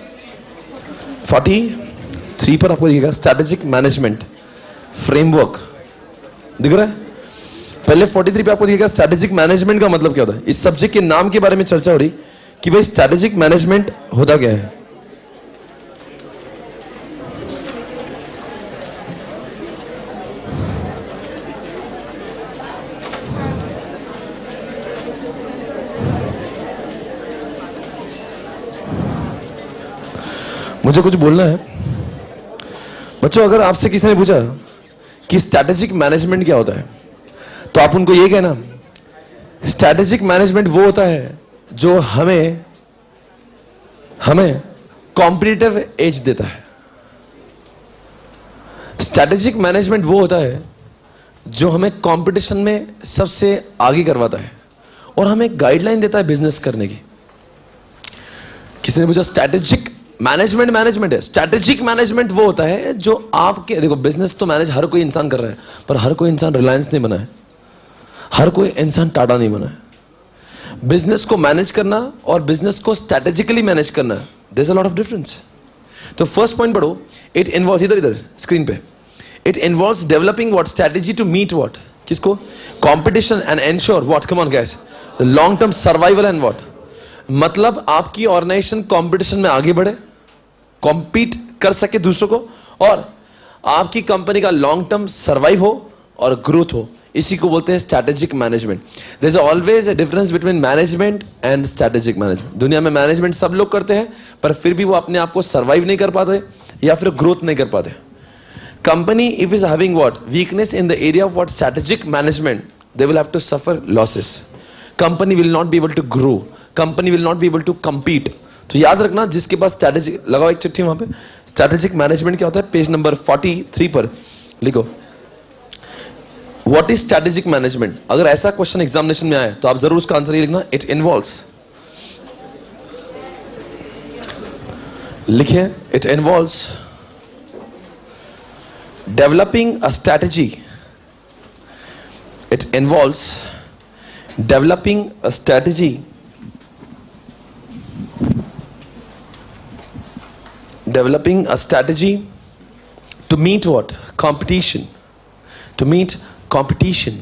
S1: 43 पर आपको दिखेगा स्ट्रैटेजिक मैनेजमेंट फ्रेमवर्क, दिख रहा है? पहले 43 पे आपको दिखेगा स्ट्रैटेजिक मैनेजमेंट का मतलब क्या होता है। इस सब्जेक्ट के नाम के बारे में चर्चा हो रही कि भाई स्ट्रैटेजिक मैनेजमेंट होता क्या है। मुझे कुछ बोलना है बच्चों। अगर आपसे किसी ने पूछा कि स्ट्रैटेजिक मैनेजमेंट क्या होता है, तो आप उनको ये कहना, स्ट्रैटेजिक मैनेजमेंट वो होता है जो हमें कॉम्पिटिटिव एज देता है। स्ट्रैटेजिक मैनेजमेंट वो होता है जो हमें कंपटीशन में सबसे आगे करवाता है और हमें गाइडलाइन देता है बिजनेस करने की। किसी ने पूछा स्ट्रैटेजिक मैनेजमेंट है। स्ट्रैटेजिक मैनेजमेंट वो होता है जो आपके, देखो बिजनेस तो मैनेज हर कोई इंसान कर रहा है, पर हर कोई इंसान रिलायंस नहीं बना है, हर कोई इंसान टाटा नहीं बना है। बिजनेस को मैनेज करना और बिजनेस को स्ट्रैटेजिकली मैनेज करना, there is a lot of difference. तो फर्स्ट पॉइंट पढ़ो, इट इन्वॉल्व्स, इधर स्क्रीन पे, it involves developing what strategy to meet what, किसको? Competition and ensure what, come on guys, the long term survival and what, मतलब आपकी organisation competition में आगे बढ़े, कॉम्पीट कर सके दूसरों को, और आपकी कंपनी का लॉन्ग टर्म सर्वाइव हो और ग्रोथ हो। इसी को बोलते हैं strategic management. There is always a difference between management and strategic management. दुनिया में मैनेजमेंट सब लोग करते हैं, पर फिर भी वो अपने आप को सर्वाइव नहीं कर पाते या फिर ग्रोथ नहीं कर पाते। Company if is having what weakness in the area of what strategic management, they will have to suffer losses. Company will not be able to grow, company will not be able to compete। तो याद रखना, जिसके पास strategy, लगाओ एक चिट्ठी वहां पे, strategic management क्या होता है, पेज नंबर 43 पर लिखो, व्हाट इज स्ट्रैटेजिक मैनेजमेंट। अगर ऐसा क्वेश्चन एग्जामिनेशन में आए तो आप जरूर उसका आंसर ये लिखना, इट इन्वॉल्व्स, लिखिए, it involves developing a strategy, it involves developing a strategy to meet what? Competition. To meet competition.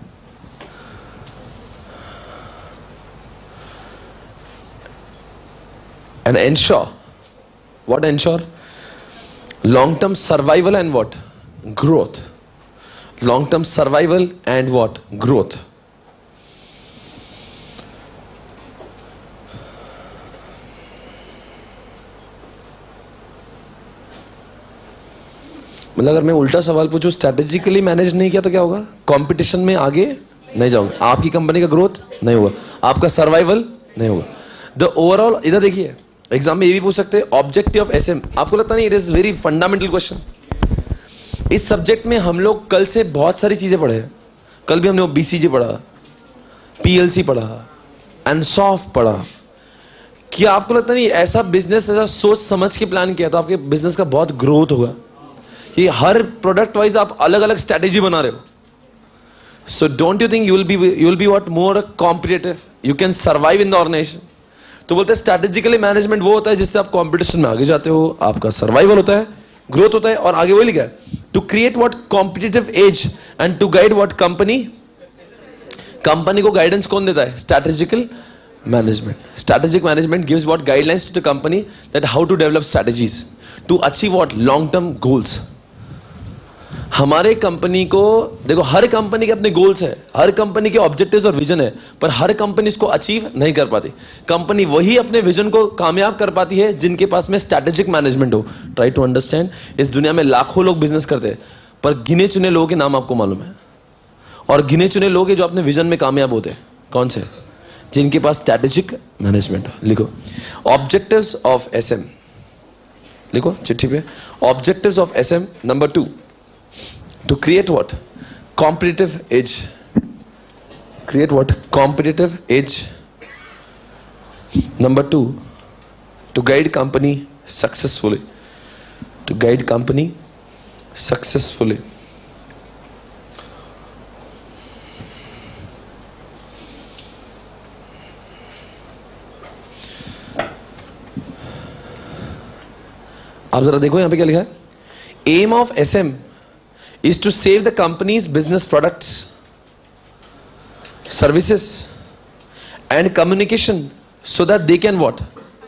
S1: And ensure. What ensure? Long-term survival and what? Growth. Long-term survival and what? Growth. मतलब अगर मैं उल्टा सवाल पूछूं, strategically manage नहीं किया तो क्या होगा? कंपटीशन में आगे नहीं जाओगे, आपकी कंपनी का ग्रोथ नहीं होगा, आपका सर्वाइवल नहीं होगा। द ओवरऑल, इधर देखिए, एग्जाम में ये भी पूछ सकते हैं, ऑब्जेक्टिव ऑफ एसएम। आपको लगता नहीं it is very fundamental question. इस सब्जेक्ट में हम लोग कल से बहुत सारी चीजें पढ़े हैं। कल भी हमने बीसीजी पढ़ा, पीएलसी पढ़ा, एनसॉफ पढ़ा। क्या आपको लगता नहीं ऐसा बिजनेस, ऐसा सोच समझ के प्लान किया तो आपके बिजनेस का बहुत ग्रोथ होगा? कि हर प्रोडक्ट वाइज आप अलग अलग स्ट्रैटेजी बना रहे हो। So don't you think you will be what more competitive, you can survive in the organization. तो बोलते हैं स्ट्रैटेजिकली मैनेजमेंट वो होता है जिससे आप कंपटीशन में आगे जाते हो, आपका सर्वाइवल होता है, ग्रोथ होता है, और आगे वही लिखा है, to to create what competitive edge and to guide what company. Company को गाइडेंस कौन देता है? Strategical management. Strategic management gives what guidelines to the company that how to develop strategies to achieve what long term goals. हमारे company को देखो, हर company के अपने गोल्स हैं, हर कंपनी के ऑब्जेक्टिव्स और विजन है, पर हर कंपनी इसको अचीव नहीं कर पाती. कंपनी वही अपने विजन को कामयाब कर पाती है जिनके पास में स्ट्रैटेजिक मैनेजमेंट हो. ट्राई टू अंडरस्टैंड, इस दुनिया में लाखों लोग बिजनेस करते हैं, पर गिने चुने लोगों के नाम आपको मालूम है, और गिने चुने लोग हैं जो अपने विजन में कामयाब होते हैं. कौन से? जिनके पास स्ट्रैटेजिक मैनेजमेंट. लिखो ऑब्जेक्टिव्स ऑफ एसएम, लिखो चिट्ठी पे. Objectives of SM number 2, to create what? Competitive edge. Create what? Competitive edge. Number 2, to guide company successfully. To guide company successfully. आप जरा देखो यहां पे क्या लिखा है. Aim of SM is to save the company's business products, services and communication so that they can what?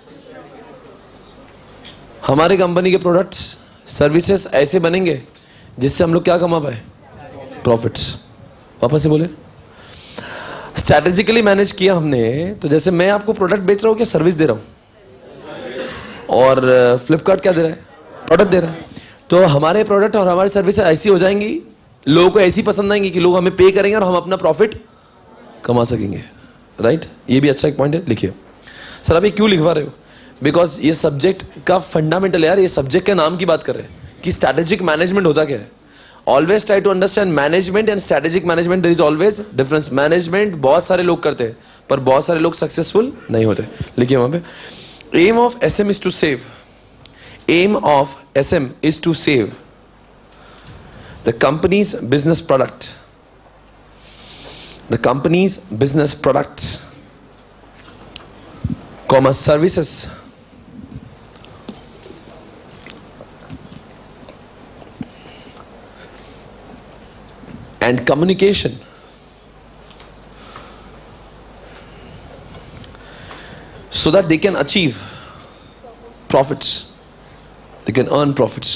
S1: हमारे कंपनी के प्रोडक्ट्स सर्विसेज ऐसे बनेंगे जिससे हम लोग क्या कमा पाए? प्रॉफिट्स. वापस से बोले. स्ट्रैटेजिकली मैनेज किया हमने, तो जैसे मैं आपको प्रोडक्ट बेच रहा हूं, क्या सर्विस दे रहा हूं, और फ्लिपकार्ट क्या दे रहा है? प्रोडक्ट दे रहा है. तो हमारे प्रोडक्ट और हमारी सर्विस ऐसी हो जाएंगी, लोगों को ऐसी पसंद आएंगी कि लोग हमें पे करेंगे और हम अपना प्रॉफिट कमा सकेंगे. राइट? ये भी अच्छा एक पॉइंट है. लिखिए. सर आप ये क्यों लिखवा रहे हो? बिकॉज ये सब्जेक्ट का फंडामेंटल यार, ये सब्जेक्ट के नाम की बात कर रहे हैं कि स्ट्रैटेजिक मैनेजमेंट होता क्या है. Always try to understand management and strategic management. There is always difference. Management बहुत सारे लोग करते हैं, पर बहुत सारे लोग सक्सेसफुल नहीं होते. लिखिए वहां पे. Aim of SM is to save. Aim of SM is to save the company's business product. The company's business products, comma services and communication so that they can achieve profits. They can earn profits.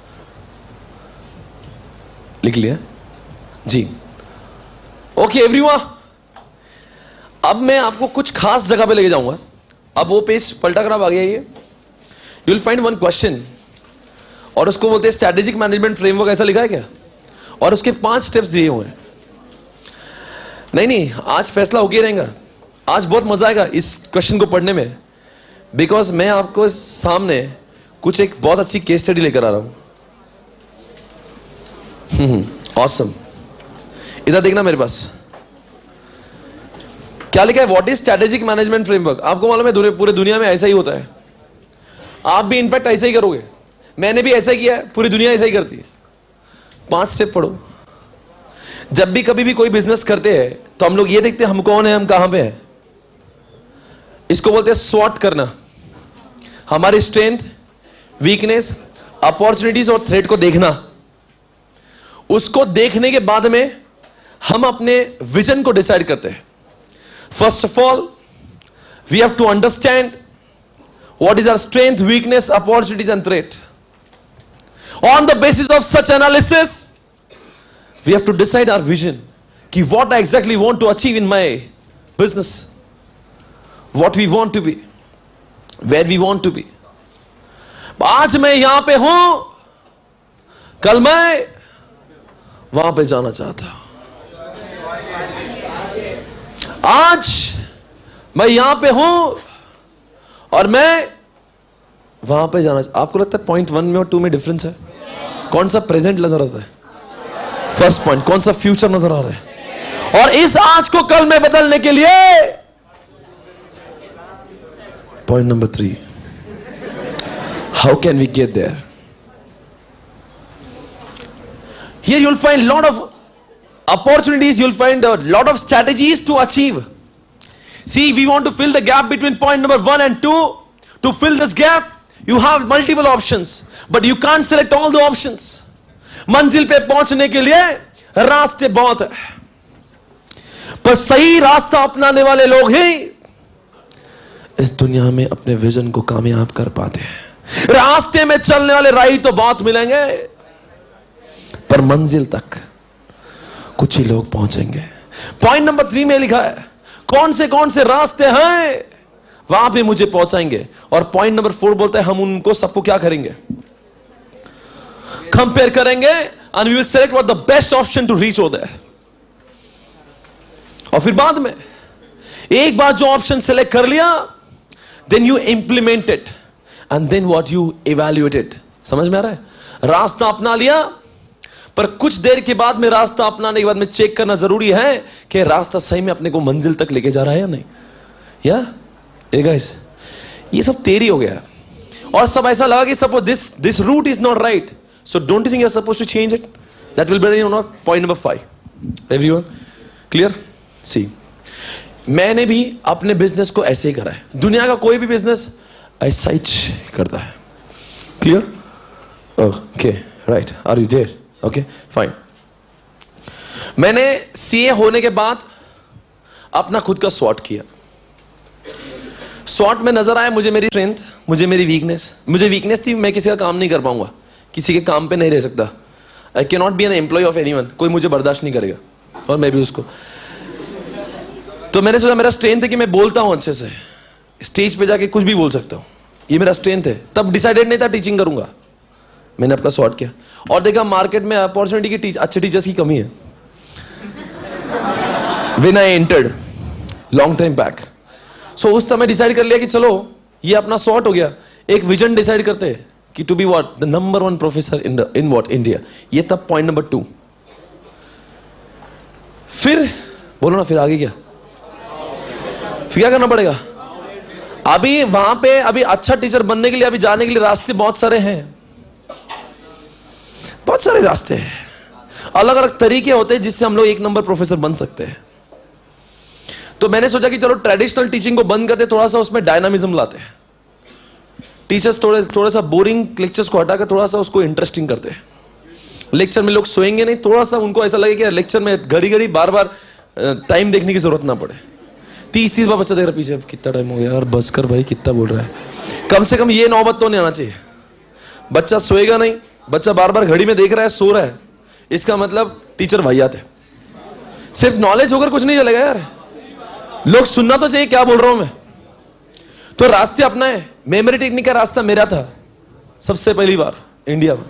S1: लिख लिया जी. Okay everyone, अब मैं आपको कुछ खास जगह पे लेके जाऊंगा. अब वो पेज पलटा कर आ गया. ये you will find one question, और उसको बोलते हैं स्ट्रैटेजिक मैनेजमेंट फ्रेमवर्क. ऐसा लिखा है क्या? और उसके 5 स्टेप्स दिए हुए हैं. नहीं, आज फैसला होके रहेगा. आज बहुत मजा आएगा इस क्वेश्चन को पढ़ने में, बिकॉज मैं आपको सामने कुछ एक बहुत अच्छी केस स्टडी लेकर आ रहा हूं. ऑसम. इधर देखना मेरे पास क्या लिखा है. What is strategic management framework. आपको मालूम है पूरे दुनिया में ऐसा ही होता है. आप भी इनफैक्ट ऐसा ही करोगे. मैंने भी ऐसा ही किया है. पूरी दुनिया ऐसा ही करती है. 5 स्टेप पढ़ो. जब भी कभी भी कोई बिजनेस करते हैं तो हम लोग ये देखते हैं हम कौन है, हम कहां पे हैं. इसको बोलते हैं स्वॉट करना. हमारी स्ट्रेंथ, वीकनेस, अपॉर्चुनिटीज और थ्रेट को देखना. उसको देखने के बाद में हम अपने विजन को डिसाइड करते हैं. First of all we have to understand what is our strength, weakness, opportunities and threat. On the basis of such analysis we have to decide our vision कि what I exactly want to achieve in my business, what we want to be, where we want to be. आज मैं यहां पे हूं, कल मैं वहां पे जाना चाहता हूं. आज मैं यहां पे हूं और मैं वहां पे जाना. आपको लगता है पॉइंट 1 में और 2 में डिफरेंस है? कौन सा प्रेजेंट नजर आता है? First point. कौन सा फ्यूचर नजर आ रहा है? और इस आज को कल में बदलने के लिए point number 3, how can we get there? Here you'll find a lot of opportunities, you'll find a lot of strategies to achieve. See, we want to fill the gap between point number 1 and 2. To fill this gap, you have multiple options, but you can't select all the options. मंजिल पे पहुंचने के लिए रास्ते बहुत है, पर सही रास्ता अपनाने वाले लोग ही इस दुनिया में अपने विजन को कामयाब कर पाते हैं। रास्ते में चलने वाले राही तो बहुत मिलेंगे, पर मंजिल तक कुछ ही लोग पहुंचेंगे। पॉइंट नंबर 3 में लिखा है कौन से रास्ते हैं वहां पे मुझे पहुंचाएंगे, और पॉइंट नंबर 4 बोलता है हम उनको सबको क्या करेंगे, कंपेयर करेंगे, and we will select what the best option to reach over there. और फिर बाद में एक बार जो ऑप्शन सेलेक्ट कर लिया, then you implement it, and then what you evaluate it. समझ में आ रहा है? रास्ता अपना लिया, पर कुछ देर के बाद में रास्ता अपनाने के बाद में चेक करना जरूरी है कि रास्ता सही में अपने को मंजिल तक लेके जा रहा है या नहीं। या गाइस, ये सब तेरी हो गया, और सब ऐसा लगा कि suppose this route is not right, so don't you think you are supposed to change it? That will be not point number 5। Everyone clear? See, मैंने भी अपने बिजनेस को ऐसे ही करा है। दुनिया का कोई भी बिजनेस ऐसा ही करता है। Clear? Okay, right, are you there? Okay fine. मैंने सीए होने के बाद अपना खुद का स्वॉट किया। स्वॉट में नजर आया मुझे मेरी स्ट्रेंथ, मुझे मेरी वीकनेस। मुझे वीकनेस थी मैं किसी का काम नहीं कर पाऊंगा, किसी के काम पे नहीं रह सकता। I can not be an employ of anyone, कोई मुझे बर्दाश्त नहीं करेगा और मैं भी उसको। तो मैंने सोचा मेरा स्ट्रेंथ है कि मैं बोलता हूं अच्छे से, स्टेज पे जाके कुछ भी बोल सकता हूं, ये मेरा स्ट्रेंथ है। तब डिसाइडेड नहीं था टीचिंग करूंगा, मैंने अपना सॉर्ट किया और देखा मार्केट में अपॉर्चुनिटी की अच्छे टीचर्स की कमी है। When I entered long time back, so उस समय डिसाइड कर लिया कि चलो ये अपना सॉर्ट हो गया। एक विजन डिसाइड करते हैं कि to be what the number 1 professor in what India. ये तब पॉइंट नंबर 2। फिर बोलो ना, फिर आगे क्या, फिर क्या करना पड़ेगा? अभी वहां पे अभी अच्छा टीचर बनने के लिए, अभी जाने के लिए रास्ते बहुत सारे हैं, बहुत सारे रास्ते हैं, अलग अलग तरीके होते हैं जिससे हम लोग 1 नंबर प्रोफेसर बन सकते हैं। तो मैंने सोचा कि चलो ट्रेडिशनल टीचिंग को बंद करते, थोड़ा सा उसमें डायनामिज्म लाते हैं। टीचर्स थोड़ा सा बोरिंग लेक्चर्स को हटाकर थोड़ा सा उसको इंटरेस्टिंग करते हैं। लेक्चर में लोग सोएंगे नहीं, थोड़ा सा उनको ऐसा लगे कि लेक्चर में घड़ी घड़ी बार बार टाइम देखने की जरूरत ना पड़े। 30 बार बच्चा देख रहा पीछे, कितना टाइम हो गया यार, बस कर भाई, कितना बोल रहा है। कम से कम ये नौबत तो नहीं आना चाहिए। बच्चा सोएगा नहीं, बच्चा बार बार घड़ी में देख रहा है, सो रहा है, इसका मतलब टीचर वाहियात है। सिर्फ नॉलेज होकर कुछ नहीं चलेगा यार, लोग सुनना तो चाहिए क्या बोल रहा हूं मैं। तो रास्ते अपना है। मेमोरी टेक्निक का रास्ता मेरा था सबसे पहली बार इंडिया में।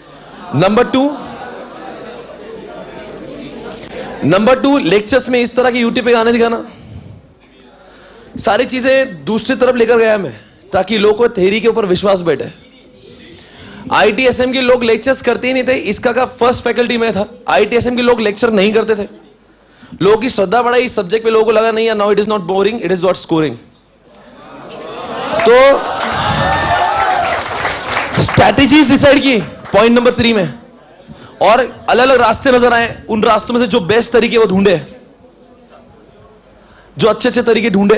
S1: नंबर टू लेक्चर्स में इस तरह के यूट्यूब पे गाने दिखाना, सारी चीजें दूसरी तरफ लेकर गया मैं, ताकि लोगों को थ्योरी के ऊपर विश्वास बैठे। ITSM के लोग लेक्चर्स करते ही नहीं थे, इसका का फर्स्ट फैकल्टी में था। ITSM के लोग लेक्चर नहीं करते थे, लोगों की श्रद्धा बढ़ाई इस सब्जेक्ट पे, लोगों को लगा नहीं यार, now it is not boring, it is not scoring. तो स्ट्रैटेजीज डिसाइड की पॉइंट नंबर 3 में, और अलग अलग रास्ते नजर आए। उन रास्तों में से जो बेस्ट तरीके वो ढूंढे, जो अच्छे अच्छे तरीके ढूंढे।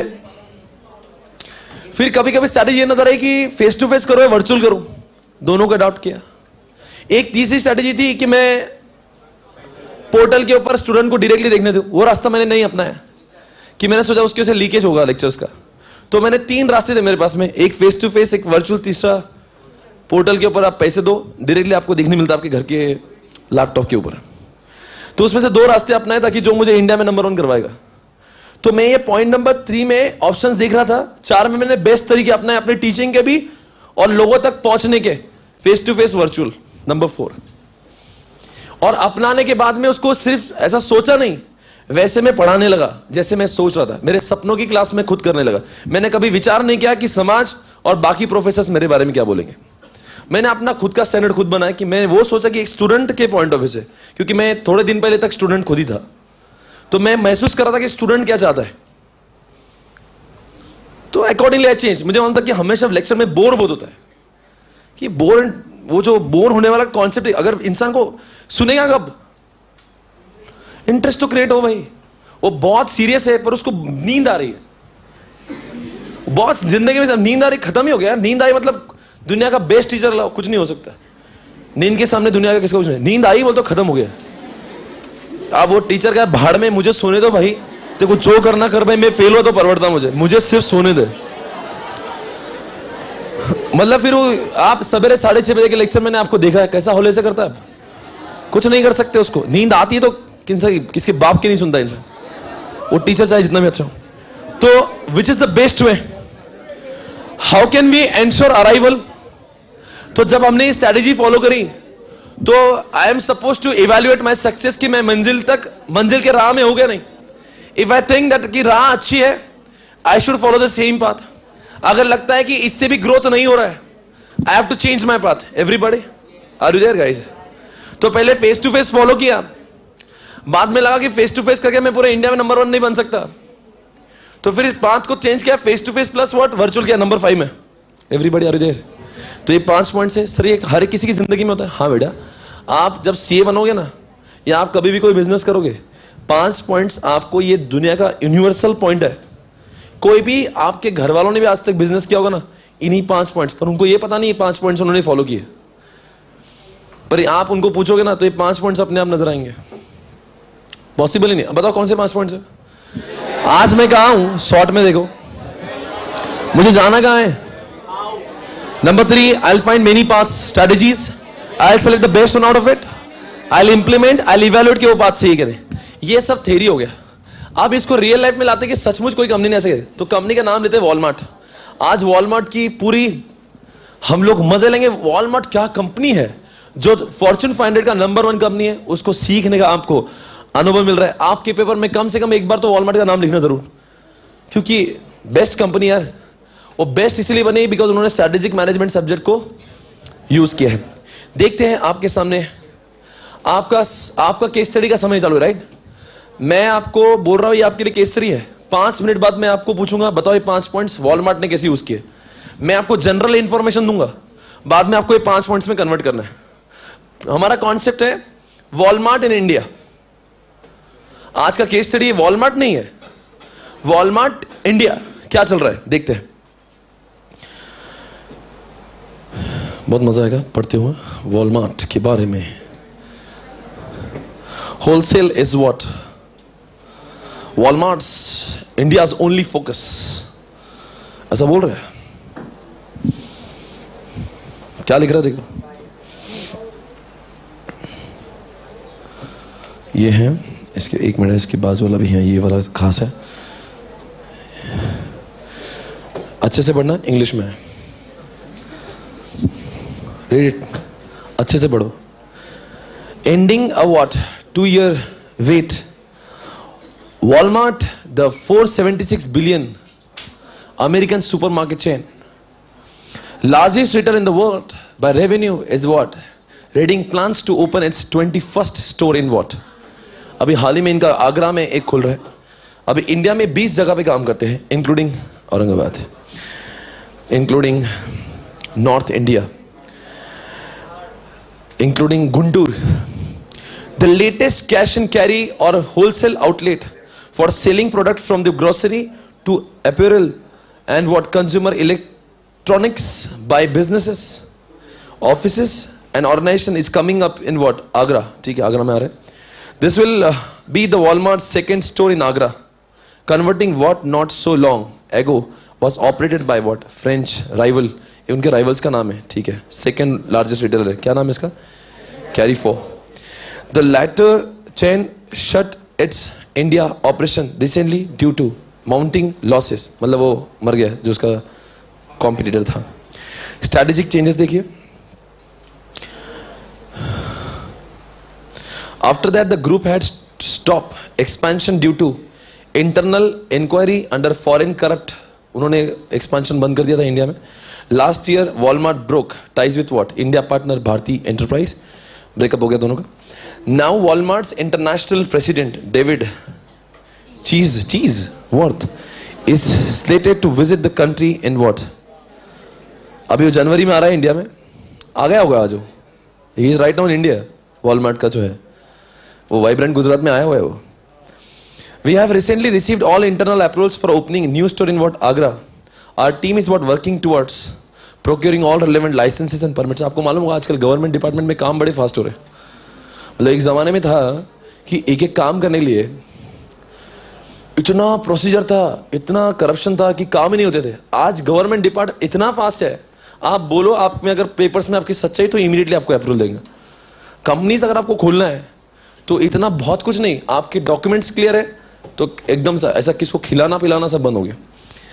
S1: फिर कभी कभी स्ट्रैटेजी ये नजर आई कि फेस टू फेस करो या वर्चुअल करूं, दोनों का अडॉप्ट किया। एक तीसरी स्ट्रैटेजी थी कि मैं पोर्टल के ऊपर स्टूडेंट को डायरेक्टली देखने दूं, वो रास्ता मैंने नहीं अपनाया, कि मैंने सोचा उसकी वजह से लीकेज होगा लेक्चर्स का। तो मैंने 3 रास्ते थे मेरे पास में, एक फेस टू फेस, एक वर्चुअल, तीसरा पोर्टल के ऊपर आप पैसे दो, डायरेक्टली आपको देखने मिलता आपके घर के लैपटॉप के ऊपर। तो उसमें से 2 रास्ते अपनाए ताकि जो मुझे इंडिया में नंबर 1 करवाएगा। तो मैं ये पॉइंट नंबर 3 में ऑप्शंस देख रहा था, 4 में मैंने बेस्ट तरीके अपनाए अपने टीचिंग के भी और लोगों तक पहुंचने के, face to face, virtual, number 4। और अपनाने के बाद में उसको सिर्फ ऐसा सोचा नहीं, वैसे मैं पढ़ाने लगा जैसे मैं सोच रहा था। मेरे सपनों की क्लास में खुद करने लगा। मैंने कभी विचार नहीं किया कि समाज और बाकी प्रोफेसर्स मेरे बारे में क्या बोलेंगे। मैंने अपना खुद का स्टैंडर्ड खुद बनाया कि मैं वो सोचा कि एक स्टूडेंट के पॉइंट ऑफ व्यू से, क्योंकि मैं थोड़े दिन पहले तक स्टूडेंट खुद ही था, तो मैं महसूस कर रहा था कि स्टूडेंट क्या चाहता है। तो अकॉर्डिंगली आई चेंज। मुझे मालूम था कि हमेशा लेक्चर में बोर बहुत होता है, कि बोर, वो जो बोर होने वाला कॉन्सेप्ट, अगर इंसान को सुनेगा कब, इंटरेस्ट तो क्रिएट हो भाई। वो बहुत सीरियस है पर उसको नींद आ रही है, बहुत जिंदगी में नींद आ रही, खत्म ही हो गया। नींद आई मतलब दुनिया का बेस्ट टीचर लाओ, कुछ नहीं हो सकता। नींद के सामने दुनिया का किसका कुछ नहीं। नींद आई बोल तो खत्म हो गया। अब वो टीचर का भाड़ में, मुझे सोने दो भाई, तेरे को जो करना कर भाई, मैं फेल हुआ तो परवड़ता, मुझे सिर्फ सोने दे। मतलब फिर वो आप सवेरे 6:30 बजे के लेक्चर मैंने आपको देखा है कैसा होले से करता है, कुछ नहीं कर सकते उसको। नींद आती है तो किसके बाप की नहीं सुनता इंसान, वो टीचर चाहे जितना भी अच्छा हो। तो which is the best way, how can we ensure arrival? तो जब हमने स्ट्रैटेजी फॉलो करी तो I am suppose to evaluate my success कि मैं मंजिल के राह में हो गया नहीं। इफ आई थिंक दैट कि राह अच्छी है, I should follow the same path. अगर लगता है कि इससे भी ग्रोथ नहीं हो रहा है, I have to change my path. Everybody are you there guys? तो पहले फेस टू फेस फॉलो किया, बाद में लगा कि फेस टू फेस करके मैं पूरे इंडिया में नंबर 1 नहीं बन सकता, तो फिर पांच को चेंज किया, face to face plus what virtual किया, नंबर 5 में। Everybody are you there? तो ये 5 पॉइंट्स है सर, ये हर किसी की जिंदगी में होता है। हाँ बेटा, आप जब सीए बनोगे ना, या आप कभी भी कोई बिजनेस करोगे, 5 पॉइंट्स आपको, ये दुनिया का यूनिवर्सल पॉइंट है। कोई भी आपके घर वालों ने भी आज तक बिजनेस किया होगा ना, इन्हीं 5 पॉइंट्स पर, उनको ये पता नहीं ये 5 पॉइंट्स उन्होंने फॉलो किए, पर आप उनको पूछोगे ना तो ये 5 पॉइंट्स अपने आप नजर आएंगे। पॉसिबल ही नहीं। बताओ कौन से 5 पॉइंट्स है? आज मैं कहा हूं, शॉर्ट में देखो, मुझे जाना कहां है। Number 3, I'll find many paths, strategies. I'll select the best one out of it. I'll implement, I'll evaluate कि वो बात सही करें। ये सब थ्योरी हो गया। अब इसको रियल लाइफ में लाते कि सचमुच कोई कंपनी नहीं ऐसे करे, तो कंपनी का नाम लेते हैं वॉलमार्ट। आज वॉलमार्ट की पूरी हम लोग मजे लेंगे। वॉलमार्ट क्या कंपनी है, जो फॉर्च्यून 500 का नंबर 1 कंपनी है, उसको सीखने का आपको अनुभव मिल रहा है। आपके पेपर में कम से कम एक बार तो वॉलमार्ट का नाम लिखना जरूर, क्योंकि बेस्ट कंपनी यार। वो बेस्ट इसलिए बनी बिकॉज उन्होंने स्ट्रैटेजिक मैनेजमेंट सब्जेक्ट को यूज किया है। देखते हैं आपके सामने, आपका केस स्टडी का समय चालू है, राइट? मैं आपको बोल रहा हूं ये आपके लिए केस स्टडी है। 5 मिनट बाद मैं आपको पूछूंगा, बताओ ये 5 पॉइंट्स वॉलमार्ट ने कैसे यूज किए। मैं आपको जनरल इंफॉर्मेशन दूंगा, बाद में आपको ये 5 पॉइंट्स में कन्वर्ट करना है। हमारा कॉन्सेप्ट है वॉलमार्ट इन इंडिया। आज का केस स्टडी वॉलमार्ट नहीं है, वॉलमार्ट इंडिया क्या चल रहा है देखते हैं। बहुत मजा आएगा पढ़ते हुए वॉलमार्ट के बारे में। Wholesale is what? Walmart's India's only focus, ऐसा बोल रहे हैं। क्या लिख रहा है देखो, ये है इसके, 1 मिनट, इसके बाजू वाला भी है, ये वाला खास है। अच्छे से पढ़ना, इंग्लिश में है, रीड इट, अच्छे से पढ़ो। Ending a what 2-year wait, Walmart, the 476 billion American supermarket chain, largest retailer in the world by revenue, is what? Reading plans to open its 21st store in what? अभी हाल ही में इनका आगरा में एक खुल रहा है। अभी इंडिया में 20 जगह पे काम करते हैं, including Aurangabad, including north India, including Guntur. The latest cash and carry or wholesale outlet for selling product from the grocery to apparel and what consumer electronics by businesses, offices and organization is coming up in what? Agra. ठीक है, आगरा में आ रहा है। This will be the Walmart's second store in Agra, converting what not so long ago was operated by what? French rival. ये उनके rivals का नाम है, ठीक है। सेकेंड लार्जेस्ट रिटेलर है, क्या नाम है इसका? Carrefour. The latter chain shut its India operation recently due to mounting losses, मतलब वो मर गया जो उसका कॉम्पिटिटर था। स्ट्रैटेजिक चेंजेस देखिए। After that the group had stop expansion due to internal inquiry under foreign corrupt. उन्होंने एक्सपेंशन बंद कर दिया था इंडिया में। Last year Walmart broke ties with what? India partner Bharti enterprise, breakup हो गया दोनों का। Now Walmart's international president David Cheesworth is slated to visit the country in what? अभी वो जनवरी में आ रहा है इंडिया में, आ गया होगा आज। He is right now in India. Walmart का जो है वो वाइब्रेंट गुजरात में आया हुआ है वो। We have recently received all internal approvals for opening new store in what? Agra. Our team is what? Working towards procuring all relevant licences and permits. आपको मालूम होगा आजकल गवर्नमेंट डिपार्टमेंट में काम बड़े फास्ट हो रहे हैं। मतलब एक ज़माने में था कि एक एक काम करने के लिए इतना प्रोसीजर था, इतना करप्शन था कि काम ही नहीं होते थे। आज गवर्नमेंट डिपार्टमेंट इतना फास्ट है, आप बोलो आप में अगर पेपर्स में आपकी सच्चाई तो इमीडिएटली आपको अप्रूवल देंगे। कंपनीज अगर आपको खोलना है तो इतना बहुत कुछ नहीं, आपके डॉक्यूमेंट्स क्लियर है तो एकदम सा ऐसा किसको खिलाना पिलाना सब बंद हो गया।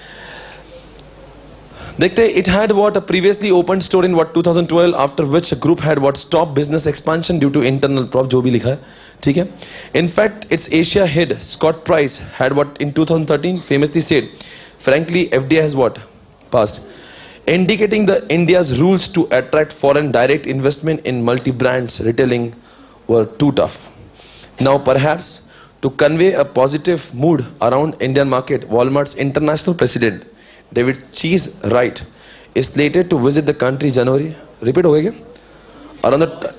S1: देखते it had what previously open store in what 2012 after which group had what stop business expansion due to internal problem, जो भी लिखा है ठीक है। In fact its Asia head Scott Price had what in 2013 famously said frankly FDI has what passed indicating the India's rules to attract foreign direct investment in multi-brands retailing were too tough. Now perhaps to convey a positive mood around Indian market, Walmart's international president David Cheese Wright is slated to visit the country January. Repeat हो गया क्या? Around the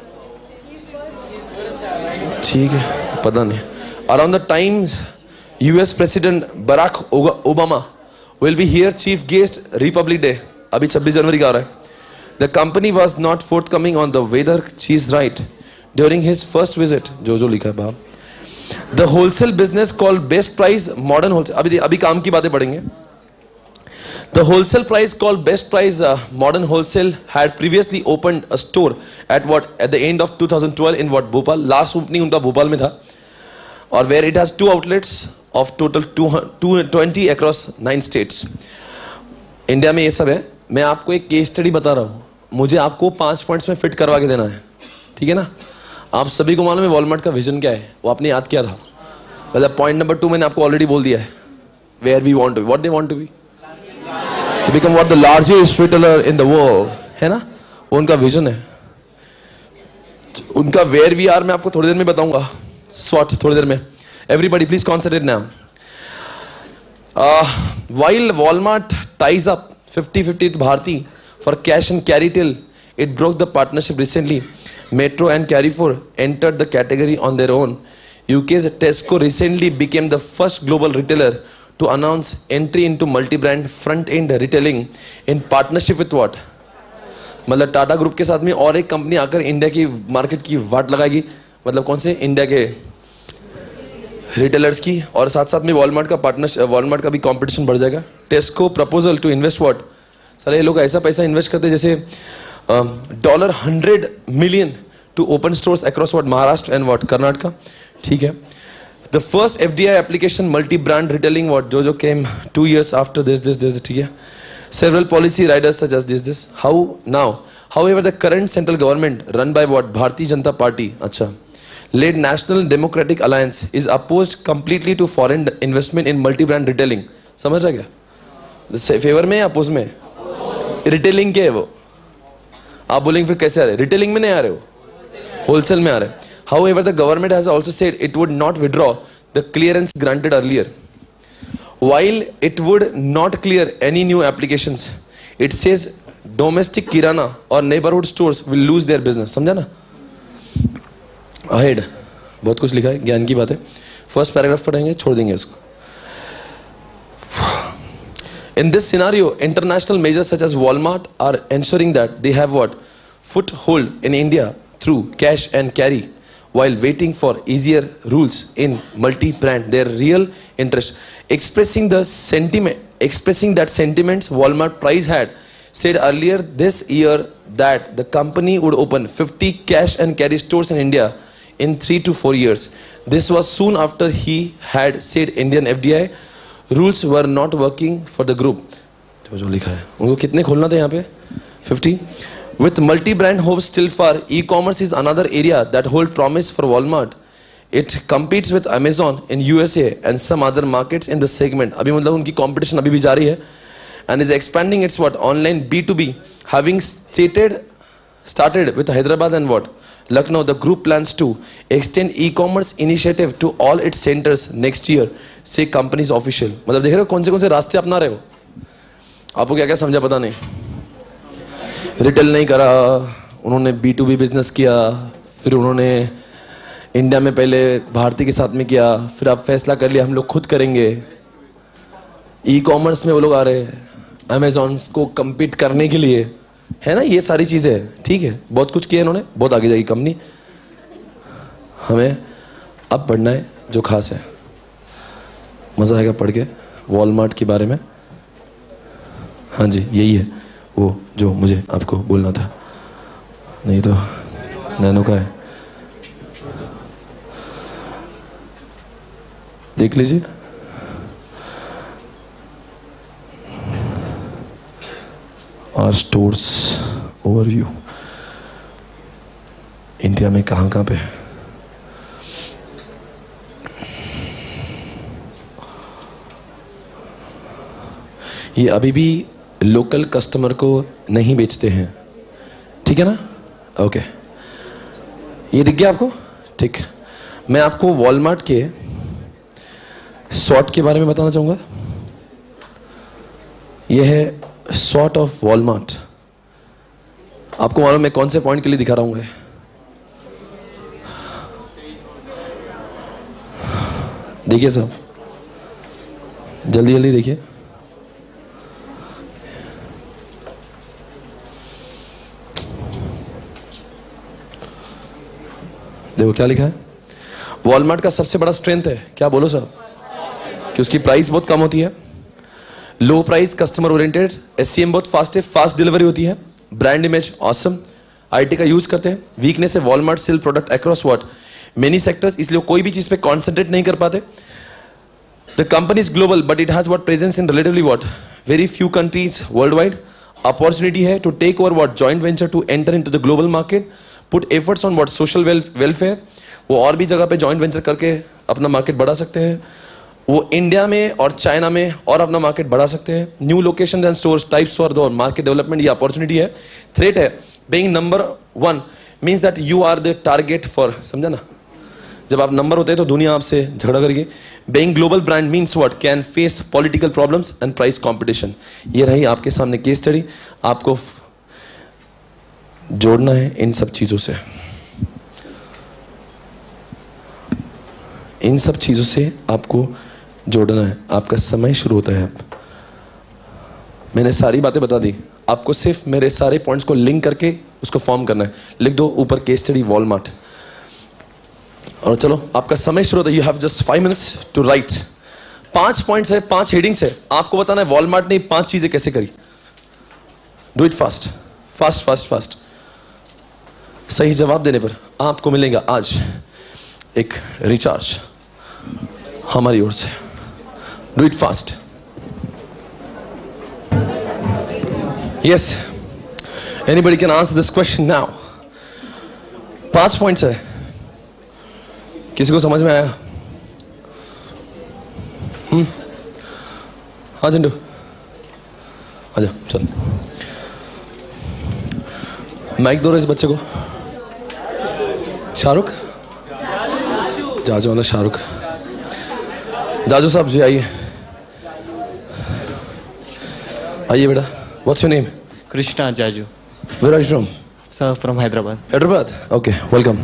S1: ठीक है पता नहीं. Around the times US President Barack Obama will be here chief guest Republic Day. अभी 26 जनवरी का आ रहा है. The company was not forthcoming on the whether Cheese Wright during his first visit. जो लिखा है बाप. The wholesale business called Best Price Modern Wholesale. अभी काम की बातें पढ़ेंगे. The wholesale price called Best Price Modern Wholesale had previously opened a store at the end of 2012 in Bhopal. Last opening उनका भोपाल में था. और where it has 2 outlets of total 220 across 9 states. India में ये सब है. मैं आपको एक केस स्टडी बता रहा हूँ, मुझे आपको 5 पॉइंट्स में फिट करवा के देना है, ठीक है ना. आप सभी को मालूम है वॉलमार्ट का विजन क्या है, वो आपने याद किया था. मतलब पॉइंट नंबर 2 मैंने आपको ऑलरेडी बोल दिया है. Where we want to be, what they want to be, to become what the largest retailer in the world, है ना. उनका विजन है. उनका वेयर वी आर मैं आपको थोड़ी देर में बताऊंगा. स्वॉट थोड़ी देर में. Everybody please concentrate now. While Walmart ties up 50-50 with Bharti for cash and carry till it broke the partnership recently, Metro and Carrefour entered the category on their own. UK's Tesco recently became the first global retailer to announce entry into multi-brand front-end retailing in partnership with what? मतलब Tata group के साथ में और एक company आकर India की market की वाट लगाएगी. मतलब कौन से? इंडिया के रिटेलर्स की. और साथ साथ में वॉलमार्ट का पार्टनरशिप, वॉलमार्ट का भी कंपटीशन बढ़ जाएगा. Tesco proposal to invest what. सारे ये लोग ऐसा पैसा इन्वेस्ट करते हैं जैसे $100 million to open stores across what Maharashtra and what Karnataka, ठीक है. The first FDI application multi brand retailing what जो केम 2 years आफ्टर दिस, ठीक है. Several policy riders such as this. How now however the current central government run by what Bharatiya Janata party, अच्छा, led National Democratic Alliance is opposed completely to foreign investment in multi-brand retailing. समझ रहा क्या? Favour में या oppose में? Retailing क्या है वो? आप बोलेंगे फिर कैसे आ रहे? रिटेलिंग में नहीं आ रहे हो, होलसेल में आ रहे. However, the government has also said it would not withdraw the clearance granted earlier. While it would not clear any new applications, it says domestic kirana or neighborhood stores will lose their business. समझा ना? Ahead बहुत कुछ लिखा है, ज्ञान की बात है. फर्स्ट पैराग्राफ पढ़ेंगे, छोड़ देंगे इसको. In this scenario, international measures such as Walmart are ensuring that they have what foothold in India through cash and carry, while waiting for easier rules in multi-brand. Their real interest, expressing that sentiments, Walmart price had said earlier this year that the company would open 50 cash and carry stores in India in 3 to 4 years. This was soon after he had said Indian FDI rules were not working for the group. जो लिखा है उनको कितने खोलना था यहाँ पे? 50. With multi-brand hopes still far, e-commerce is another area that hold promise for Walmart. It competes with Amazon in USA and some other markets in the segment. अभी मतलब उनकी competition अभी भी जारी है. And is expanding its what online B2B, having started with Hyderabad and what Lucknow. The group plans to extend e-commerce initiative to all its centers next year, say company's official. मतलब देख रहे हो कौन से रास्ते अपना रहे हो. आपको क्या क्या समझा पता नहीं. रिटेल नहीं करा उन्होंने, B2B बिजनेस किया, फिर उन्होंने इंडिया में पहले भारती के साथ में किया, फिर आप फैसला कर लिया हम लोग खुद करेंगे. ई कॉमर्स में वो लोग आ रहे हैं अमेजॉन को compete करने के लिए. है ना, ये सारी चीज़ें हैं, ठीक है, बहुत कुछ किया इन्होंने, बहुत आगे जाएगी कंपनी। हमें अब पढ़ना है जो खास है, मज़ा आएगा पढ़ के वॉलमार्ट के बारे में। हाँ जी, यही है वो जो मुझे आपको बोलना था, नहीं तो नैनो का है, देख लीजिए। आर स्टोर्स ओवरव्यू, इंडिया में कहाँ कहाँ पे है। ये अभी भी लोकल कस्टमर को नहीं बेचते हैं, ठीक है ना? ओके, ये दिख गया आपको? ठीक। मैं आपको वॉलमार्ट के सॉर्ट के बारे में बताना चाहूँगा। यह है सॉर्ट ऑफ वॉलमार्ट। आपको मालूम मैं कौन से पॉइंट के लिए दिखा रहा हूँ? देखिए साहब, जल्दी जल्दी देखिए। देखो क्या लिखा है। वॉलमार्ट का सबसे बड़ा स्ट्रेंथ है क्या, बोलो साहब? कि उसकी प्राइस बहुत कम होती है, low price, customer oriented, SCM बहुत फास्ट है, फास्ट डिलीवरी होती है, ब्रांड इमेज ऑसम, आईटी का यूज करते हैं। वीकनेस है Walmart sell product across what many sectors, इसलिए कोई भी चीज पे कॉन्सेंट्रेट नहीं कर पाते। The company is global but it has what presence in relatively what very few countries worldwide. Opportunity है to take over what joint venture to enter into the global market, put efforts on what social welfare. वो और भी जगह पे joint venture करके अपना market बढ़ा सकते हैं। वो इंडिया में और चाइना में और अपना मार्केट बढ़ा सकते हैं। New location and stores types for the market development, ये अपॉर्चुनिटी है। थ्रेट है being number 1 means that you are the target for, समझा ना? जब आप नंबर होते हैं तो दुनिया आपसे झगड़ा करेगी। Being global brand means what can face political problems and price competition. ये रही आपके सामने केस स्टडी, आपको जोड़ना है इन सब चीजों से। इन सब चीजों से आपको जोड़ना है। आपका समय शुरू होता है। मैंने सारी बातें बता दी, आपको सिर्फ मेरे सारे पॉइंट्स को लिंक करके उसको फॉर्म करना है। लिख दो ऊपर केस स्टडी वॉलमार्ट, और चलो आपका समय शुरू होता है। You have just 5 minutes to write. 5 points है, 5 हेडिंग्स है, आपको बताना है वॉलमार्ट ने 5 चीजें कैसे करी। Do it fast fast fast fast. सही जवाब देने पर आपको मिलेगा आज एक रिचार्ज हमारी ओर से। Do it fast. Yes, anybody can answer this question now. 5 points है, किसी को समझ में आया? हाँ जिंदू आजा, चल माइक दो इस बच्चे को। शाहरुख, जाजू ना शाहरुख, जाजू साहब जी आइए, आइए बेटा। What's your name?
S3: Krishna Jaju.
S1: Where are you from?
S3: Sir, from Hyderabad.
S1: Hyderabad, okay, welcome.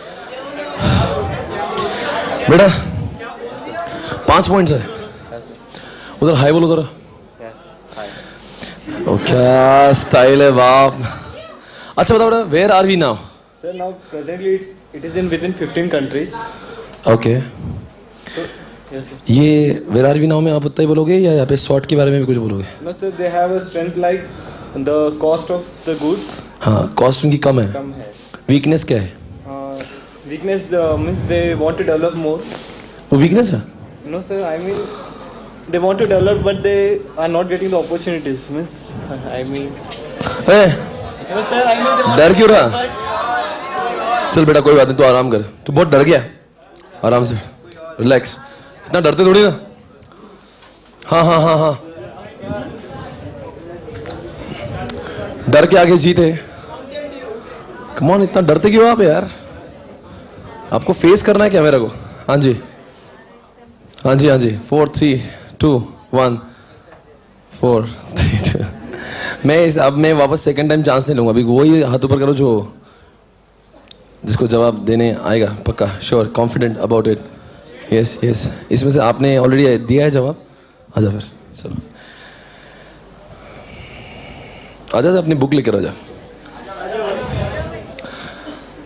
S1: बेटा 5 पॉइंट्स है, उधर हाई बोलो जरा। ओ क्या स्टाइल है बाप। अच्छा बताओ बेटा, where are we now?
S3: Sir, now presently it is in within 15 countries.
S1: ओके,
S3: So, yes, sir.
S1: ये वेयर आर वी नाउ में आप उतना ही बोलोगे या यहाँ पे शॉर्ट के बारे में भी कुछ बोलोगे?
S3: No, sir, they have a strength like the cost of the goods
S1: हाँ, कॉस्ट उनकी कम है।
S3: कम है.
S1: वीकनेस क्या है?
S3: Weakness means they want to develop more.
S1: वो वीकनेस है?
S3: No, sir, I mean they want to develop but they are not getting the opportunities. Means I mean.
S1: Uh,
S3: No, sir, I mean they want
S1: डर
S3: to
S1: क्यों
S3: develop,
S1: रहा? चल बेटा कोई बात नहीं, तू आराम कर, तू बहुत डर गया, आराम से रिलैक्स। इतना डरते थोड़ी ना। हाँ हाँ हाँ हाँ, डर के आगे जीते। कम ऑन, इतना डरते क्यों आप यार? आपको फेस करना है क्या मेरे को? हाँ जी हाँ जी हाँ जी। 4 3 2 1 4 3 2। अब मैं वापस सेकंड टाइम चांस नहीं लूंगा। अभी वही हाथ ऊपर करो जो जिसको जवाब देने आएगा, पक्का, sure, confident about it. Yes yes, इसमें से आपने ऑलरेडी दिया है जवाब। आजा फिर, चलो आजा, अपनी बुक लेकर आजा।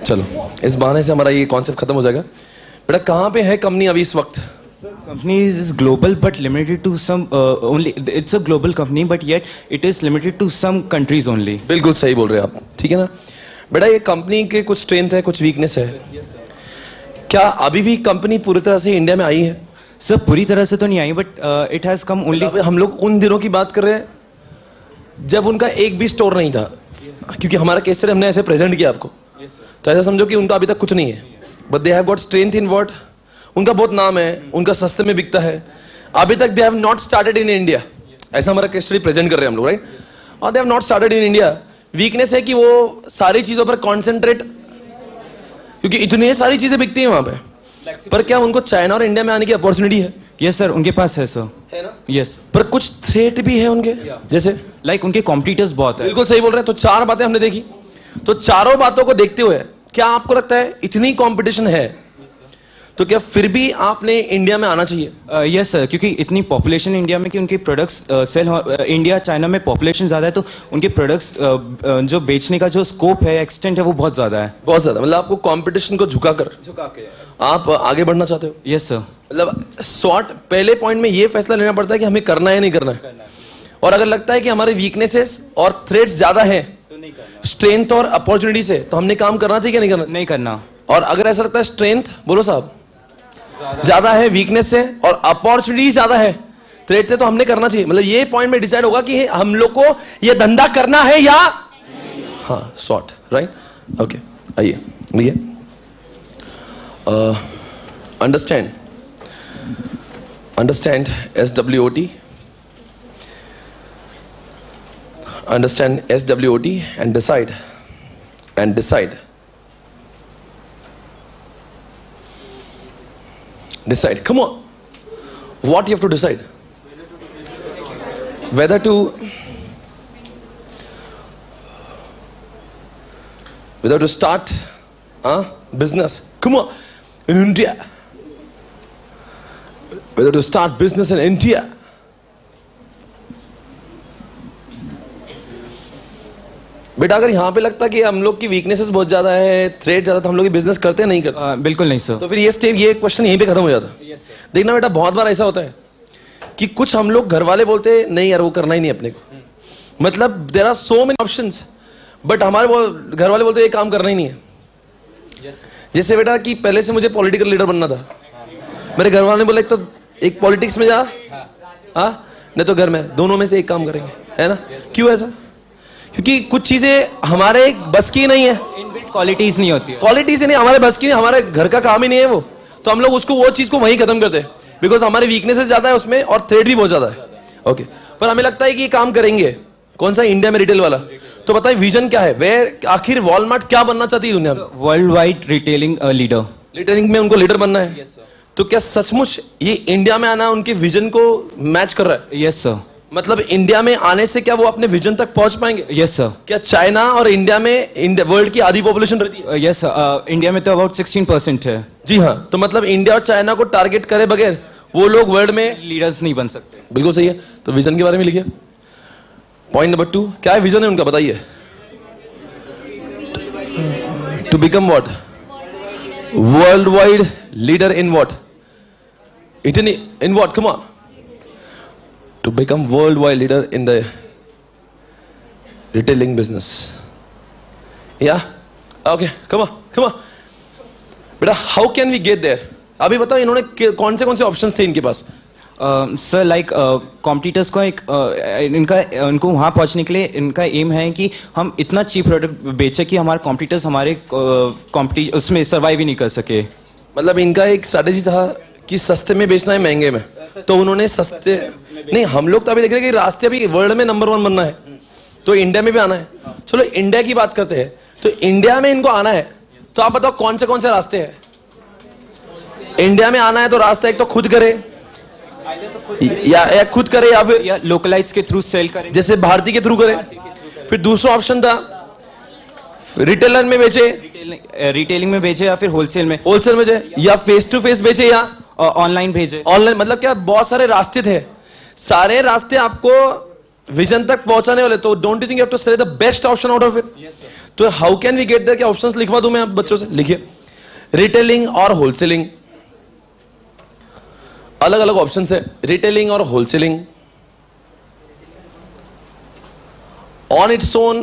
S1: चलो इस बहाने से हमारा ये कॉन्सेप्ट खत्म हो जाएगा। बेटा कहाँ पे है कंपनी अभी इस वक्त?
S4: Company is global but limited to some only. It's a global company but yet it is limited to some countries only.
S1: बिल्कुल सही बोल रहे हैं आप, ठीक है ना बेटा। ये कंपनी के कुछ स्ट्रेंथ है, कुछ वीकनेस है। क्या अभी भी कंपनी पूरी तरह से इंडिया में आई है?
S4: सर पूरी तरह से तो नहीं आई but it has come only.
S1: हम लोग उन दिनों की बात कर रहे हैं जब उनका एक भी स्टोर नहीं था, क्योंकि हमारा केस स्टडी हमने ऐसे प्रेजेंट किया आपको। तो ऐसा समझो कि उनका अभी तक कुछ नहीं है, but they have got strength in what? उनका बहुत नाम है, उनका सस्ते में बिकता है। अभी तक they have not started in India, ऐसा हमारा केस स्टडी प्रेजेंट कर रहे हैं हम लोग, राइट? और they have not started in India. Weakness है कि वो सारी चीजों पर कॉन्सेंट्रेट, क्योंकि इतनी सारी चीजें बिकती हैं वहां पे। पर क्या उनको चाइना और इंडिया में आने की अपॉर्चुनिटी है?
S4: यस सर, उनके पास है सर,
S1: है ना?
S4: यस।
S1: पर कुछ थ्रेट भी है उनके, जैसे
S4: लाइक उनके कॉम्पिटिटर्स बहुत है।
S1: बिल्कुल सही बोल रहे हैं। तो चार बातें हमने देखी, तो चारों बातों को देखते हुए क्या आपको लगता है इतनी कंपटीशन है तो क्या फिर भी आपने इंडिया में आना चाहिए?
S4: यस सर, क्योंकि इतनी पॉपुलेशन इंडिया में कि उनके प्रोडक्ट्स सेल इंडिया चाइना में पॉपुलेशन ज़्यादा है तो उनके प्रोडक्ट्स जो बेचने का जो स्कोप है, एक्सटेंट है, वो बहुत ज़्यादा है।
S1: बहुत ज़्यादा, मतलब आपको कंपटीशन को झुका के आप आगे बढ़ना चाहते हो?
S4: Yes sir.
S1: मतलब शॉर्ट पहले पॉइंट में ये फैसला लेना पड़ता है कि हमें करना है या नहीं करना है। और अगर लगता है कि हमारे वीकनेसेस और थ्रेट्स ज़्यादा हैं स्ट्रेंथ और अपॉर्चुनिटी से, तो हमने काम करना चाहिए या नहीं करना?
S4: नहीं करना। और
S1: अगर ऐसा लगता है स्ट्रेंथ, बोलो साहब, ज्यादा है वीकनेस से और अपॉर्चुनिटी ज्यादा है थ्रेट से, तो हमने करना चाहिए। मतलब ये पॉइंट में डिसाइड होगा कि हम लोग को ये धंधा करना है या हाँ शॉर्ट, राइट? ओके, आइए भैया, understand SWOT, understand SWOT and decide decide. Come on, what you have to decide? Whether to start business, come on, in India. Whether to start business in India. बेटा अगर यहाँ पे लगता है कि हम लोग की वीकनेसेस बहुत ज्यादा है, थ्रेट ज्यादा, तो हम लोग ये बिजनेस करते हैं नहीं करते?
S4: बिल्कुल नहीं सर।
S1: तो फिर ये क्वेश्चन यहीं पे खत्म हो जाता है। देखना बेटा, बहुत बार ऐसा होता है कि कुछ हम लोग घर वाले बोलते हैं नहीं यार वो करना ही नहीं अपने को, मतलब there are so many options, but हमारे घर वाले बोलते हैं ये काम करना ही नहीं है। जैसे बेटा कि पहले से मुझे पॉलिटिकल लीडर बनना था, मेरे घर वाले ने बोला तो एक पॉलिटिक्स में जा, नहीं तो घर में, दोनों में से एक काम करेंगे, है ना? क्यों ऐसा? क्योंकि कुछ चीजें हमारे बस की नहीं है,
S4: इनबिल्ट क्वालिटीज नहीं होती है,
S1: क्वालिटीज नहीं, हमारे बस की नहीं, हमारे घर का काम ही नहीं है वो, तो हम लोग उसको वो चीज को वहीं खत्म करते हैं, बिकॉज हमारे वीकनेसेस ज्यादा है उसमें और थ्रेट भी बहुत ज्यादा है। ओके, पर हमें लगता है कि ये काम करेंगे, कौन सा? इंडिया में रिटेल वाला। तो बताइए विजन क्या है? वे आखिर वॉलमार्ट क्या बनना चाहती है दुनिया में?
S4: World wide retailing leader.
S1: Retailing में उनको लीडर बनना है। तो क्या सचमुच ये इंडिया में आना उनके विजन को मैच कर रहा है?
S4: Yes sir.
S1: मतलब इंडिया में आने से क्या वो अपने विजन तक पहुंच पाएंगे?
S4: Yes sir.
S1: क्या चाइना और इंडिया में वर्ल्ड की आधी पॉपुलेशन रहती है?
S4: यस सर, इंडिया में तो अबाउट 16% है।
S1: जी हाँ, तो मतलब इंडिया और चाइना को टारगेट करे बगैर वो लोग वर्ल्ड में
S4: लीडर्स नहीं बन सकते।
S1: बिल्कुल सही है। तो विजन के बारे में लिखिए। पॉइंट नंबर 2, क्या है विजन है उनका, बताइए। To become what? World wide leader in what? In what? Come on. To become worldwide leader in the retailing business. Yeah? Okay, come on. बेटा, how can we get there? अभी बताओ इन्होंने कौन से ऑप्शंस थे इनके पास?
S4: सर लाइक कॉम्पिटिटर्स को इनको वहाँ पहुँचने के लिए इनका एम है कि हम इतना चीप प्रोडक्ट बेचें कि हमारे कॉम्पिटिटर्स हमारे उसमें सर्वाइव ही नहीं कर सके।
S1: मतलब इनका एक स्ट्रैटेजी था कि सस्ते में बेचना है महंगे में, तो उन्होंने सस्ते नहीं, हम लोग तो अभी देख रहे हैं कि रास्ते अभी वर्ल्ड में नंबर 1 बनना है, तो इंडिया में भी आना है। चलो इंडिया की बात करते हैं, तो इंडिया में इनको आना है, तो आप बताओ कौन से रास्ते हैं इंडिया में आना है? तो रास्ता एक तो खुद करे या खुद करे या फिर
S4: या लोकलाइज के थ्रू सेल करे,
S1: जैसे भारती के थ्रू करे। फिर दूसरा ऑप्शन था रिटेलर में बेचे,
S4: रिटेलिंग में बेचे या फिर होलसेल में
S1: बेचे, या फेस टू फेस बेचे या
S4: ऑनलाइन भेजे।
S1: ऑनलाइन, मतलब क्या बहुत सारे रास्ते थे, सारे रास्ते आपको विजन तक पहुंचाने वाले। तो don't you think you have to select the best option out of it? तो how can we get there, क्या ऑप्शंस लिखवा दूं मैं आप बच्चों से? लिखिए, रिटेलिंग और होलसेलिंग, अलग अलग ऑप्शन है, रिटेलिंग और होलसेलिंग, ऑन इट्स ओन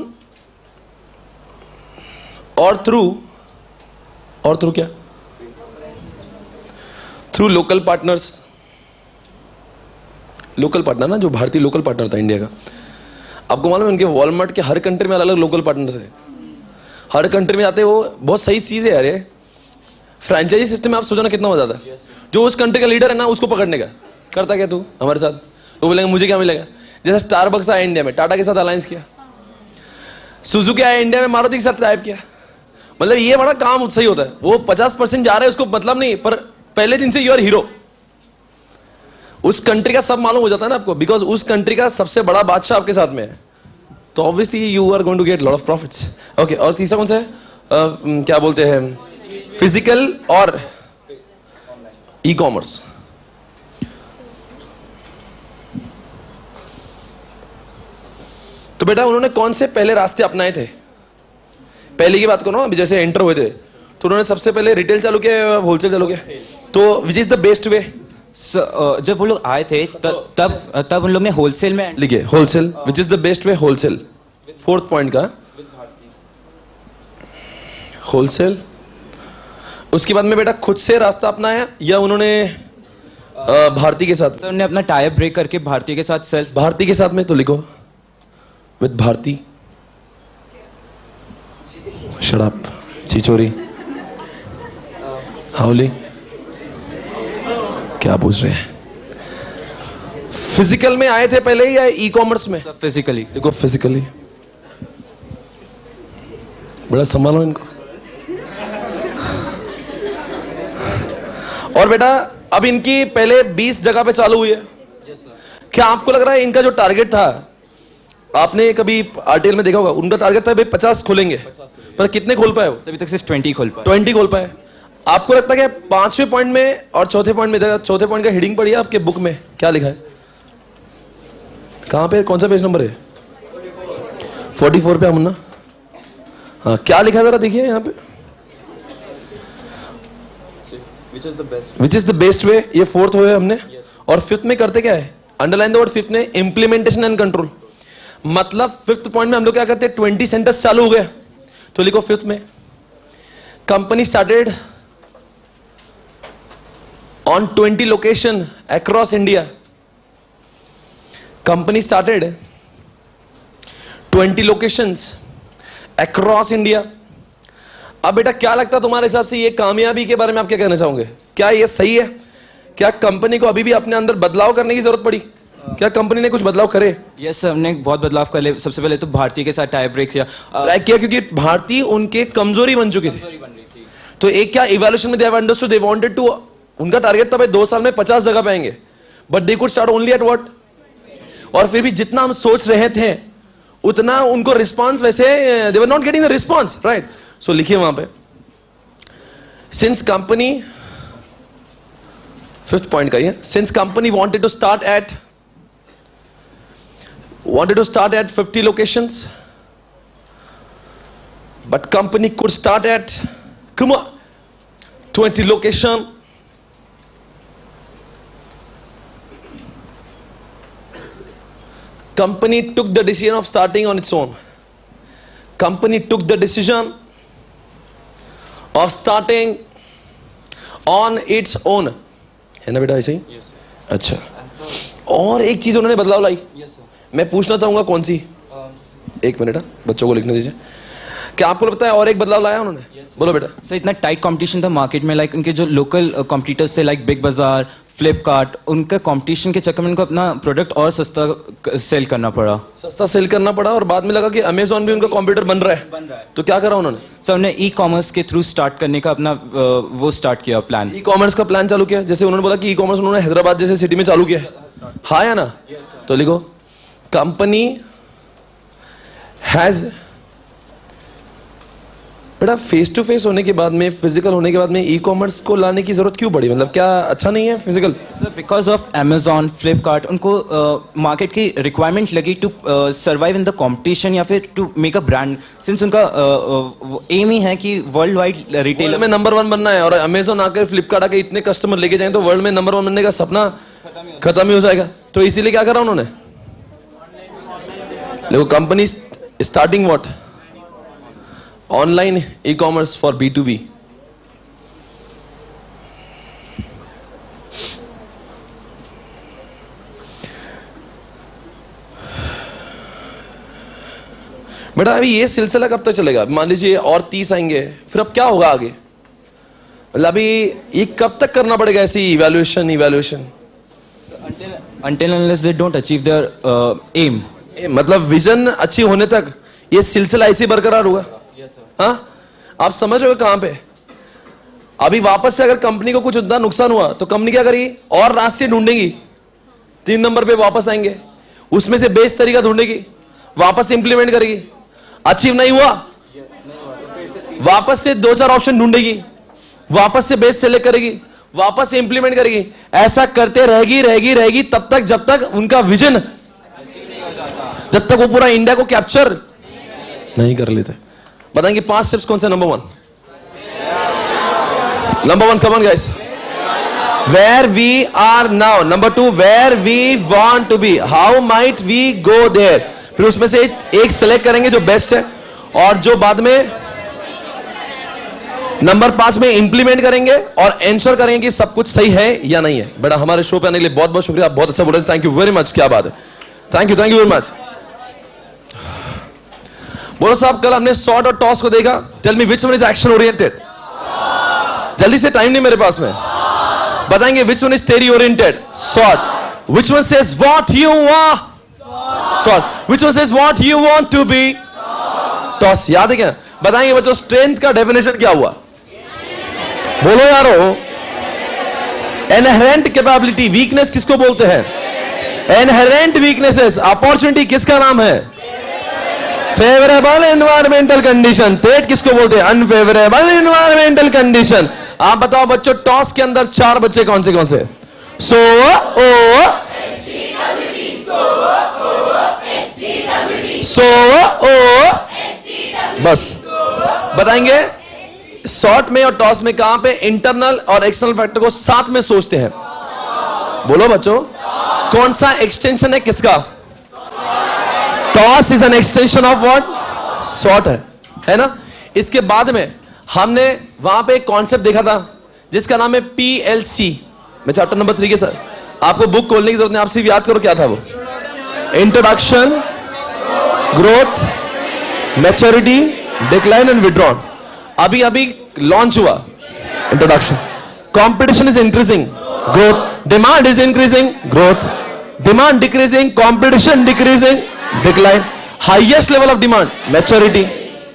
S1: और थ्रू क्या, through local partners. Local partner ना, जो भारतीय लोकल पार्टनर था इंडिया का, आपको मालूम है उनके वॉलमार्ट के हर कंट्री में अलग अलग लोकल पार्टनर्स है। हर कंट्री में जाते हैं, वो बहुत सही चीज है यार ये। फ्रेंचाइजी सिस्टम में आप सोचो ना कितना मजा आता है। जो उस कंट्री का लीडर है ना, उसको पकड़ने का करता क्या तू हमारे साथ, तो बोलेंगे मुझे क्या मिलेगा। जैसे स्टारबक्स आया इंडिया में, टाटा के साथ अलायंस किया, सुजुकी आया इंडिया में, मारुति के साथ टाइप किया। मतलब ये बड़ा काम सही होता है। वो 50% जा रहा है, उसको मतलब नहीं, पर पहले दिन से यू आर हीरो। उस कंट्री का सब मालूम हो जाता है ना आपको, बिकॉज उस कंट्री का सबसे बड़ा बादशाह आपके साथ में है, तो obviously you are going to get lot of profits. Okay, और तीसरा कौन सा है? क्या बोलते हैं, फिजिकल और ई कॉमर्स। तो बेटा उन्होंने कौन से पहले रास्ते अपनाए थे? पहले की बात करो, अभी जैसे एंटर हुए थे तो उन्होंने सबसे पहले रिटेल चालू किया या होलसेल चालू किया? तो which is the best way?
S4: जब वो लोग आए थे तब उन लोग ने होलसेल में
S1: लिखे, wholesale. Which is the best way? Wholesale. Fourth point का होलसेल। उसके बाद में बेटा खुद से रास्ता अपनाया या उन्होंने भारती के साथ?
S4: सर उन्होंने अपना टायर ब्रेक करके भारती के साथ सेल्फ।
S1: भारती के साथ में तो लिखो विद भारती। शराब, छिचोरी, हाउली, क्या पूछ रहे हैं? फिजिकल में आए थे पहले या ई कॉमर्स में?
S4: फिजिकली।
S1: देखो फिजिकली, बड़ा संभालो इनको। और बेटा अब इनकी पहले 20 जगह पे चालू हुई है। क्या आपको लग रहा है इनका जो टारगेट था, आपने कभी आरटीएल में देखा होगा, उनका टारगेट था भाई 50 खोलेंगे, पर कितने खोल पाए वो?
S4: अभी तक सिर्फ 20 खोल पाए।
S1: 20 खोल पाए। आपको लगता है कि 5वें पॉइंट में और चौथे पॉइंट में, चौथे पॉइंट का हेडिंग पढ़िए आपके बुक में, क्या लिखा है? कहां पे, कौन सा पेज नंबर है? 44 पे मुन्ना। हाँ, क्या लिखा है जरा देखिए यहाँ पे। Which is the best way, ये फोर्थ हुए हमने। और फिफ्थ में करते क्या है? अंडरलाइन द वर्ड फिफ्थ में, इंप्लीमेंटेशन एंड कंट्रोल। मतलब फिफ्थ पॉइंट में हम लोग क्या करते हैं, 20 सेंटर्स चालू हो गए, तो लिखो फिफ्थ में, company started on 20 location across India. Company started 20 locations across India. अब बेटा क्या लगता है तुम्हारे हिसाब से ये कामयाबी के बारे में आप क्या कहना चाहोगे? क्या ये सही है? क्या कंपनी को अभी भी अपने अंदर बदलाव करने की जरूरत पड़ी? क्या कंपनी ने कुछ बदलाव करे?
S4: यस सर, हमने बहुत बदलाव कर ले। सबसे पहले तो भारती के साथ टायर ब्रेक किया,
S1: क्योंकि भारती उनके कमजोरी बन चुकी थी। तो एक क्या इवैल्यूएशन में they have understood, they wanted to, उनका टारगेट था भाई 2 साल में 50 जगह पे आएंगे, but they could start only at what. और फिर भी जितना हम सोच रहे थे उतना उनको रिस्पांस, वैसे they were not getting the response, right? So लिखिए वहां पे, सिंस कंपनी, फिफ्थ पॉइंट का ये, since company wanted to start at 50 locations, but company could start at, come on, 20 location. Company took the decision of starting on its own. Company took the decision of starting on its own. है ना बेटा ऐसे ही? yes, अच्छा, और एक चीज उन्होंने बदलाव लाई। yes, मैं पूछना चाहूंगा कौन सी? एक मिनट, बच्चों को लिखने दीजिए। क्या आपको पता है और एक बदलाव लाया उन्होंने? yes, बोलो बेटा।
S4: सर इतना टाइट कंपटीशन था मार्केट में, लाइक उनके जो लोकल कॉम्पिटिटर्स थे लाइक बिग बाजार, फ्लिपकार्ट, उनका कंपटीशन के चक्कर में उनको अपना प्रोडक्ट और सस्ता सेल करना पड़ा।
S1: सस्ता सेल करना पड़ा, और बाद में लगा कि अमेजोन भी उनका कॉम्पिटिटर बन रहा है। तो क्या करा उन्होंने?
S4: सर उन्होंने ई कॉमर्स के थ्रू स्टार्ट करने का अपना वो स्टार्ट किया प्लान।
S1: ई कॉमर्स का प्लान चालू किया। जैसे उन्होंने बोला कि ई कॉमर्स उन्होंने हैदराबाद जैसे सिटी में चालू किया, हाँ या ना? तो लिखो, कंपनी हैज बेटा फेस टू फेस होने के बाद में, फिजिकल होने के बाद में ई कॉमर्स को लाने की जरूरत क्यों पड़ी? मतलब क्या अच्छा नहीं है physical?
S4: Sir because of Amazon, Flipkart, उनको मार्केट की रिक्वायरमेंट लगी to survive in the competition या फिर to make a brand, since उनका एम ही है कि वर्ल्ड वाइड रिटेल
S1: में नंबर 1 बनना है, और अमेजोन आकर फ्लिपकार्ट आके इतने कस्टमर लेके जाएं तो वर्ल्ड में नंबर 1 बनने का सपना खत्म ही हो जाएगा। तो इसीलिए क्या करा उन्होंने? देखो company starting what, online e commerce for B2B। बेटा अभी ये सिलसिला कब तक चलेगा? मान लीजिए और 30 आएंगे, फिर अब क्या होगा आगे? मतलब अभी ये कब तक करना पड़ेगा ऐसी evaluation?
S4: until unless they don't achieve their aim.
S1: मतलब विजन अच्छी होने तक ये सिलसिला ऐसे बरकरार होगा। हाँ, आप समझ रहे हो कहां पे? अभी वापस से अगर कंपनी को कुछ उतना नुकसान हुआ तो कंपनी क्या करेगी? और रास्ते ढूंढेगी, 3 नंबर पे वापस आएंगे, उसमें से बेस्ट तरीका ढूंढेगी, वापस इंप्लीमेंट करेगी। अचीव नहीं हुआ, वापस से 2-4 ऑप्शन ढूंढेगी, वापस से बेस्ट सेलेक्ट करेगी, वापस से इंप्लीमेंट करेगी। ऐसा करते रहेगी तब तक जब तक उनका विजन, जब तक वो पूरा इंडिया को कैप्चर नहीं कर लेते। बताएंगे 5 स्टेप्स कौन से? Number 1, come on guys, where we are now. Number 2, where we want to be, how might we go there. फिर उसमें से एक सेलेक्ट करेंगे जो बेस्ट है, और जो बाद में नंबर 5 में इंप्लीमेंट करेंगे और एंश्योर करेंगे कि सब कुछ सही है या नहीं है। बेटा हमारे शो पे आने के लिए बहुत बहुत शुक्रिया, आप बहुत अच्छा बोल रहे हैं, थैंक यू वेरी मच। क्या बात है, थैंक यू वेरी मच। बोलो साहब, कल हमने सॉर्ट और टॉस को देखा, tell me which one is action oriented? जल्दी से, टाइम नहीं मेरे पास में। बताएंगे which one is theory oriented? SWOT. Which one says what you want? SWOT. Which one says what you want to be? TOWS. याद है क्या? बताएंगे बच्चों स्ट्रेंथ का डेफिनेशन क्या हुआ? बोलो यारो। Inherent capability. वीकनेस किसको बोलते हैं? Inherent weaknesses. अपॉर्चुनिटी किसका नाम है? Favourable environmental condition. थ्रेट किसको बोलते हैं? Unfavourable environmental condition. आप बताओ बच्चों, टॉस के अंदर 4 बच्चे कौन से? सो बस बताएंगे शॉर्ट में और टॉस में कहां पे इंटरनल और एक्सटर्नल फैक्टर को साथ में सोचते हैं? बोलो बच्चों, कौन सा एक्सटेंशन है किसका? TOWS is an extension of what? SWOT है ना। इसके बाद में हमने वहां पे एक कॉन्सेप्ट देखा था जिसका नाम है PLC। मैं चैप्टर नंबर 3 के सर, आपको बुक खोलने की जरूरत नहीं, आप सिर्फ याद करो क्या था वो। Introduction, growth, maturity, decline and withdrawn. अभी लॉन्च हुआ introduction. Competition is increasing, growth. Demand is increasing, growth. Demand decreasing, competition decreasing, decline. Highest level of demand, maturity.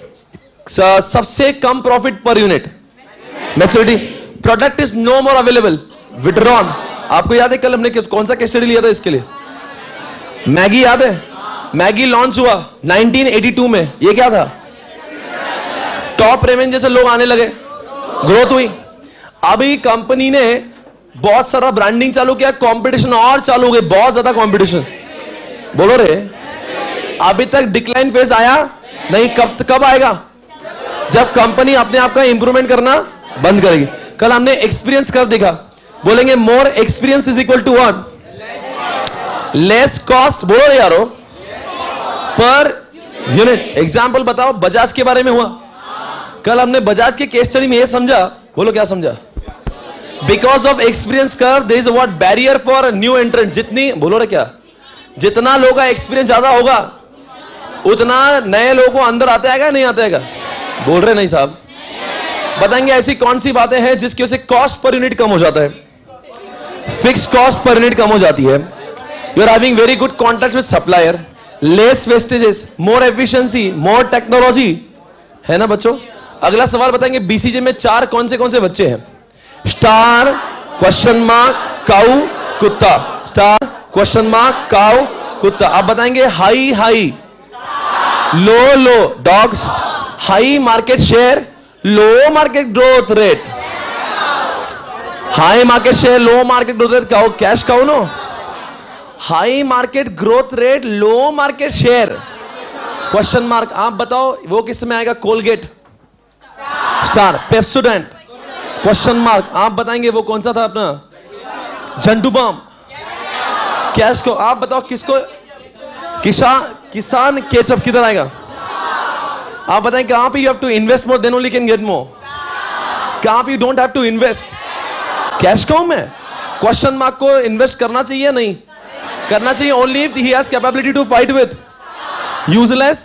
S1: सबसे कम profit per unit, maturity. Product is no more available, withdrawn. आपको याद है कल हमने कौन सा केस स्टडी लिया था इसके लिए? मैगी याद है? मैगी लॉन्च हुआ 1982 में। ये क्या था? टॉप रेवेन्यू जैसे लोग आने लगे, ग्रोथ हुई। अभी कंपनी ने बहुत सारा ब्रांडिंग चालू किया, कंपटीशन और चालू हो गई, बहुत ज्यादा कंपटीशन। बोलो रे, अभी तक डिक्लाइन फेज आया नहीं। कब आएगा? जब कंपनी अपने आप का इंप्रूवमेंट करना बंद करेगी। कल हमने एक्सपीरियंस कर देखा, बोलेंगे more experience is equal to what? Less cost. बोलो रे यारो, पर यूनिट। एग्जाम्पल बताओ, बजाज के बारे में हुआ कल हमने बजाज के केस स्टडी में ये समझा। बोलो क्या समझा? Because of experience curve there is a what? Barrier for new entrant. जितनी, बोलो रे क्या, जितना लोगों का एक्सपीरियंस ज्यादा होगा उतना नए लोगों को अंदर आता है नहीं आता है? बोल रहे नहीं साहब। बताएंगे ऐसी कौन सी बातें हैं जिसकी वजह से कॉस्ट पर यूनिट कम हो जाता है? फिक्स कॉस्ट पर यूनिट कम हो जाती है। You are having very good contact with supplier, less wastages, more efficiency, more technology, है ना बच्चों। अगला सवाल बताएंगे BCG में 4 कौन से बच्चे हैं? स्टार, क्वेश्चन मार्क, काऊ, कुत्ता। स्टार, क्वेश्चन मार्क, काऊ, कुत्ता। आप बताएंगे high, low, dogs. High market share, low market growth rate, high market share, low market growth rate, क्या cash cow no, high market growth rate, low market share, question mark. आप बताओ वो किस में आएगा? Colgate, star, Pepsodent, question mark. आप बताएंगे वो कौन सा था अपना? झंडू बाम, कैश को। आप बताओ किसको? किसान केचप किधर आएगा? आप बताएं कहां पे you have to invest more then only can get more, कहां पे you don't have to invest? Cash cow में। क्वेश्चन मार्क को इन्वेस्ट करना चाहिए नहीं करना चाहिए? Only if he has capability to fight with useless,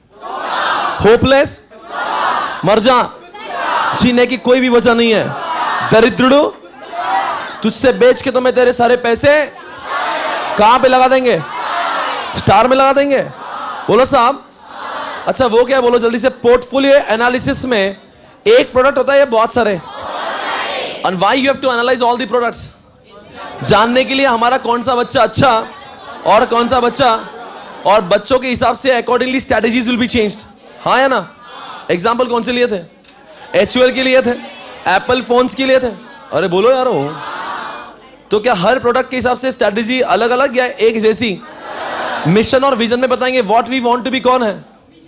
S1: hopeless, मर जा, जीने की कोई भी वजह नहीं है। दरिद्रुडू, तुझसे बेच के तो मैं तेरे सारे पैसे कहां पे लगा देंगे? स्टार में लगा देंगे। बोलो साहब। अच्छा वो क्या है बोलो जल्दी से। पोर्टफोलियो एनालिसिस में एक प्रोडक्ट होता है या बहुत सारे? And why you have to analyse all the products? जानने के लिए हमारा कौन सा बच्चा अच्छा और कौन सा बच्चा, और बच्चों के हिसाब से accordingly strategies will be changed. हाँ या ना? एग्जाम्पल कौन से लिए थे? HUL के लिए थे, एप्पल फोन्स के लिए थे। अरे बोलो यारो। तो क्या हर प्रोडक्ट के हिसाब से स्ट्रेटजी अलग अलग या एक जैसी? मिशन और विजन में बताएंगे what we want to be कौन है?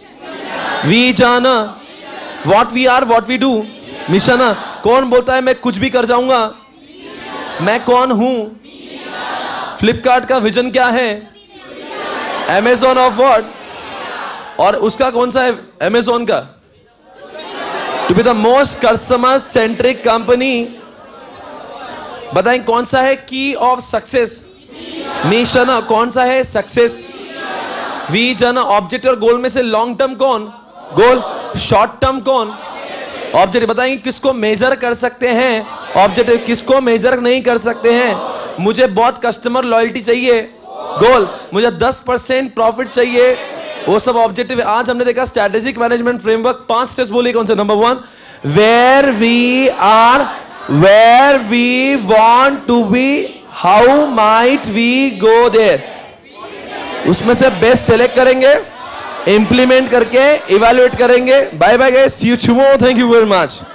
S1: Vision. What we are, what we do, mission. कौन बोलता है मैं कुछ भी कर जाऊंगा? मैं कौन हूं? फ्लिपकार्ट का विजन क्या है? Amazon of what? और उसका कौन सा है अमेजोन का? To be the most customer centric company. बताएं कौन सा है की ऑफ सक्सेस? मिशन। कौन सा है? सक्सेस। विजन। ऑब्जेक्टिव और गोल में से लॉन्ग टर्म कौन? गोल। शॉर्ट टर्म कौन? ऑब्जेक्टिव। बताएंगे किसको मेजर कर सकते हैं? ऑब्जेक्टिव। किसको मेजर नहीं कर सकते हैं? मुझे बहुत कस्टमर लॉयल्टी चाहिए, गोल। मुझे 10% प्रॉफिट चाहिए, वो सब ऑब्जेक्टिव। आज हमने देखा स्ट्रेटेजिक मैनेजमेंट फ्रेमवर्क 5 स्टेप्स बोलिए कौन से? Number 1 where we are, where we want to be, how might we go there. उसमें से बेस्ट सेलेक्ट करेंगे, इंप्लीमेंट करके इवैल्यूएट करेंगे। Bye bye guys, see you tomorrow, thank you very much.